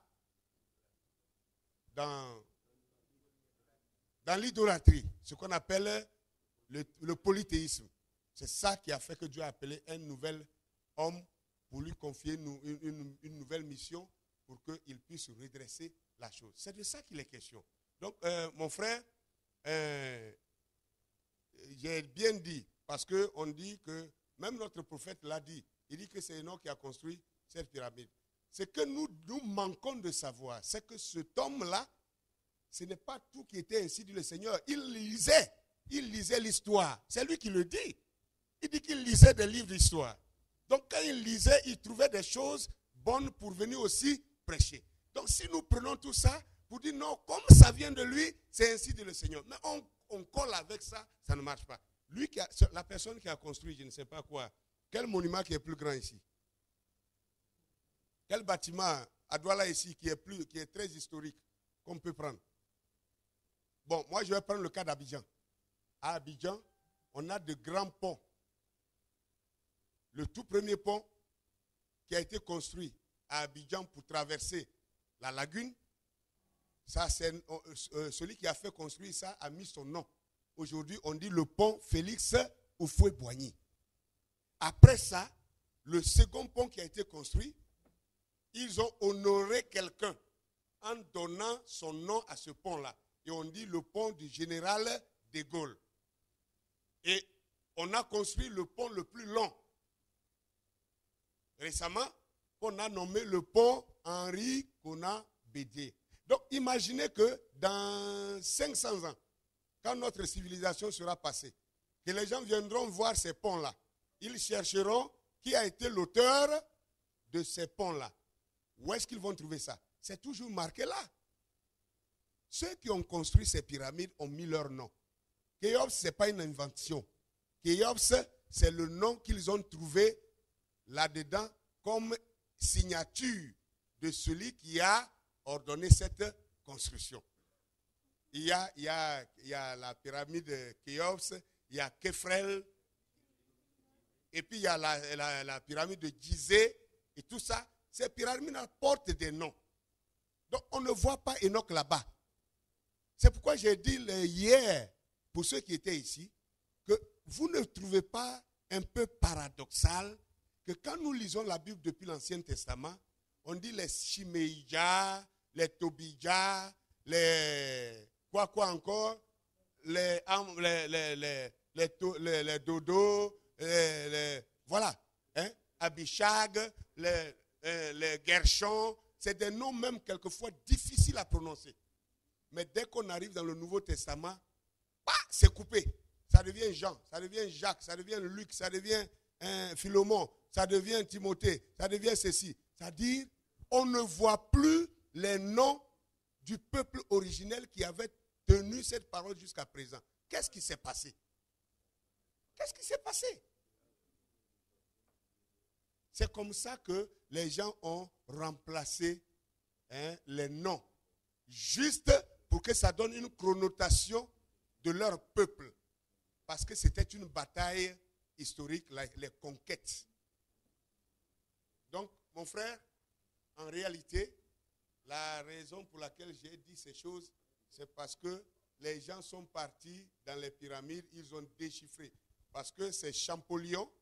l'idolâtrie, ce qu'on appelle le polythéisme. C'est ça qui a fait que Dieu a appelé un nouvel homme pour lui confier une nouvelle mission pour qu'il puisse redresser la chose. C'est de ça qu'il est question. Donc, mon frère, j'ai bien dit, parce qu'on dit que, même notre prophète l'a dit, il dit que c'est Enoch qui a construit cette pyramide. Ce que nous manquons de savoir, c'est que cet homme-là, ce n'est pas tout qui était ainsi, dit le Seigneur. Il lisait l'histoire. C'est lui qui le dit. Il dit qu'il lisait des livres d'histoire. Donc quand il lisait, il trouvait des choses bonnes pour venir aussi prêcher. Donc si nous prenons tout ça pour dire non, comme ça vient de lui, c'est ainsi dit le Seigneur. Mais on colle avec ça, ça ne marche pas. La personne qui a construit, je ne sais pas quoi, quel monument qui est plus grand ici? Quel bâtiment à Douala ici qui est très historique qu'on peut prendre? Bon, moi je vais prendre le cas d'Abidjan. À Abidjan, on a de grands ponts. Le tout premier pont qui a été construit à Abidjan pour traverser la lagune, ça c'est celui qui a fait construire ça a mis son nom. Aujourd'hui, on dit le pont Félix Houphouët-Boigny. Après ça, le second pont qui a été construit, ils ont honoré quelqu'un en donnant son nom à ce pont-là. Et on dit le pont du général de Gaulle. Et on a construit le pont le plus long. Récemment, on a nommé le pont Henri Konan Bédié. Donc imaginez que dans 500 ans, quand notre civilisation sera passée, que les gens viendront voir ces ponts-là, ils chercheront qui a été l'auteur de ces ponts-là. Où est-ce qu'ils vont trouver ça? C'est toujours marqué là. Ceux qui ont construit ces pyramides ont mis leur nom. Khéops, ce n'est pas une invention. Khéops, c'est le nom qu'ils ont trouvé là-dedans comme signature de celui qui a ordonné cette construction. Il y a la pyramide de Khéops, il y a Képhrel, et puis il y a la pyramide de Gizeh, et tout ça. Ces pyramides portent des noms. Donc on ne voit pas Enoch là-bas. C'est pourquoi j'ai dit hier, pour ceux qui étaient ici, que vous ne trouvez pas un peu paradoxal que quand nous lisons la Bible depuis l'Ancien Testament, on dit les Shimeïja, les Tobija, les quoi encore, les Dodo, voilà, hein, Abishag, les Gershon, c'est des noms même quelquefois difficiles à prononcer. Mais dès qu'on arrive dans le Nouveau Testament, c'est coupé. Ça devient Jean, ça devient Jacques, ça devient Luc, ça devient Philémon, ça devient Timothée, ça devient ceci. C'est-à-dire, on ne voit plus les noms du peuple originel qui avait tenu cette parole jusqu'à présent. Qu'est-ce qui s'est passé? Qu'est-ce qui s'est passé? C'est comme ça que les gens ont remplacé les noms. Juste pour que ça donne une connotation de leur peuple. Parce que c'était une bataille historique, les conquêtes. Donc, mon frère, en réalité, la raison pour laquelle j'ai dit ces choses, c'est parce que les gens sont partis dans les pyramides, ils ont déchiffré. Parce que c'est Champollion,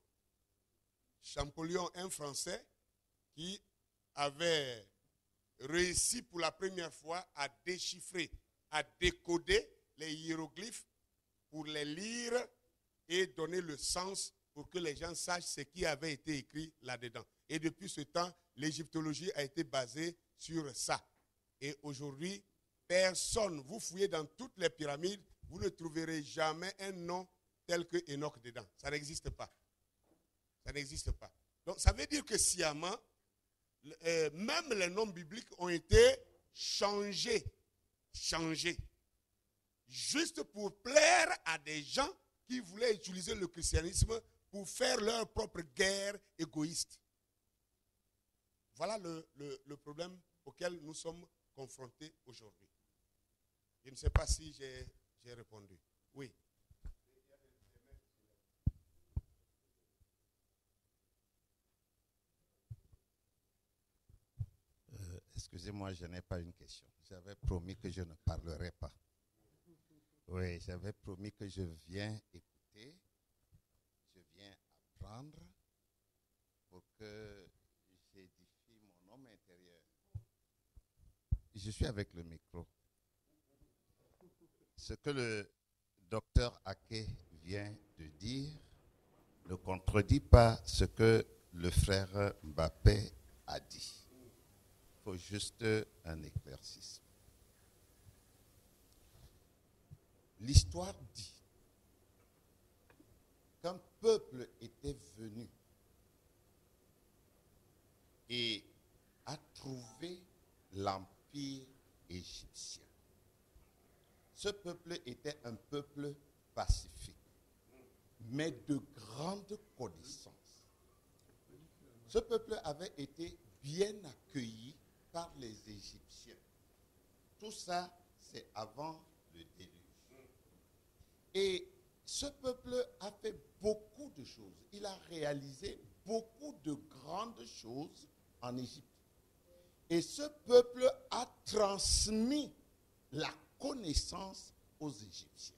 un Français, qui avait réussi pour la première fois à déchiffrer, à décoder les hiéroglyphes pour les lire et donner le sens pour que les gens sachent ce qui avait été écrit là-dedans. Et depuis ce temps, l'égyptologie a été basée sur ça. Et aujourd'hui, personne, vous fouillez dans toutes les pyramides, vous ne trouverez jamais un nom tel que Enoch dedans. Ça n'existe pas. Ça n'existe pas. Donc ça veut dire que sciemment, même les noms bibliques ont été changés. Juste pour plaire à des gens qui voulaient utiliser le christianisme pour faire leur propre guerre égoïste. Voilà le problème auquel nous sommes confrontés aujourd'hui. Je ne sais pas si j'ai répondu. Oui. Excusez-moi, je n'ai pas une question. J'avais promis que je ne parlerai pas. Oui, j'avais promis que je viens écouter, je viens apprendre pour que j'édifie mon homme intérieur. Je suis avec le micro. Ce que le docteur Ake vient de dire ne contredit pas ce que le frère Mbappé a dit. Il faut juste un éclaircissement. L'histoire dit qu'un peuple était venu et a trouvé l'empire égyptien. Ce peuple était un peuple pacifique, mais de grande connaissance. Ce peuple avait été bien accueilli par les Égyptiens. Tout ça, c'est avant le déluge. Et ce peuple a fait beaucoup de choses. Il a réalisé beaucoup de grandes choses en Égypte. Et ce peuple a transmis la connaissance aux Égyptiens.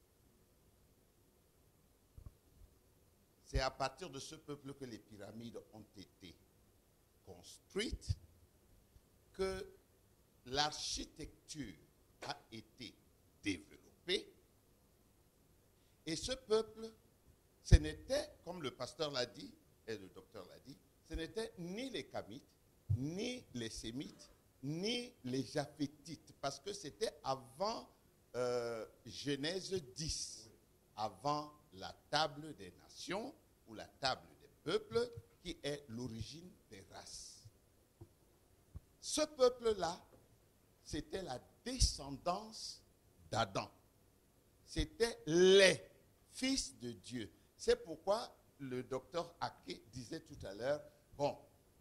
C'est à partir de ce peuple que les pyramides ont été construites, que l'architecture a été développée. Et ce peuple, ce n'était, comme le pasteur l'a dit, et le docteur l'a dit, ce n'était ni les Kamites, ni les Sémites, ni les Japhétites, parce que c'était avant Genèse 10, avant la table des nations, ou la table des peuples, qui est l'origine des races. Ce peuple-là, c'était la descendance d'Adam. C'était les fils de Dieu. C'est pourquoi le docteur Ake disait tout à l'heure, bon,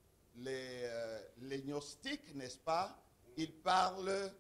les gnostiques, n'est-ce pas, ils parlent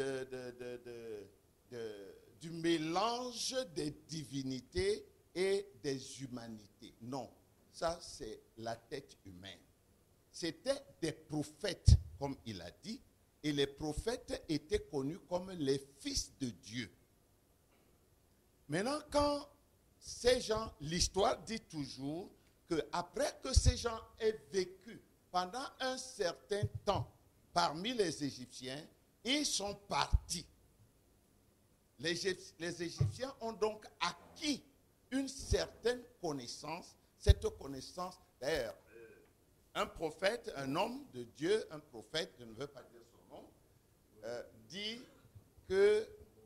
du mélange des divinités et des humanités. Non, ça c'est la tête humaine. C'était des prophètes, comme il a dit, et les prophètes étaient connus comme les fils de Dieu. Maintenant, quand ces gens, l'histoire dit toujours qu'après que ces gens aient vécu pendant un certain temps parmi les Égyptiens, ils sont partis. Les Égyptiens ont donc acquis une certaine connaissance. Cette connaissance, d'ailleurs, un prophète, un homme de Dieu, un prophète, je ne veux pas dire son nom, dit que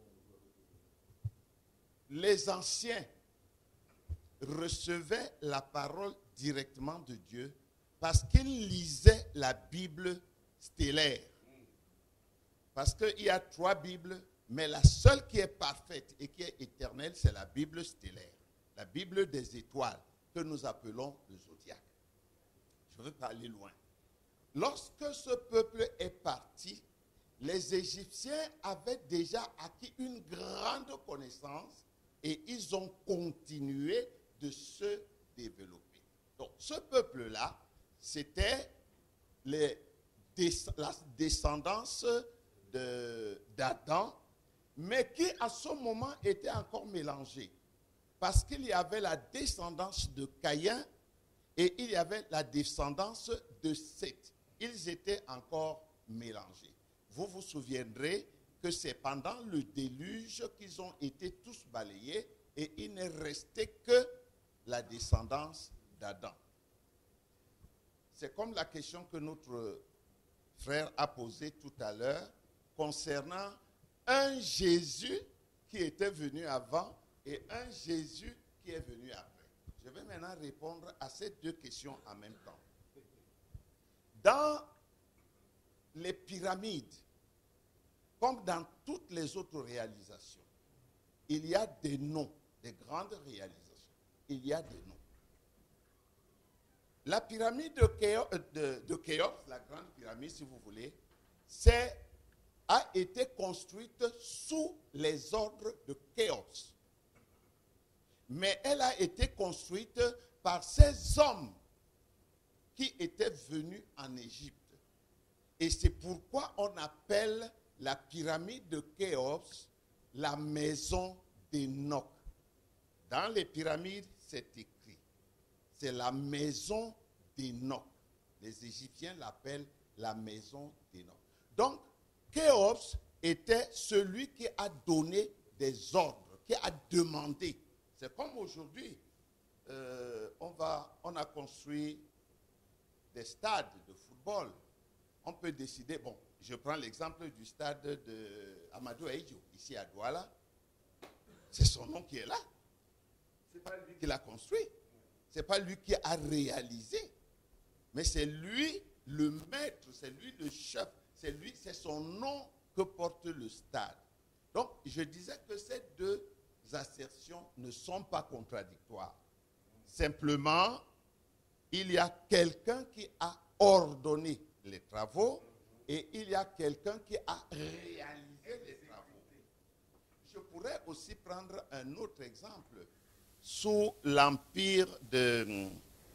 les anciens recevaient la parole directement de Dieu parce qu'ils lisaient la Bible stellaire. Parce qu'il y a 3 Bibles, mais la seule qui est parfaite et qui est éternelle, c'est la Bible stellaire. La Bible des étoiles, que nous appelons le zodiaque. Je ne veux pas aller loin. Lorsque ce peuple est parti, les Égyptiens avaient déjà acquis une grande connaissance et ils ont continué de se développer. Donc, ce peuple-là, c'était la descendance d'Adam, mais qui à ce moment était encore mélangée. Parce qu'il y avait la descendance de Caïn et il y avait la descendance de Seth. Ils étaient encore mélangés. Vous vous souviendrez que c'est pendant le déluge qu'ils ont été tous balayés et il ne restait que la descendance d'Adam. C'est comme la question que notre frère a posée tout à l'heure concernant un Jésus qui était venu avant et un Jésus qui est venu après. Je vais maintenant répondre à ces deux questions en même temps. Dans les pyramides, comme dans toutes les autres réalisations, il y a des noms, des grandes réalisations. Il y a des noms. La pyramide de Khéops, la grande pyramide si vous voulez, a été construite sous les ordres de Khéops. Mais elle a été construite par ces hommes qui étaient venus en Égypte. Et c'est pourquoi on appelle la pyramide de Khéops la maison d'Enoch. Dans les pyramides, c'est écrit. C'est la maison d'Enoch. Les Égyptiens l'appellent la maison d'Enoch. Donc, Khéops était celui qui a donné des ordres, qui a demandé. C'est comme aujourd'hui, on a construit des stades de football. On peut décider, bon, je prends l'exemple du stade de Amadou Ahidjo, ici à Douala. C'est son nom qui est là. Ce n'est pas lui qui l'a construit. Ce n'est pas lui qui a réalisé. Mais c'est lui le maître, c'est lui le chef, c'est son nom que porte le stade. Donc, je disais que ces deux assertions ne sont pas contradictoires. Simplement, il y a quelqu'un qui a ordonné les travaux et il y a quelqu'un qui a réalisé les travaux. Je pourrais aussi prendre un autre exemple. Sous l'empire de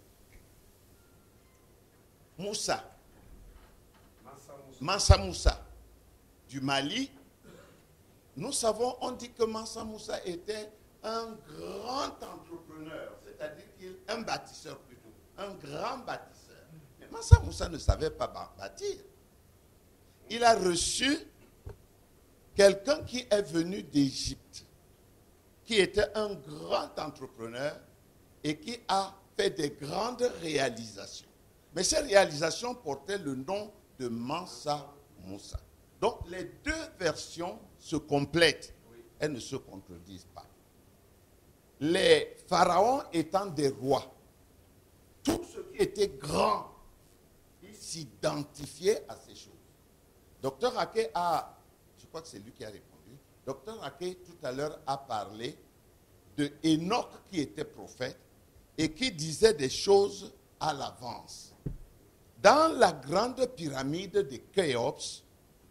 Moussa, Mansa Moussa du Mali, nous savons, on dit que Mansa Moussa était un grand entrepreneur, c'est-à-dire un bâtisseur plutôt, un grand bâtisseur. Mais Mansa Moussa ne savait pas bâtir. Il a reçu quelqu'un qui est venu d'Égypte, qui était un grand entrepreneur et qui a fait des grandes réalisations. Mais ces réalisations portaient le nom de Mansa Moussa. Donc les deux versions se complètent. Elles ne se contredisent pas. Les pharaons étant des rois, tout ce qui était grand, ils s'identifiaient à ces choses. Docteur Ake je crois que c'est lui qui a répondu, Docteur Ake tout à l'heure a parlé de Enoch qui était prophète et qui disait des choses à l'avance. Dans la grande pyramide de Khéops,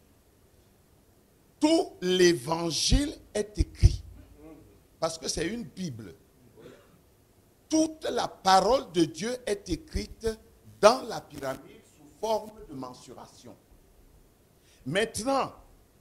tout l'évangile est écrit. Parce que c'est une Bible. Toute la parole de Dieu est écrite dans la pyramide sous forme de mensuration. Maintenant,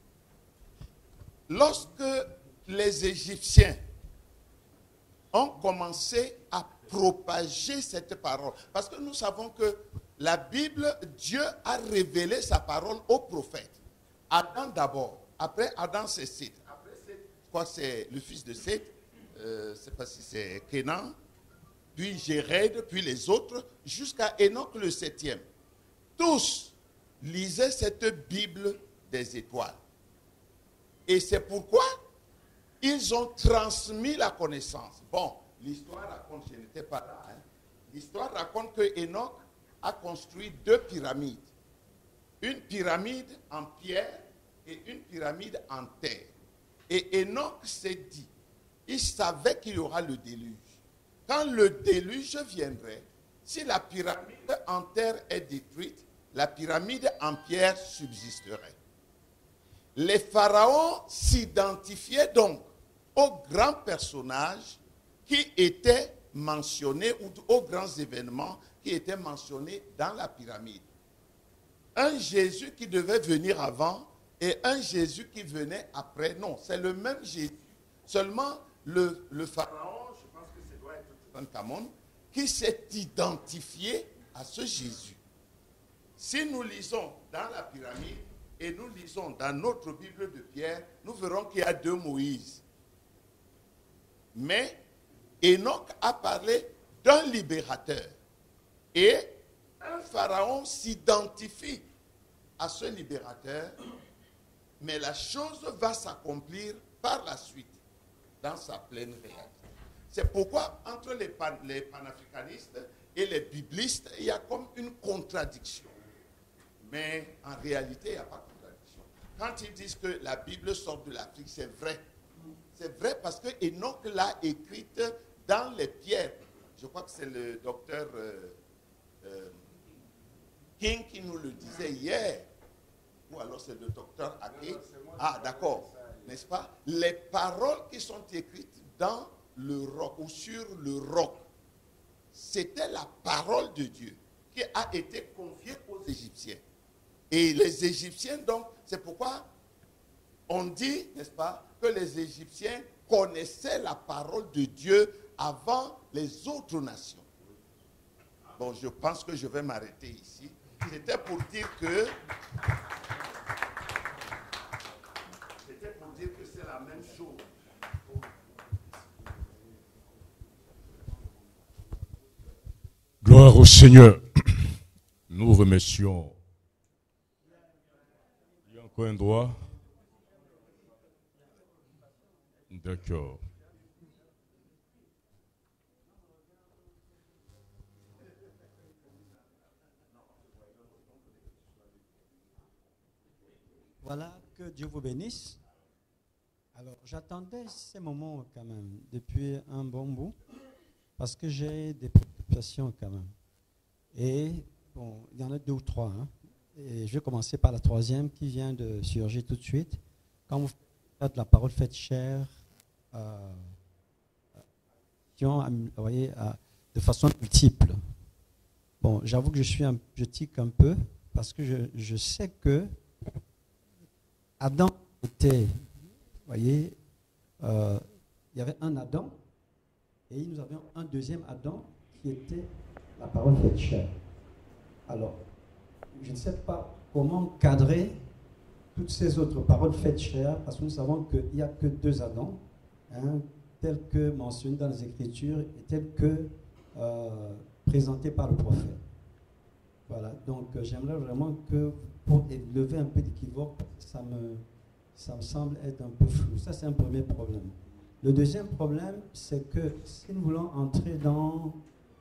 lorsque les Égyptiens ont commencé à propager cette parole, parce que nous savons que la Bible, Dieu a révélé sa parole aux prophètes. Adam d'abord, après Adam c'est Seth. Après Seth, je crois que c'est le fils de Seth, je ne sais pas si c'est Kénan, puis Jéred, puis les autres, jusqu'à Enoch le 7e. Tous lisaient cette Bible des étoiles. Et c'est pourquoi ils ont transmis la connaissance. Bon, l'histoire raconte, je n'étais pas là, hein. L'histoire raconte que Enoch a construit 2 pyramides. Une pyramide en pierre et une pyramide en terre. Et Enoch s'est dit, il savait qu'il y aura le déluge. Quand le déluge viendrait, si la pyramide en terre est détruite, la pyramide en pierre subsisterait. les pharaons s'identifiaient donc aux grands personnages qui étaient mentionnés ou aux grands événements qui étaient mentionnés dans la pyramide. Un Jésus qui devait venir avant et un Jésus qui venait après. Non, c'est le même Jésus. Seulement le pharaon, je pense que ça doit être Toutankhamon, qui s'est identifié à ce Jésus. Si nous lisons dans la pyramide et nous lisons dans notre Bible de Pierre, nous verrons qu'il y a 2 Moïse. Mais Enoch a parlé d'un libérateur. Et un pharaon s'identifie à ce libérateur, mais la chose va s'accomplir par la suite, dans sa pleine réalité. C'est pourquoi entre les panafricanistes et les biblistes, il y a comme une contradiction. Mais en réalité, il n'y a pas de contradiction. Quand ils disent que la Bible sort de l'Afrique, c'est vrai. C'est vrai parce que Enoch l'a écrite dans les pierres. Je crois que c'est le docteur King qui nous le disait hier. Ou alors c'est le docteur Ake. Ah, d'accord. N'est-ce pas? Les paroles qui sont écrites dans le roc ou sur le roc, c'était la parole de Dieu qui a été confiée aux Égyptiens. Et les Égyptiens, donc, c'est pourquoi on dit, n'est-ce pas, que les Égyptiens connaissaient la parole de Dieu avant les autres nations. Bon, je pense que je vais m'arrêter ici. C'était pour dire que c'est la même chose. Gloire au Seigneur. Nous remercions. Il y a encore un droit? D'accord. Voilà, que Dieu vous bénisse. Alors, j'attendais ces moments quand même, depuis un bon bout, parce que j'ai des préoccupations quand même. Et, bon, il y en a 2 ou 3. Hein. Et je vais commencer par la 3e qui vient de surgir tout de suite. Quand vous faites la parole faite chair, de façon multiple. Bon, j'avoue que je tique un peu, parce que je sais que Adam était, vous voyez, il y avait un Adam, et nous avions un deuxième Adam qui était la parole faite chair. Alors, je ne sais pas comment cadrer toutes ces autres paroles faites chair, parce que nous savons qu'il n'y a que 2 Adams, hein, tels que mentionnés dans les Écritures et tels que présentés par le prophète. Voilà, donc j'aimerais vraiment que, pour lever un peu d'équivoque, ça me semble être un peu flou. Ça, c'est un premier problème. Le deuxième problème, c'est que si nous voulons entrer dans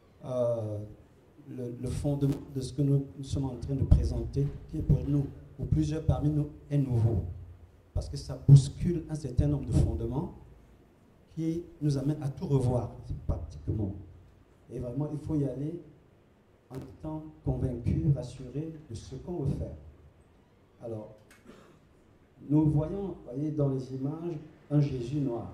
le fondement de ce que nous sommes en train de présenter, qui est pour nous, pour plusieurs parmi nous, est nouveau. Parce que ça bouscule un certain nombre de fondements qui nous amènent à tout revoir, pratiquement. Et vraiment, il faut y aller en étant convaincu, rassuré de ce qu'on veut faire. Alors, nous voyons, vous voyez, dans les images, un Jésus noir.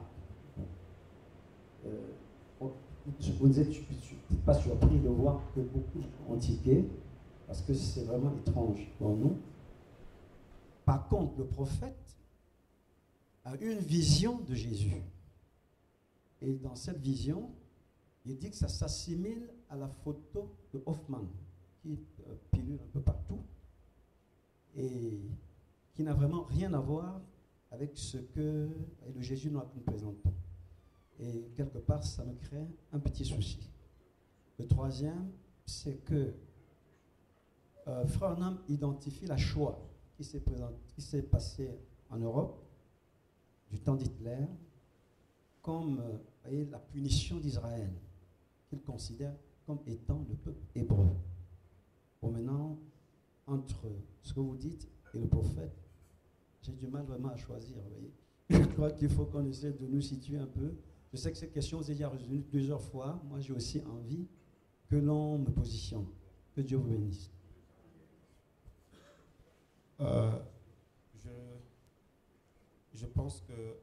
Vous dites, je ne suis pas surpris de voir que beaucoup ont tiqué, parce que c'est vraiment étrange pour nous. Par contre, le prophète a eu une vision de Jésus. Et dans cette vision, il dit que ça s'assimile à la photo de Hoffman, qui pilule un peu partout, et qui n'a vraiment rien à voir avec ce que le Jésus noir que nous présentons. Et quelque part, ça me crée un petit souci. Le troisième, c'est que Frère Branham identifie la Shoah qui s'est passée en Europe, du temps d'Hitler, comme voyez, la punition d'Israël, qu'il considère comme étant le peuple hébreu. Bon, maintenant, entre ce que vous dites et le prophète, j'ai du mal vraiment à choisir. Vous voyez. Je crois qu'il faut qu'on essaie de nous situer un peu. Je sais que cette question vous est déjà revenue plusieurs fois. Moi, j'ai aussi envie que l'on me positionne. Que Dieu vous bénisse. je pense que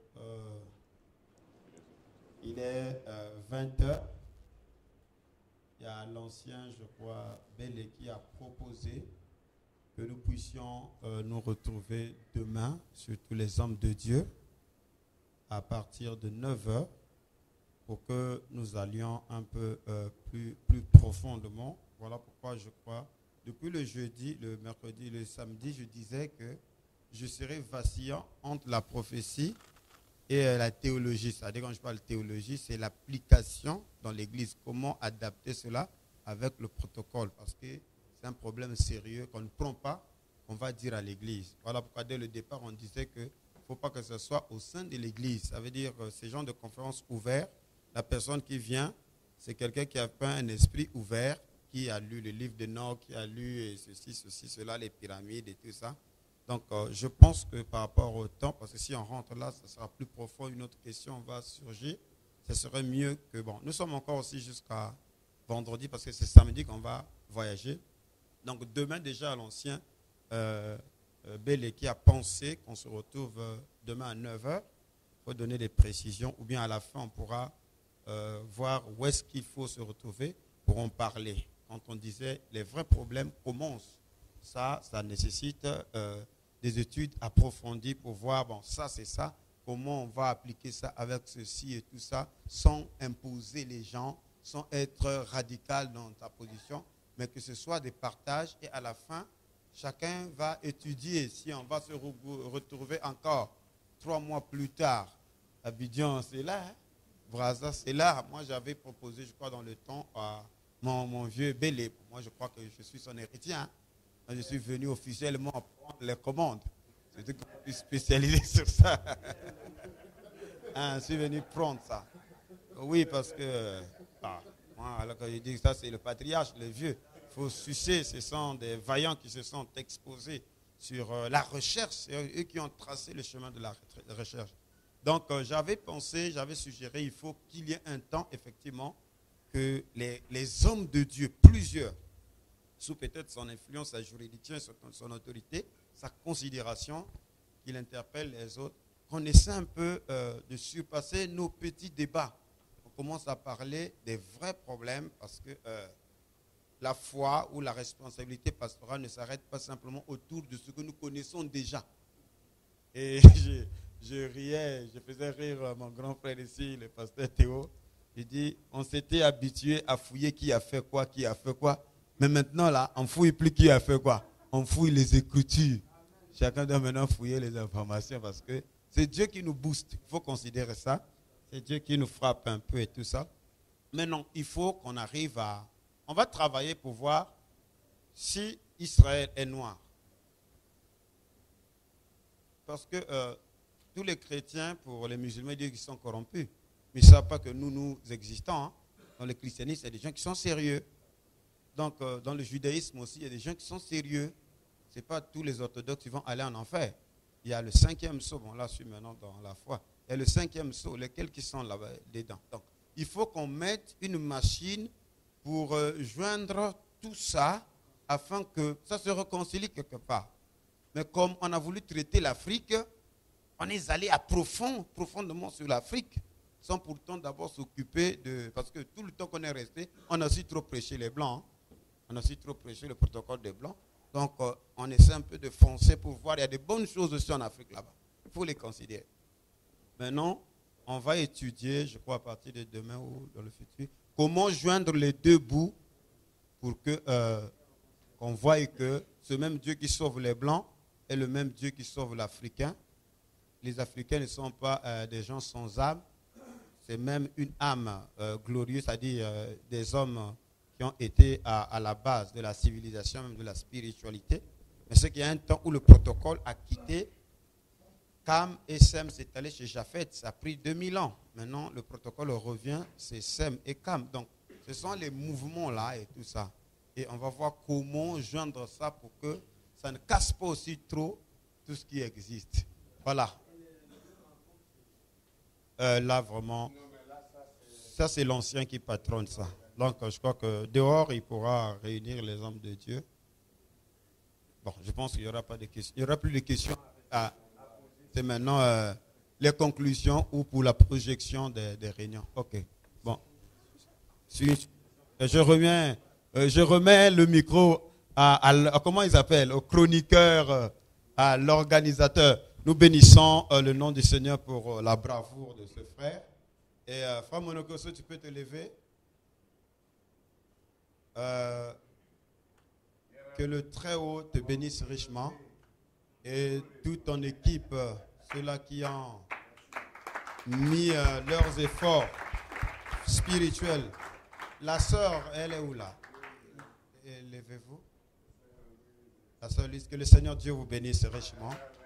il est 20h. Il y a l'ancien, je crois, Bélé qui a proposé que nous puissions nous retrouver demain, surtout les hommes de Dieu, à partir de 9h, pour que nous allions un peu plus profondément. Voilà pourquoi je crois, depuis le jeudi, le mercredi, le samedi, je disais que je serais vacillant entre la prophétie et la théologie. C'est-à-dire, quand je parle de théologie, c'est l'application dans l'Église. Comment adapter cela avec le protocole? Parce que c'est un problème sérieux qu'on ne prend pas, on va dire à l'Église. Voilà pourquoi dès le départ, on disait qu'il ne faut pas que ce soit au sein de l'Église. Ça veut dire ces genres de conférences ouvertes, la personne qui vient, c'est quelqu'un qui a pas un esprit ouvert, qui a lu le livre de Noé, qui a lu ceci, cela, les pyramides et tout ça. Donc, je pense que par rapport au temps, parce que si on rentre là, ça sera plus profond, une autre question va surgir. Ce serait mieux que, bon, nous sommes encore aussi jusqu'à vendredi, parce que c'est samedi qu'on va voyager. Donc, demain déjà à l'ancien, Bélé qui a pensé qu'on se retrouve demain à 9h, il faut donner des précisions, ou bien à la fin, on pourra voir où est-ce qu'il faut se retrouver pour en parler. Quand on disait les vrais problèmes commencent, ça nécessite des études approfondies pour voir, bon, ça c'est ça, comment on va appliquer ça avec ceci et tout ça, sans imposer les gens, sans être radical dans ta position, mais que ce soit des partages et à la fin, chacun va étudier. Si on va se retrouver encore 3 mois plus tard, Abidjan c'est là, hein? Brazza c'est là. Moi j'avais proposé, je crois dans le temps, à mon vieux Bélé. Moi je crois que je suis son héritier, hein? Je suis venu officiellement prendre les commandes. C'est que je suis spécialisé sur ça. Je suis venu prendre ça. Oui, parce que moi, alors que je dis que ça, c'est le patriarche, le vieux. Il faut sucer. Ce sont des vaillants qui se sont exposés sur la recherche. C'est eux qui ont tracé le chemin de la recherche. Donc, j'avais pensé, j'avais suggéré, il faut qu'il y ait un temps, effectivement, que les hommes de Dieu, plusieurs, sous peut-être son influence, sa juridiction, son autorité, sa considération, qu'il interpelle les autres, qu'on essaie un peu de surpasser nos petits débats. On commence à parler des vrais problèmes parce que la foi ou la responsabilité pastorale ne s'arrête pas simplement autour de ce que nous connaissons déjà. Et je riais, je faisais rire mon grand frère ici, le pasteur Théo. Il dit, on s'était habitué à fouiller qui a fait quoi, qui a fait quoi. Mais maintenant, là, on ne fouille plus qui a fait quoi. On fouille les écritures. Chacun doit maintenant fouiller les informations parce que c'est Dieu qui nous booste. Il faut considérer ça. C'est Dieu qui nous frappe un peu et tout ça. Mais non, il faut qu'on arrive à... On va travailler pour voir si Israël est noir. Parce que tous les chrétiens, pour les musulmans, disent qu'ils sont corrompus. Mais ils ne savent pas que nous existons. Hein. Dans le christianisme, il y a des gens qui sont sérieux. Donc, dans le judaïsme aussi, il y a des gens qui sont sérieux. Ce n'est pas tous les orthodoxes qui vont aller en enfer. Il y a le 5e sceau, bon là je suis maintenant dans la foi. Il y a le 5e sceau, lesquels qui sont là-bas dedans. Donc, il faut qu'on mette une machine pour joindre tout ça afin que ça se réconcilie quelque part. Mais comme on a voulu traiter l'Afrique, on est allé profondément sur l'Afrique, sans pourtant d'abord s'occuper de... Parce que tout le temps qu'on est resté, on a aussi trop prêché les Blancs. Hein. On a aussi trop prêché le protocole des Blancs. Donc, on essaie un peu de foncer pour voir. Il y a des bonnes choses aussi en Afrique là-bas. Il faut les considérer. Maintenant, on va étudier, je crois à partir de demain ou dans le futur, comment joindre les deux bouts pour que qu'on voie que ce même Dieu qui sauve les Blancs est le même Dieu qui sauve l'Africain. Les Africains ne sont pas des gens sans âme. C'est même une âme glorieuse, c'est-à-dire des hommes qui ont été à la base de la civilisation, même de la spiritualité. Mais c'est qu'il y a un temps où le protocole a quitté Cam et Sem, s'est allé chez Japhet. Ça a pris 2000 ans. Maintenant, le protocole revient, c'est Sem et Cam. Donc, ce sont les mouvements là et tout ça. Et on va voir comment joindre ça pour que ça ne casse pas aussi trop tout ce qui existe. Voilà. Là, vraiment, ça c'est l'ancien qui patronne ça. Donc, je crois que dehors, il pourra réunir les hommes de Dieu. Bon, je pense qu'il n'y aura pas de questions. Il n'y aura plus de questions à C'est maintenant les conclusions ou pour la projection des réunions. Ok. Bon. Je remets le micro à comment ils appellent, au chroniqueur, à l'organisateur. Nous bénissons le nom du Seigneur pour la bravoure de ce frère. Et frère Monokoso, tu peux te lever. Que le Très-Haut te bénisse richement. Et toute ton équipe, ceux-là qui ont mis leurs efforts spirituels. La sœur, elle est où là? Levez-vous. La sœur Lise, que le Seigneur Dieu vous bénisse richement.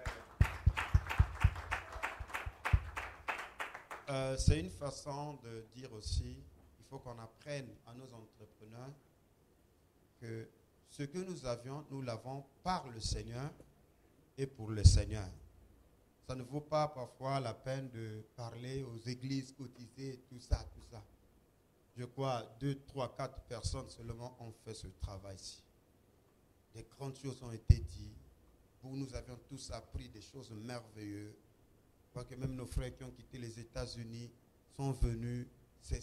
C'est une façon de dire aussi, il faut qu'on apprenne à nos entrepreneurs que ce que nous avions, nous l'avons par le Seigneur et pour le Seigneur. Ça ne vaut pas parfois la peine de parler aux églises cotisées, tout ça. Je crois 2, 3, 4 personnes seulement ont fait ce travail-ci. Des grandes choses ont été dites. Nous avions tous appris des choses merveilleuses. Je crois que même nos frères qui ont quitté les États-Unis sont venus. C'est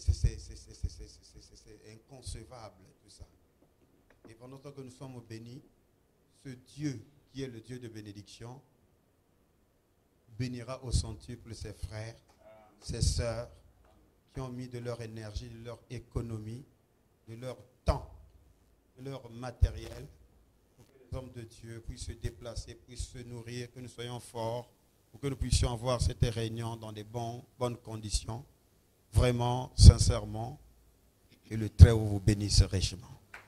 inconcevable tout ça. Et pendant que nous sommes bénis, ce Dieu qui est le Dieu de bénédiction bénira au centuple ses frères, ses sœurs, qui ont mis de leur énergie, de leur économie, de leur temps, de leur matériel, pour que les hommes de Dieu puissent se déplacer, puissent se nourrir, que nous soyons forts, pour que nous puissions avoir cette réunion dans des bonnes conditions. Vraiment, sincèrement, que le Très-Haut vous bénisse richement.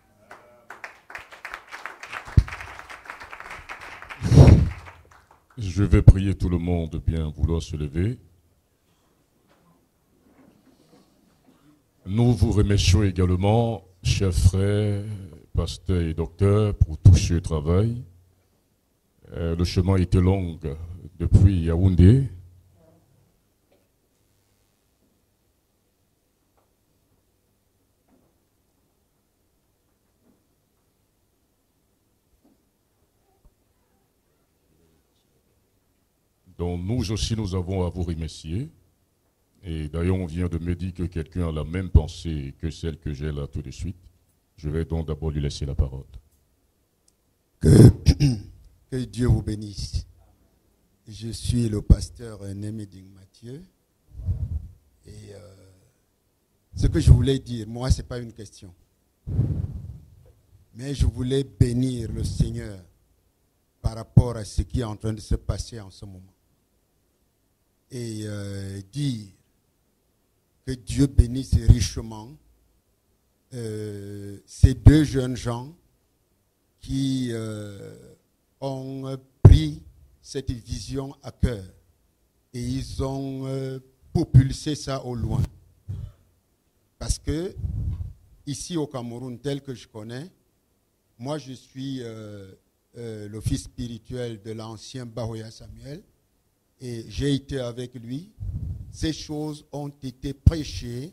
Je vais prier tout le monde de bien vouloir se lever. Nous vous remercions également, chers frères, pasteurs et docteurs, pour tout ce travail. Le chemin était long depuis Yaoundé. Donc nous aussi, nous avons à vous remercier. Et d'ailleurs, on vient de me dire que quelqu'un a la même pensée que celle que j'ai là tout de suite. Je vais donc d'abord lui laisser la parole. Que Dieu vous bénisse. Je suis le pasteur Néméding Mathieu. Et ce que je voulais dire, moi, ce n'est pas une question. Mais je voulais bénir le Seigneur par rapport à ce qui est en train de se passer en ce moment. Et dire que Dieu bénisse richement ces deux jeunes gens qui ont pris cette vision à cœur et ils ont propulsé ça au loin. Parce que ici au Cameroun, tel que je connais, moi je suis le fils spirituel de l'ancien Bahoya Samuel et j'ai été avec lui. Ces choses ont été prêchées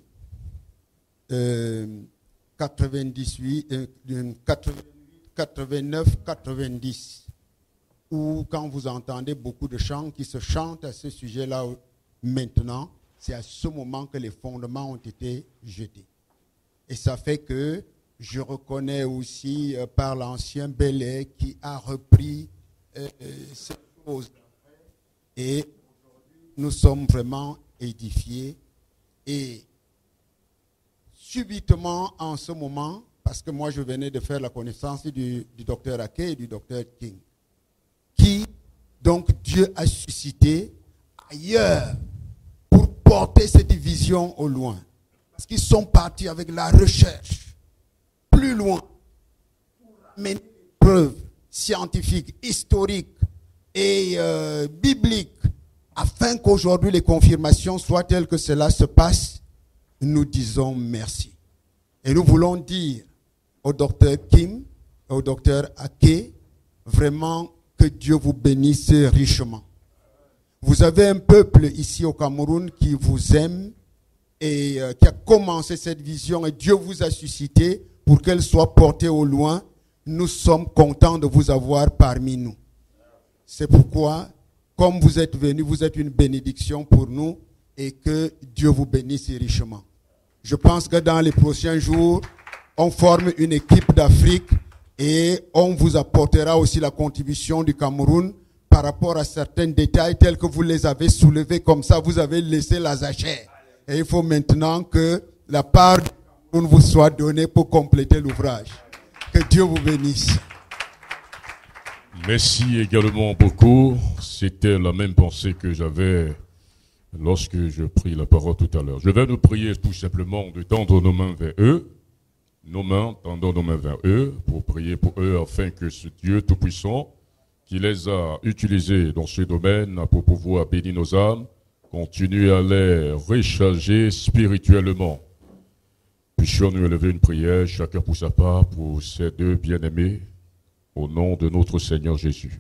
89-90, ou quand vous entendez beaucoup de chants qui se chantent à ce sujet-là maintenant, c'est à ce moment que les fondements ont été jetés. Et ça fait que je reconnais aussi par l'ancien Belay qui a repris ces choses. Et nous sommes vraiment édifiés. Et subitement, en ce moment, parce que moi je venais de faire la connaissance du docteur Ake et du docteur King, qui donc Dieu a suscité ailleurs pour porter cette vision au loin. Parce qu'ils sont partis avec la recherche plus loin, mais preuves scientifiques, historiques et bibliques, afin qu'aujourd'hui les confirmations soient telles que cela se passe. Nous disons merci. Et nous voulons dire au docteur Kim, au docteur Ake, vraiment que Dieu vous bénisse richement. Vous avez un peuple ici au Cameroun qui vous aime et qui a commencé cette vision et Dieu vous a suscité pour qu'elle soit portée au loin. Nous sommes contents de vous avoir parmi nous. C'est pourquoi comme vous êtes venus, vous êtes une bénédiction pour nous et que Dieu vous bénisse richement. Je pense que dans les prochains jours, on forme une équipe d'Afrique et on vous apportera aussi la contribution du Cameroun par rapport à certains détails tels que vous les avez soulevés comme ça, vous avez laissé la zachère. Et il faut maintenant que la part du Cameroun vous soit donnée pour compléter l'ouvrage. Que Dieu vous bénisse. Merci également beaucoup. C'était la même pensée que j'avais lorsque je pris la parole tout à l'heure. Je vais nous prier tout simplement de tendre nos mains vers eux. Nos mains, tendons nos mains vers eux pour prier pour eux afin que ce Dieu Tout-Puissant qui les a utilisés dans ce domaine pour pouvoir bénir nos âmes, continue à les recharger spirituellement. Puissions-nous élever une prière, chacun pour sa part, pour ces deux bien-aimés, au nom de notre Seigneur Jésus.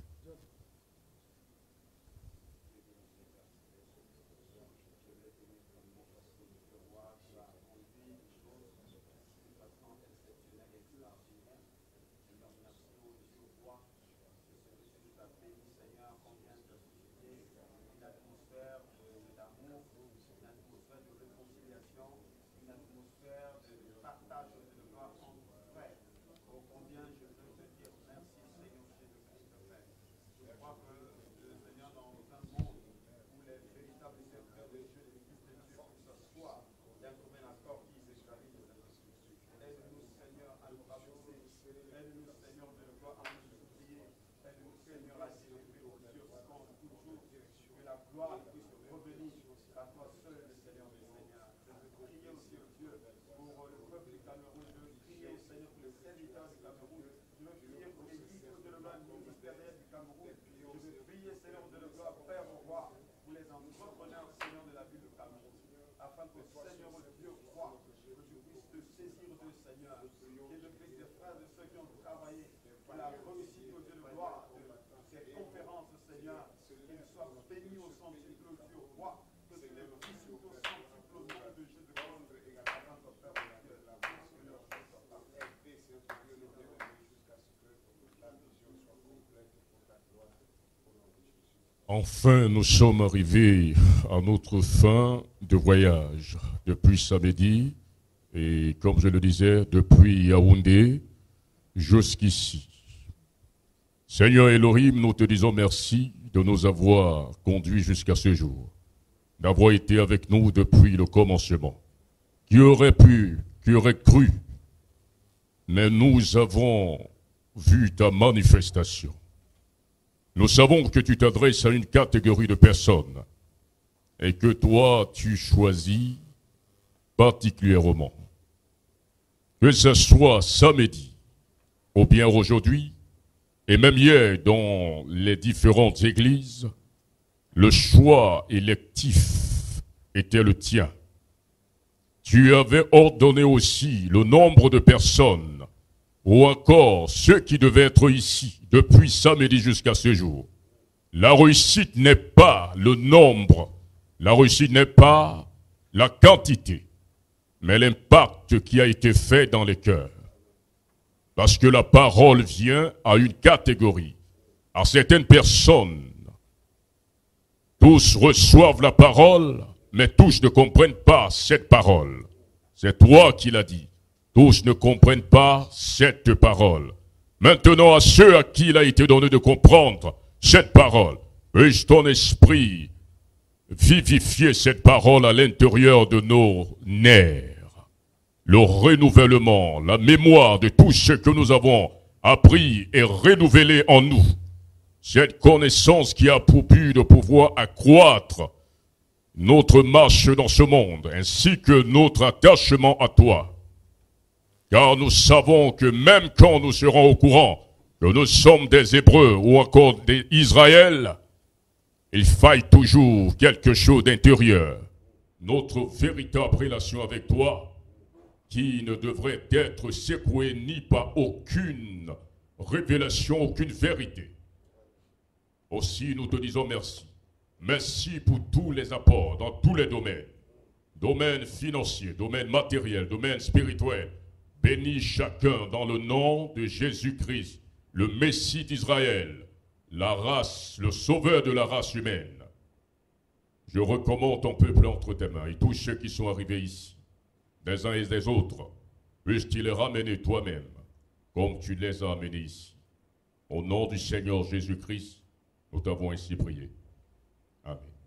Enfin, nous sommes arrivés à notre fin de voyage depuis samedi et comme je le disais, depuis Yaoundé jusqu'ici. Seigneur Elohim, nous te disons merci de nous avoir conduits jusqu'à ce jour, d'avoir été avec nous depuis le commencement. Qui aurait pu, qui aurait cru, mais nous avons vu ta manifestation. Nous savons que tu t'adresses à une catégorie de personnes et que toi, tu choisis particulièrement. Que ce soit samedi ou bien aujourd'hui, et même hier dans les différentes églises, le choix électif était le tien. Tu avais ordonné aussi le nombre de personnes ou encore ceux qui devaient être ici depuis samedi jusqu'à ce jour. La réussite n'est pas le nombre, la réussite n'est pas la quantité, mais l'impact qui a été fait dans les cœurs. Parce que la parole vient à une catégorie, à certaines personnes. Tous reçoivent la parole, mais tous ne comprennent pas cette parole. C'est toi qui l'as dit. Tous ne comprennent pas cette parole. Maintenant, à ceux à qui il a été donné de comprendre cette parole, puisse ton esprit vivifier cette parole à l'intérieur de nos nerfs. Le renouvellement, la mémoire de tout ce que nous avons appris et renouvelé en nous. Cette connaissance qui a pour but de pouvoir accroître notre marche dans ce monde, ainsi que notre attachement à toi. Car nous savons que même quand nous serons au courant que nous sommes des Hébreux ou encore des Israël, il faille toujours quelque chose d'intérieur. Notre véritable relation avec toi, qui ne devrait être secouée ni par aucune révélation, aucune vérité. Aussi, nous te disons merci. Merci pour tous les apports dans tous les domaines. Domaine financier, domaine matériel, domaine spirituel. Bénis chacun dans le nom de Jésus-Christ, le Messie d'Israël, la race, le sauveur de la race humaine, je recommande ton peuple entre tes mains et tous ceux qui sont arrivés ici, des uns et des autres, puisses-tu les ramener toi-même, comme tu les as amenés ici. Au nom du Seigneur Jésus-Christ, nous t'avons ainsi prié. Amen.